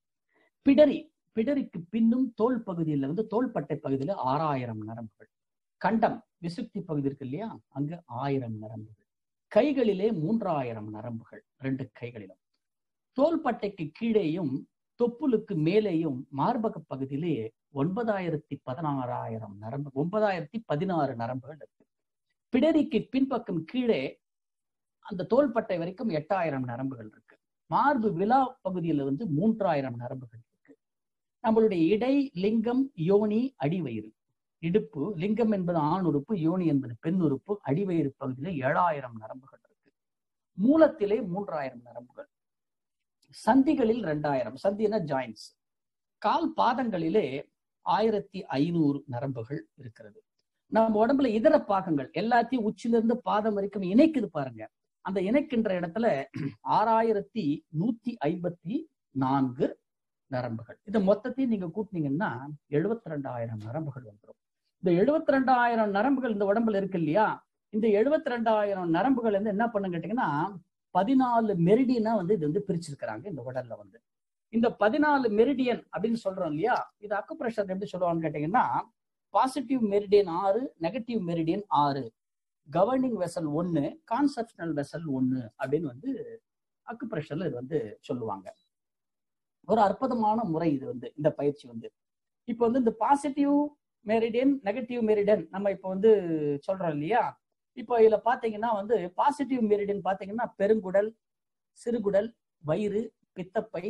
பிடரி பிடரிக்கு பின்னும் தோல் பகுதியில வந்து தோள்பட்டை பகுதியில ஆறாயிரம் நரம்புகள், கண்டம் விசுக்தி பகுதி இருக்கு இல்லையா, அங்கு ஆயிரம் நரம்புகள். கைகளிலே மூன்றாயிரம் நரம்புகள் ரெண்டு கைகளிலும். தோள்பட்டைக்கு கீழேயும் தொப்புளுக்கு மேலேயும் மார்பக பகுதியிலே ஒன்பதாயிரத்தி பதினாறாயிரம் நரம்பு ஒன்பதாயிரத்தி பதினாறு நரம்புகள் இருக்கு. பிடரிக்கு பின்பக்கம் கீழே அந்த தோள்பட்டை வரைக்கும் எட்டாயிரம் நரம்புகள் இருக்கு. மார்பு விழா பகுதியில வந்து மூன்றாயிரம் நரம்புகள் இருக்கு. நம்மளுடைய இடை, லிங்கம், யோனி, அடிவயிறு. இடுப்பு, லிங்கம் என்பது ஆண் உறுப்பு, யோனி என்பது பெண் உறுப்பு, அடிவயிறு பகுதியில ஏழாயிரம் நரம்புகள் இருக்கு. மூலத்திலே மூன்றாயிரம் நரம்புகள். சந்திகளில் ரெண்டாயிரம், சந்தினா ஜாயின்ஸ். கால் பாதங்களிலே ஆயிரத்தி ஐநூறு நரம்புகள் இருக்கிறது. நம்ம உடம்புல இதர பாகங்கள் எல்லாத்தையும் உச்சிலிருந்து பாதம் வரைக்கும் இணைக்குது பாருங்க. அந்த இணைக்கின்ற இடத்துல ஆறாயிரத்தி நூத்தி ஐம்பத்தி நான்கு நரம்புகள். இதை மொத்தத்தையும் நீங்க கூட்டினீங்கன்னா எழுபத்தி ரெண்டாயிரம் நரம்புகள் வந்துடும். இந்த எழுபத்தி ரெண்டாயிரம் நரம்புகள் இந்த உடம்புல இருக்கு இல்லையா, இந்த எழுபத்தி ரெண்டாயிரம் நரம்புகள் வந்து என்ன பண்ணு கேட்டீங்கன்னா பதினாலு மெரிடியனா வந்து இது வந்து பிரிச்சிருக்கிறாங்க இந்த உடல்ல வந்து. இந்த பதினாலு மெரிடியன் அப்படின்னு சொல்றோம் இல்லையா, இது அக்குப்ரெஷர் எப்படி சொல்லுவாங்கன்னு கேட்டீங்கன்னா பாசிட்டிவ் மெரிடியன் ஆறு, நெகட்டிவ் மெரிடியன் ஆறு, கவர்னிங் வெசல் ஒன்னு, கான்செப்ஷனல் வெசல் ஒன்னு அப்படின்னு வந்து அக்குப்ரெஷர்ல இது வந்து சொல்லுவாங்க. ஒரு அற்புதமான முறை இது வந்து இந்த பயிற்சி வந்து. இப்போ வந்து இந்த பாசிட்டிவ் மெரிடியன், நெகட்டிவ் மெரிடியன் நம்ம இப்போ வந்து சொல்றோம் இல்லையா, இப்போ இதுல பாத்தீங்கன்னா வந்து பாசிட்டிவ் மெரிடியன் பாத்தீங்கன்னா பெருங்குடல், சிறுகுடல், வயிறு, பித்தப்பை,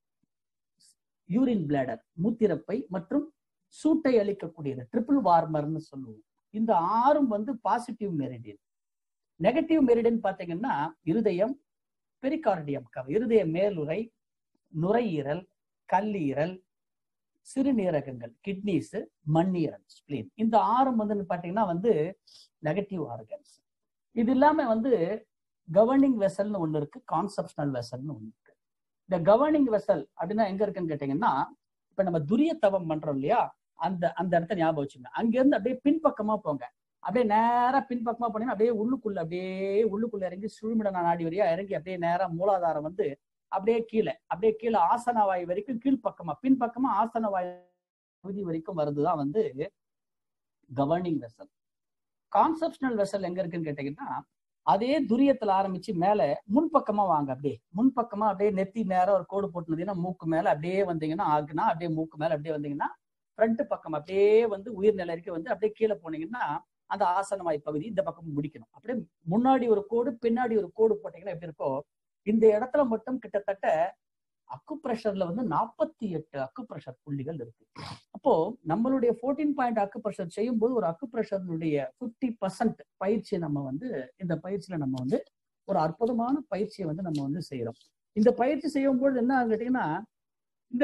யூரின் பிளாடர், மூத்திரப்பை மற்றும் சூட்டை அளிக்கக்கூடியது ட்ரிபிள் வார்மர்னு சொல்லுவோம். இந்த ஆறும் வந்து பாசிட்டிவ் மெரிடியன். நெகட்டிவ் மெரிடியன் பாத்தீங்கன்னா இருதயம், பெரிகார்டியம் கவ, இருதய மேலுறை, நுரையீரல், கல்லீரல், சிறுநீரகங்கள், கிட்னிஸ், மண்ணீரல், ஸ்பிளீன். இந்த ஆறும் வந்து பாத்தீங்கன்னா வந்து நெகட்டிவ் ஆர்கன்ஸ். இது இல்லாம வந்து கவர்னிங் வெசல்னு ஒண்ணு இருக்கு, கான்செப்ஷனல் வெசல்னு ஒண்ணு இருக்கு. இந்த கவர்னிங் வெசல் அப்படின்னா எங்க இருக்குன்னு கேட்டீங்கன்னா, இப்ப நம்ம துரிய தவம் பண்றோம் இல்லையா, அந்த அந்த இடத்த ஞாபகம் வச்சுங்க. அங்க இருந்து அப்படியே பின்பக்கமா போங்க. அப்படியே நேரா பின்பக்கமா போனீங்கன்னா அப்படியே உள்ளுக்குள்ள அப்படியே உள்ளுக்குள்ள இறங்கி சுழுமிடன நாடி வழியா இறங்கி அப்படியே நேரா மூலாதாரம் வந்து அப்படியே கீழே அப்படியே கீழே ஆசனவாய் வரைக்கும் கீழ்பக்கமா பின்பக்கமா ஆசனவாய் பகுதி வரைக்கும் வருதுதான் வந்து கவர்னிங் வெசல். கான்செப்ஷனல் வெசல் எங்க இருக்குன்னு கேட்டீங்கன்னா, அதே துரியத்துல ஆரம்பிச்சு மேல முன்பக்கமா வாங்க. அப்படியே முன்பக்கமா அப்படியே நெத்தி நேரம் ஒரு கோடு போட்டுனதுன்னா மூக்கு மேல அப்படியே வந்தீங்கன்னா ஆகுனா அப்படியே மூக்கு மேல அப்படியே வந்தீங்கன்னா ஃப்ரண்ட் பக்கம் அப்படியே வந்து உயிர்நிலை வரைக்கும் வந்து அப்படியே கீழே போனீங்கன்னா அந்த ஆசனவாய் பகுதி இந்த பக்கம் முடிக்கணும். அப்படியே முன்னாடி ஒரு கோடு பின்னாடி ஒரு கோடு போட்டீங்கன்னா எப்படி இருக்கோ, இந்த இடத்துல மட்டும் கிட்டத்தட்ட அக்குப்ரெஷர்ல வந்து நாற்பத்தி எட்டு அக்குப்ரெஷர் புள்ளிகள் இருக்கு. அப்போ நம்மளுடைய ஃபோர்டீன் பாயிண்ட் அக்குப்ரெஷர் செய்யும் போது ஒரு அக்குப்ரெஷருடைய பிப்டி பர்சன்ட் பயிற்சியை நம்ம வந்து இந்த பயிற்சியில நம்ம வந்து ஒரு அற்புதமான பயிற்சியை வந்து நம்ம வந்து செய்யறோம். இந்த பயிற்சி செய்யும் போது என்ன கேட்டீங்கன்னா, இந்த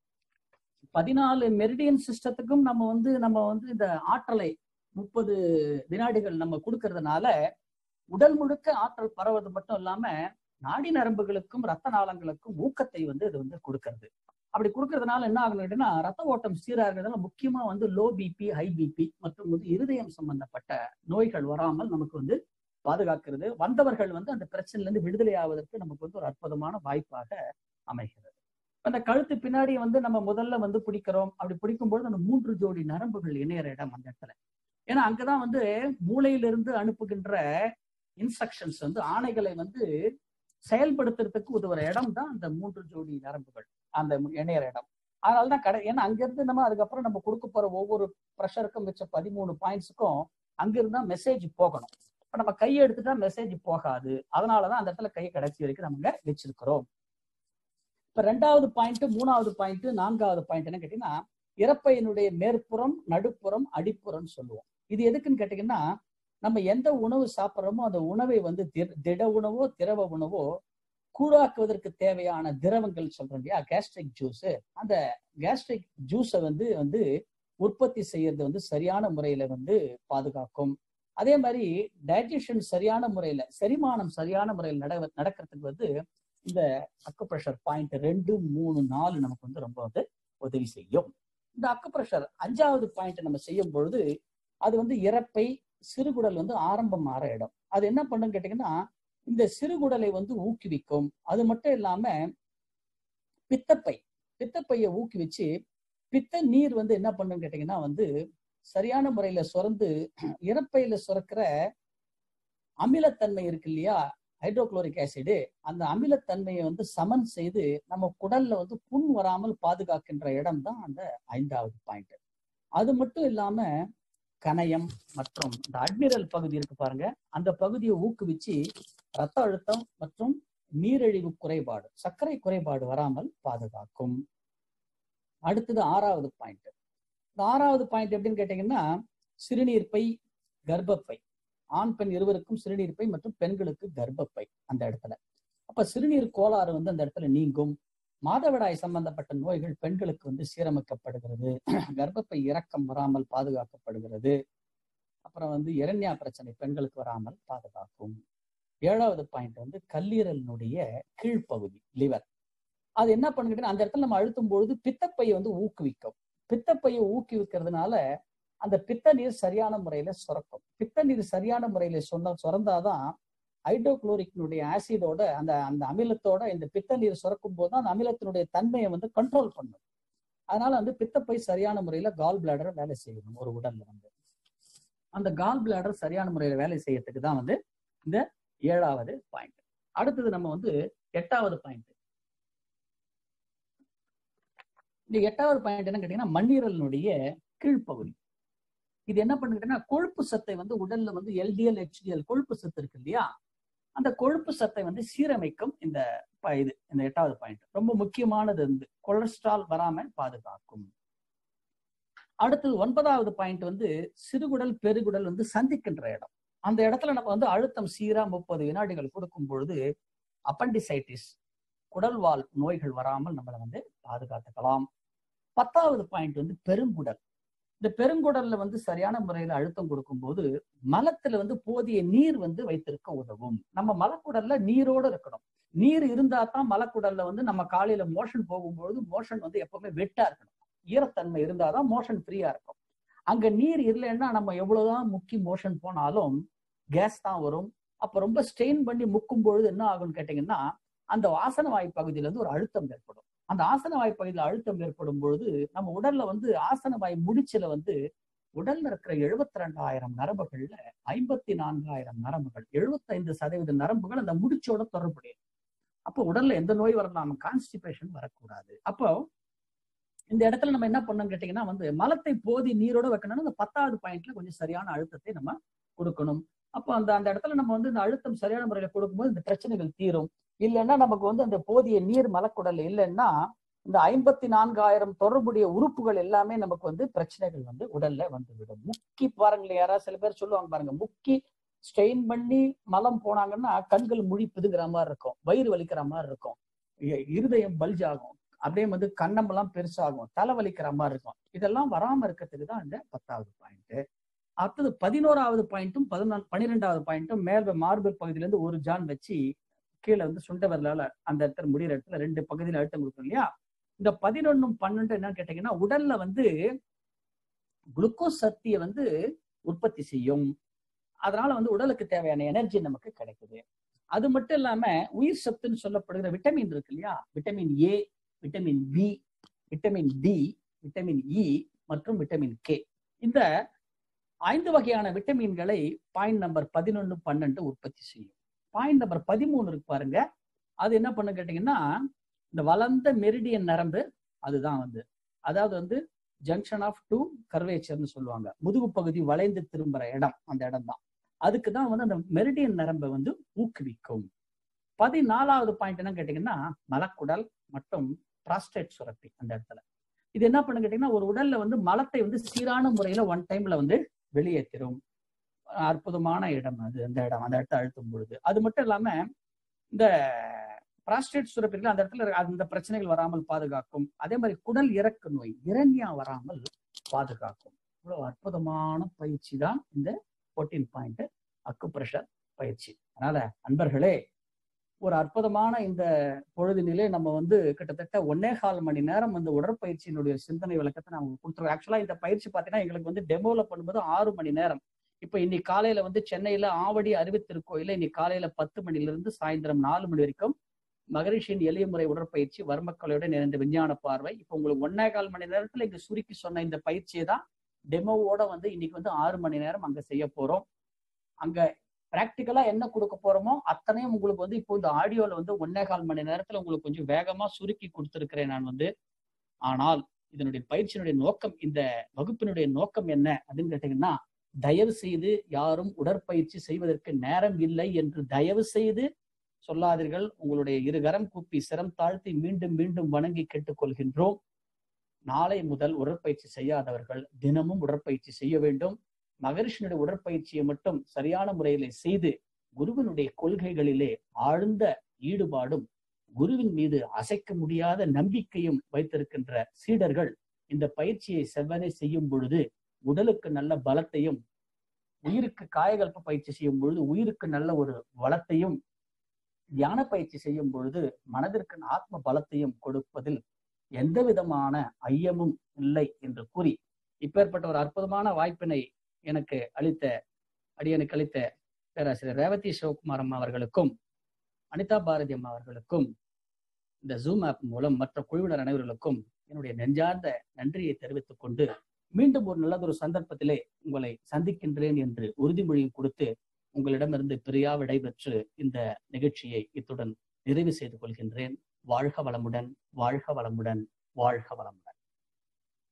பதினாலு மெரிடியன் சிஸ்டத்துக்கும் நம்ம வந்து நம்ம வந்து இந்த ஆற்றலை முப்பது வினாடிகள் நம்ம கொடுக்கறதுனால உடல் முழுக்க ஆற்றல் பரவது மட்டும் இல்லாம நாடி நரம்புகளுக்கும் ரத்த நாளங்களுக்கும் ஊக்கத்தை வந்து இது வந்து கொடுக்கறது. அப்படி கொடுக்கறதுனால என்ன ஆகணும் கேட்டீங்கன்னா, ரத்த ஓட்டம் சீராக இருக்கிறதுனால முக்கியமா வந்து லோ பிபி, ஹை பிபி மற்றும் வந்து இருதயம் சம்பந்தப்பட்ட நோய்கள் வராமல் நமக்கு வந்து பாதுகாக்கிறது. வந்தவர்கள் வந்து அந்த பிரச்சனையில இருந்து விடுதலை ஆவதற்கு நமக்கு வந்து ஒரு அற்புதமான வாய்ப்பாக அமைகிறது. அந்த கழுத்து பின்னாடி வந்து நம்ம முதல்ல வந்து பிடிக்கிறோம். அப்படி பிடிக்கும்போது அந்த மூன்று ஜோடி நரம்புகள் இணையற இடம் அந்த இடத்துல. ஏன்னா அங்கதான் வந்து மூளையிலிருந்து அனுப்புகின்ற இன்ஸ்ட்ரக்ஷன்ஸ் வந்து ஆணைகளை வந்து செயல்படுத்துறதுக்கு உதவுற இடம் தான் அந்த மூன்று ஜோடி நரம்புகள், அந்த இணையற இடம். அதனாலதான் கடை ஏன்னா அங்கிருந்து நம்ம அதுக்கப்புறம் நம்ம கொடுக்க போற ஒவ்வொரு ப்ரெஷருக்கும் வச்ச பதிமூணு பாயிண்ட்ஸுக்கும் அங்கிருந்தா மெசேஜ் போகணும். இப்ப நம்ம கையை எடுத்துட்டா மெசேஜ் போகாது. அதனாலதான் அந்த இடத்துல கையை கடைசி வரைக்கும் நம்ம வச்சிருக்கிறோம். இப்ப ரெண்டாவது பாயிண்ட், மூணாவது பாயிண்ட், நான்காவது பாயிண்ட் என்ன கேட்டீங்கன்னா, இறப்பையினுடைய மேற்புறம், நடுப்புறம், அடிப்புறம் சொல்லுவோம். இது எதுக்குன்னு கேட்டீங்கன்னா, நம்ம எந்த உணவு சாப்பிட்றோமோ அந்த உணவை வந்து திட உணவோ திரவ உணவோ கூழாக்குவதற்கு தேவையான திரவங்கள் சொல்றோம் இல்லையா, கேஸ்ட்ரிக் ஜூஸ், அந்த கேஸ்ட்ரிக் ஜூஸை வந்து வந்து உற்பத்தி செய்யறது வந்து சரியான முறையில வந்து பாதுகாக்கும். அதே மாதிரி டைஜஷன் சரியான முறையில, செரிமானம் சரியான முறையில் நட நடக்கிறதுக்கு வந்து இந்த அக்குப்ரெஷர் பாயிண்ட் ரெண்டு மூணு நாலு நமக்கு வந்து ரொம்ப வந்து உதவி செய்யும். இந்த அக்குப்ரெஷர் அஞ்சாவது பாயிண்ட் நம்ம செய்யும் பொழுது அது வந்து இறப்பை, சிறுகுடல் வந்து ஆரம்பம் ஆற இடம். அது என்ன பண்ணுன்னு கேட்டீங்கன்னா, இந்த சிறுகுடலை வந்து ஊக்குவிக்கும். அது மட்டும் இல்லாம பித்தப்பை பித்தப்பையை ஊக்குவிச்சு பித்த நீர் வந்து என்ன பண்ணுன்னு கேட்டீங்கன்னா வந்து சரியான முறையில சுரந்து இறப்பையில சுரக்கிற அமிலத்தன்மை இருக்கு இல்லையா, ஹைட்ரோகுளோரிக் ஆசிடு, அந்த அமிலத்தன்மையை வந்து சமன் செய்து நம்ம குடல்ல வந்து புண் வராமல் பாதுகாக்கின்ற இடம் தான் அந்த ஐந்தாவது பாயிண்ட். அது மட்டும் இல்லாம கணையம் மற்றும் இந்த அட்மிரல் பகுதி இருக்கு பாருங்க, அந்த பகுதியை ஊக்குவிச்சு ரத்த அழுத்தம் மற்றும் நீரிழிவு குறைபாடு, சர்க்கரை குறைபாடு வராமல் பாதுகாக்கும். அடுத்தது ஆறாவது பாயிண்ட். இந்த ஆறாவது பாயிண்ட் எப்படின்னு கேட்டீங்கன்னா, சிறுநீர்ப்பை, கர்ப்பப்பை. ஆண் பெண் இருவருக்கும் சிறுநீர்ப்பை மற்றும் பெண்களுக்கு கர்ப்பப்பை அந்த இடத்துல. அப்ப சிறுநீர் கோளாறு வந்து அந்த இடத்துல நீங்கும். மாதவிடாய் சம்பந்தப்பட்ட நோய்கள் பெண்களுக்கு வந்து சீரமைக்கப்படுகிறது. கர்ப்பப்பை இறக்கம் வராமல் பாதுகாக்கப்படுகிறது. அப்புறம் வந்து இரண்யா பிரச்சனை பெண்களுக்கு வராமல் பாதுகாக்கும். ஏழாவது பாயிண்ட் வந்து கல்லீரலினுடைய கீழ்ப்பகுதி, லிவர். அது என்ன பண்ணுங்கன்னா, அந்த இடத்துல நம்ம அழுத்தும் பொழுது பித்தப்பையை வந்து ஊக்குவிக்கும். பித்தப்பையை ஊக்குவிக்கிறதுனால அந்த பித்த நீர் சரியான முறையில சுரக்கும். பித்த நீர் சரியான முறையில சொன்ன சுரந்தாதான் ஹைட்ரோகுளோரிக்னுடைய ஆசிடோட அந்த அந்த அமிலத்தோட இந்த பித்த நீர் சுரக்கும் போது தான் அந்த அமிலத்தினுடைய தன்மையை வந்து கண்ட்ரோல் பண்ணும். அதனால வந்து பித்தப்பை சரியான முறையில கால் பிளாடரை வேலை செய்யணும். ஒரு உடல்ல வந்து அந்த கால் பிளாடர் சரியான முறையில வேலை செய்யறதுக்கு தான் வந்து இந்த ஏழாவது பாயிண்ட். அடுத்தது நம்ம வந்து எட்டாவது பாயிண்ட். இந்த எட்டாவது பாயிண்ட் என்ன கேட்டீங்கன்னா, மண்ணீரலினுடைய கீழ்ப்பகுதி. இது என்ன பண்ணுங்கன்னா, கொழுப்பு சத்தை வந்து உடல்ல வந்து எல்டிஎல் ஹெச்டிஎல் கொழுப்பு சத்து இருக்கு இல்லையா, அந்த கொழுப்பு சத்தை வந்து சீரமைக்கும். இந்த இது இந்த எட்டாவது பாயிண்ட் ரொம்ப முக்கியமானது. வந்து கொலஸ்ட்ரால் வராம பாதுகாக்கும். அடுத்தது ஒன்பதாவது பாயிண்ட் வந்து சிறுகுடல் பெருகுடல் வந்து சந்திக்கின்ற இடம். அந்த இடத்துல நம்ம வந்து அழுத்தம் சீரா முப்பது வினாடிகள் கொடுக்கும் பொழுது அப்பண்டிசைட்டிஸ், குடல்வால் நோய்கள் வராமல் நம்மளை வந்து பாதுகாத்துக்கலாம். பத்தாவது பாயிண்ட் வந்து பெருங்குடல். இந்த பெருங்குடல்ல வந்து சரியான முறையில அழுத்தம் கொடுக்கும் போது மலத்துல வந்து போதிய நீர் வந்து வைத்திருக்க உதவும். நம்ம மலக்குடல்ல நீரோட இருக்கணும். நீர் இருந்தா தான் மலக்குடல்ல வந்து நம்ம காலையில மோஷன் போகும்பொழுது மோஷன் வந்து எப்பவுமே வெட்டா இருக்கணும். ஈரத்தன்மை இருந்தாதான் மோஷன் ஃப்ரீயா இருக்கும். அங்க நீர் இல்லைன்னா நம்ம எவ்வளவுதான் முக்கி மோஷன் போனாலும் கேஸ் தான் வரும். அப்ப ரொம்ப ஸ்ட்ரெயின் பண்ணி முக்கும் பொழுது என்ன ஆகும்னு கேட்டீங்கன்னா, அந்த ஆசன வாய் பகுதியில இருந்து ஒரு அழுத்தம் ஏற்படும். அந்த ஆசன வாய் பகுதியில அழுத்தம் ஏற்படும் பொழுது நம்ம உடல்ல வந்து ஆசன வாய் முடிச்சுல வந்து உடல்ல இருக்கிற எழுபத்தி ரெண்டாயிரம் நரம்புகள்ல ஐம்பத்தி நான்காயிரம் நரம்புகள், எழுபத்தி ஐந்து சதவீத நரம்புகள் அந்த முடிச்சோட தொடர்புடையது. அப்போ உடல்ல எந்த நோய் வரலாம், கான்ஸ்டிபேஷன் வரக்கூடாது. அப்போ இந்த இடத்துல நம்ம என்ன பண்ணணும் கேட்டீங்கன்னா, வந்து மலத்தை போதி நீரோட வைக்கணும்னு அந்த பத்தாவது பாயிண்ட்ல கொஞ்சம் சரியான அழுத்தத்தை நம்ம கொடுக்கணும். அப்போ அந்த அந்த இடத்துல நம்ம வந்து இந்த அழுத்தம் சரியான முறையில கொடுக்கும்போது இந்த பிரச்சனைகள் தீரும். இல்லைன்னா நமக்கு வந்து அந்த போதிய நீர் மலக்குடல் இல்லைன்னா இந்த ஐம்பத்தி நான்காயிரம் தொடர்புடைய உறுப்புகள் எல்லாமே நமக்கு வந்து பிரச்சனைகள் வந்து உடல்ல வந்துவிடும். முக்கி பாருங்களேன், யாராவது சில பேர் சொல்லுவாங்க பாருங்க, முக்கி ஸ்ட்ரெயின் பண்ணி மலம் போனாங்கன்னா கண்கள் முழி பிதுங்கிற மாதிரி இருக்கும், வயிறு வலிக்கிற மாதிரி இருக்கும், இருதயம் பல்ஜ் ஆகும், அப்படியே வந்து கண்ணமெல்லாம் பெருசாகும், தலை வலிக்கிற மாதிரி இருக்கும். இதெல்லாம் வராம இருக்கிறதுக்கு தான் இந்த பத்தாவது பாயிண்ட். அடுத்தது பதினோராவது பாயிண்ட்டும் பதினாலு பன்னிரெண்டாவது பாயிண்ட்டும் மேல் மார்பிள் பகுதியில இருந்து ஒரு ஜான் வச்சு கீழே வந்து சுண்ட வரலால அந்த இடத்துல முடிகிற இடத்துல ரெண்டு பகுதியில அழுத்தம் கொடுக்கும் இல்லையா. இந்த பதினொன்னும் பன்னெண்டு என்னன்னு கேட்டீங்கன்னா, உடல்ல வந்து குளுக்கோஸ் சக்தியை வந்து உற்பத்தி செய்யும். அதனால வந்து உடலுக்கு தேவையான எனர்ஜி நமக்கு கிடைக்குது. அது மட்டும் இல்லாம உயிர் சத்துன்னு சொல்லப்படுகிற விட்டமின் இருக்கு இல்லையா, vitamin A, vitamin B, vitamin D, vitamin E மற்றும் விட்டமின் கே, இந்த ஐந்து வகையான விட்டமின்களை பாயிண்ட் நம்பர் பதினொன்னு பன்னெண்டு உற்பத்தி செய்யும். பாயிண்ட் நம்பர் பதிமூணு இருக்கு பாருங்க, அது என்ன பண்ணு கேட்டீங்கன்னா, இந்த வளர்ந்த மெரிடியன் நரம்பு, அதுதான் வந்து அதாவது வந்து ஜங்ஷன் ஆஃப் டூ கர்வேச்சர்னு சொல்லுவாங்க, முதுகு பகுதி வளைந்து திரும்புற இடம், அந்த இடம் தான். அதுக்கு தான் வந்து அந்த மெரிடியன் நரம்பை வந்து ஊக்குவிக்கும். பதினாலாவது பாயிண்ட் என்ன கேட்டீங்கன்னா, மலக்குடல் மற்றும் பிராஸ்டேட் சுரப்பி அந்த இடத்துல. இது என்ன பண்ணு கேட்டீங்கன்னா, ஒரு உடல்ல வந்து மலத்தை வந்து சீரான முறையில ஒன் டைம்ல வந்து வெளியேற்றும் அற்புதமான இடம் அது, அந்த இடம், அந்த இடத்த அழுத்தும் பொழுது. அது மட்டும் இல்லாம இந்த பிராஸ்டேட் சுரப்பிகள் அந்த இடத்துல அந்த பிரச்சனைகள் வராமல் பாதுகாக்கும். அதே மாதிரி குடல் இறக்கு நோய், இரண்யா வராமல் பாதுகாக்கும். இவ்வளவு அற்புதமான பயிற்சி தான் இந்த பதினான்கு பாயிண்ட் அக்குப்ரெஷர் பயிற்சி. அதனால அன்பர்களே, ஒரு அற்புதமான இந்த பொழுதினிலே நம்ம வந்து கிட்டத்தட்ட ஒன்னே கால் மணி நேரம் வந்து உடற்பயிற்சியினுடைய சிந்தனை விளக்கத்தை நம்ம கொடுத்துருவோம். ஆக்சுவலா இந்த பயிற்சி பார்த்தீங்கன்னா எங்களுக்கு வந்து டெமோல பண்ணும்போது ஆறு மணி நேரம். இப்ப இன்னைக்கு காலையில வந்து சென்னையில ஆவடி அறிவித்திருக்கோயில இன்னைக்கு காலையில பத்து மணில இருந்து சாயந்தரம் நாலு மணி வரைக்கும் மகரிஷியின் எளிய முறை உடற்பயிற்சி வர்மக்கலையுடன் இணைந்த விஞ்ஞான பார்வை. இப்ப உங்களுக்கு ஒன்னே கால் மணி நேரத்துல இங்க சுருக்கி சொன்ன இந்த பயிற்சியை தான் டெமோவோட வந்து இன்னைக்கு வந்து ஆறு மணி நேரம் அங்க செய்ய போறோம். அங்க பிராக்டிக்கலா என்ன கொடுக்க போறோமோ அத்தனையும் உங்களுக்கு வந்து இப்போ இந்த ஆடியோல வந்து ஒன்னே கால் மணி நேரத்துல உங்களுக்கு கொஞ்சம் வேகமா சுருக்கி கொடுத்துருக்கிறேன் நான் வந்து. ஆனால் இதனுடைய பயிற்சியினுடைய நோக்கம், இந்த வகுப்பினுடைய நோக்கம் என்ன அப்படின்னு கேட்டீங்கன்னா, தயவு செய்து யாரும் உடற்பயிற்சி செய்வதற்கு நேரம் இல்லை என்று தயவு செய்து சொல்லாதீர்கள். உங்களுடைய இருகரம் கூப்பி சிரம் தாழ்த்தி மீண்டும் மீண்டும் வணங்கி கேட்டுக்கொள்கின்றோம். நாளை முதல் உடற்பயிற்சி செய்யாதவர்கள் தினமும் உடற்பயிற்சி செய்ய வேண்டும். மகரிஷினுடைய உடற்பயிற்சியை மட்டும் சரியான முறையில செய்து குருவினுடைய கொள்கைகளிலே ஆழ்ந்த ஈடுபாடும் குருவின் மீது அசைக்க முடியாத நம்பிக்கையும் வைத்திருக்கின்ற சீடர்கள் இந்த பயிற்சியை செவ்வனே செய்யும் பொழுது உடலுக்கு நல்ல பலத்தையும், உயிருக்கு காயகல்ப பயிற்சி செய்யும் பொழுது உயிருக்கு நல்ல ஒரு வளத்தையும், தியான பயிற்சி செய்யும் பொழுது மனதிற்கு ஆத்ம பலத்தையும் கொடுப்பதில் எந்த விதமான ஐயமும் இல்லை என்று கூறி, இப்பேற்பட்ட ஒரு அற்புதமான வாய்ப்பினை எனக்கு அளித்த அடியனுக்கு அளித்த பேராசிரியர் ரேவதி சிவகுமார் அம்மா அவர்களுக்கும் அனிதா பாரதி அம்மா அவர்களுக்கும் இந்த ஜூம் ஆப் மூலம் மற்ற குழுவினர் அனைவர்களுக்கும் என்னுடைய நெஞ்சார்ந்த நன்றியை தெரிவித்துக் கொண்டு மீண்டும் ஒரு நல்லதொரு சந்தர்ப்பத்திலே உங்களை சந்திக்கின்றேன் என்று உறுதிமொழியும் கொடுத்து உங்களிடமிருந்து பிரியா விடைபெற்று இந்த நிகழ்ச்சியை இத்துடன் நிறைவு செய்து கொள்கின்றேன். வாழ்க வளமுடன், வாழ்க வளமுடன், வாழ்க வளமுடன்.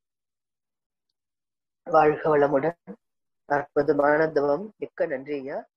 வாழ்க வளமுடன். அற்புதமான தவம். மிக்க நன்றி ஐயா.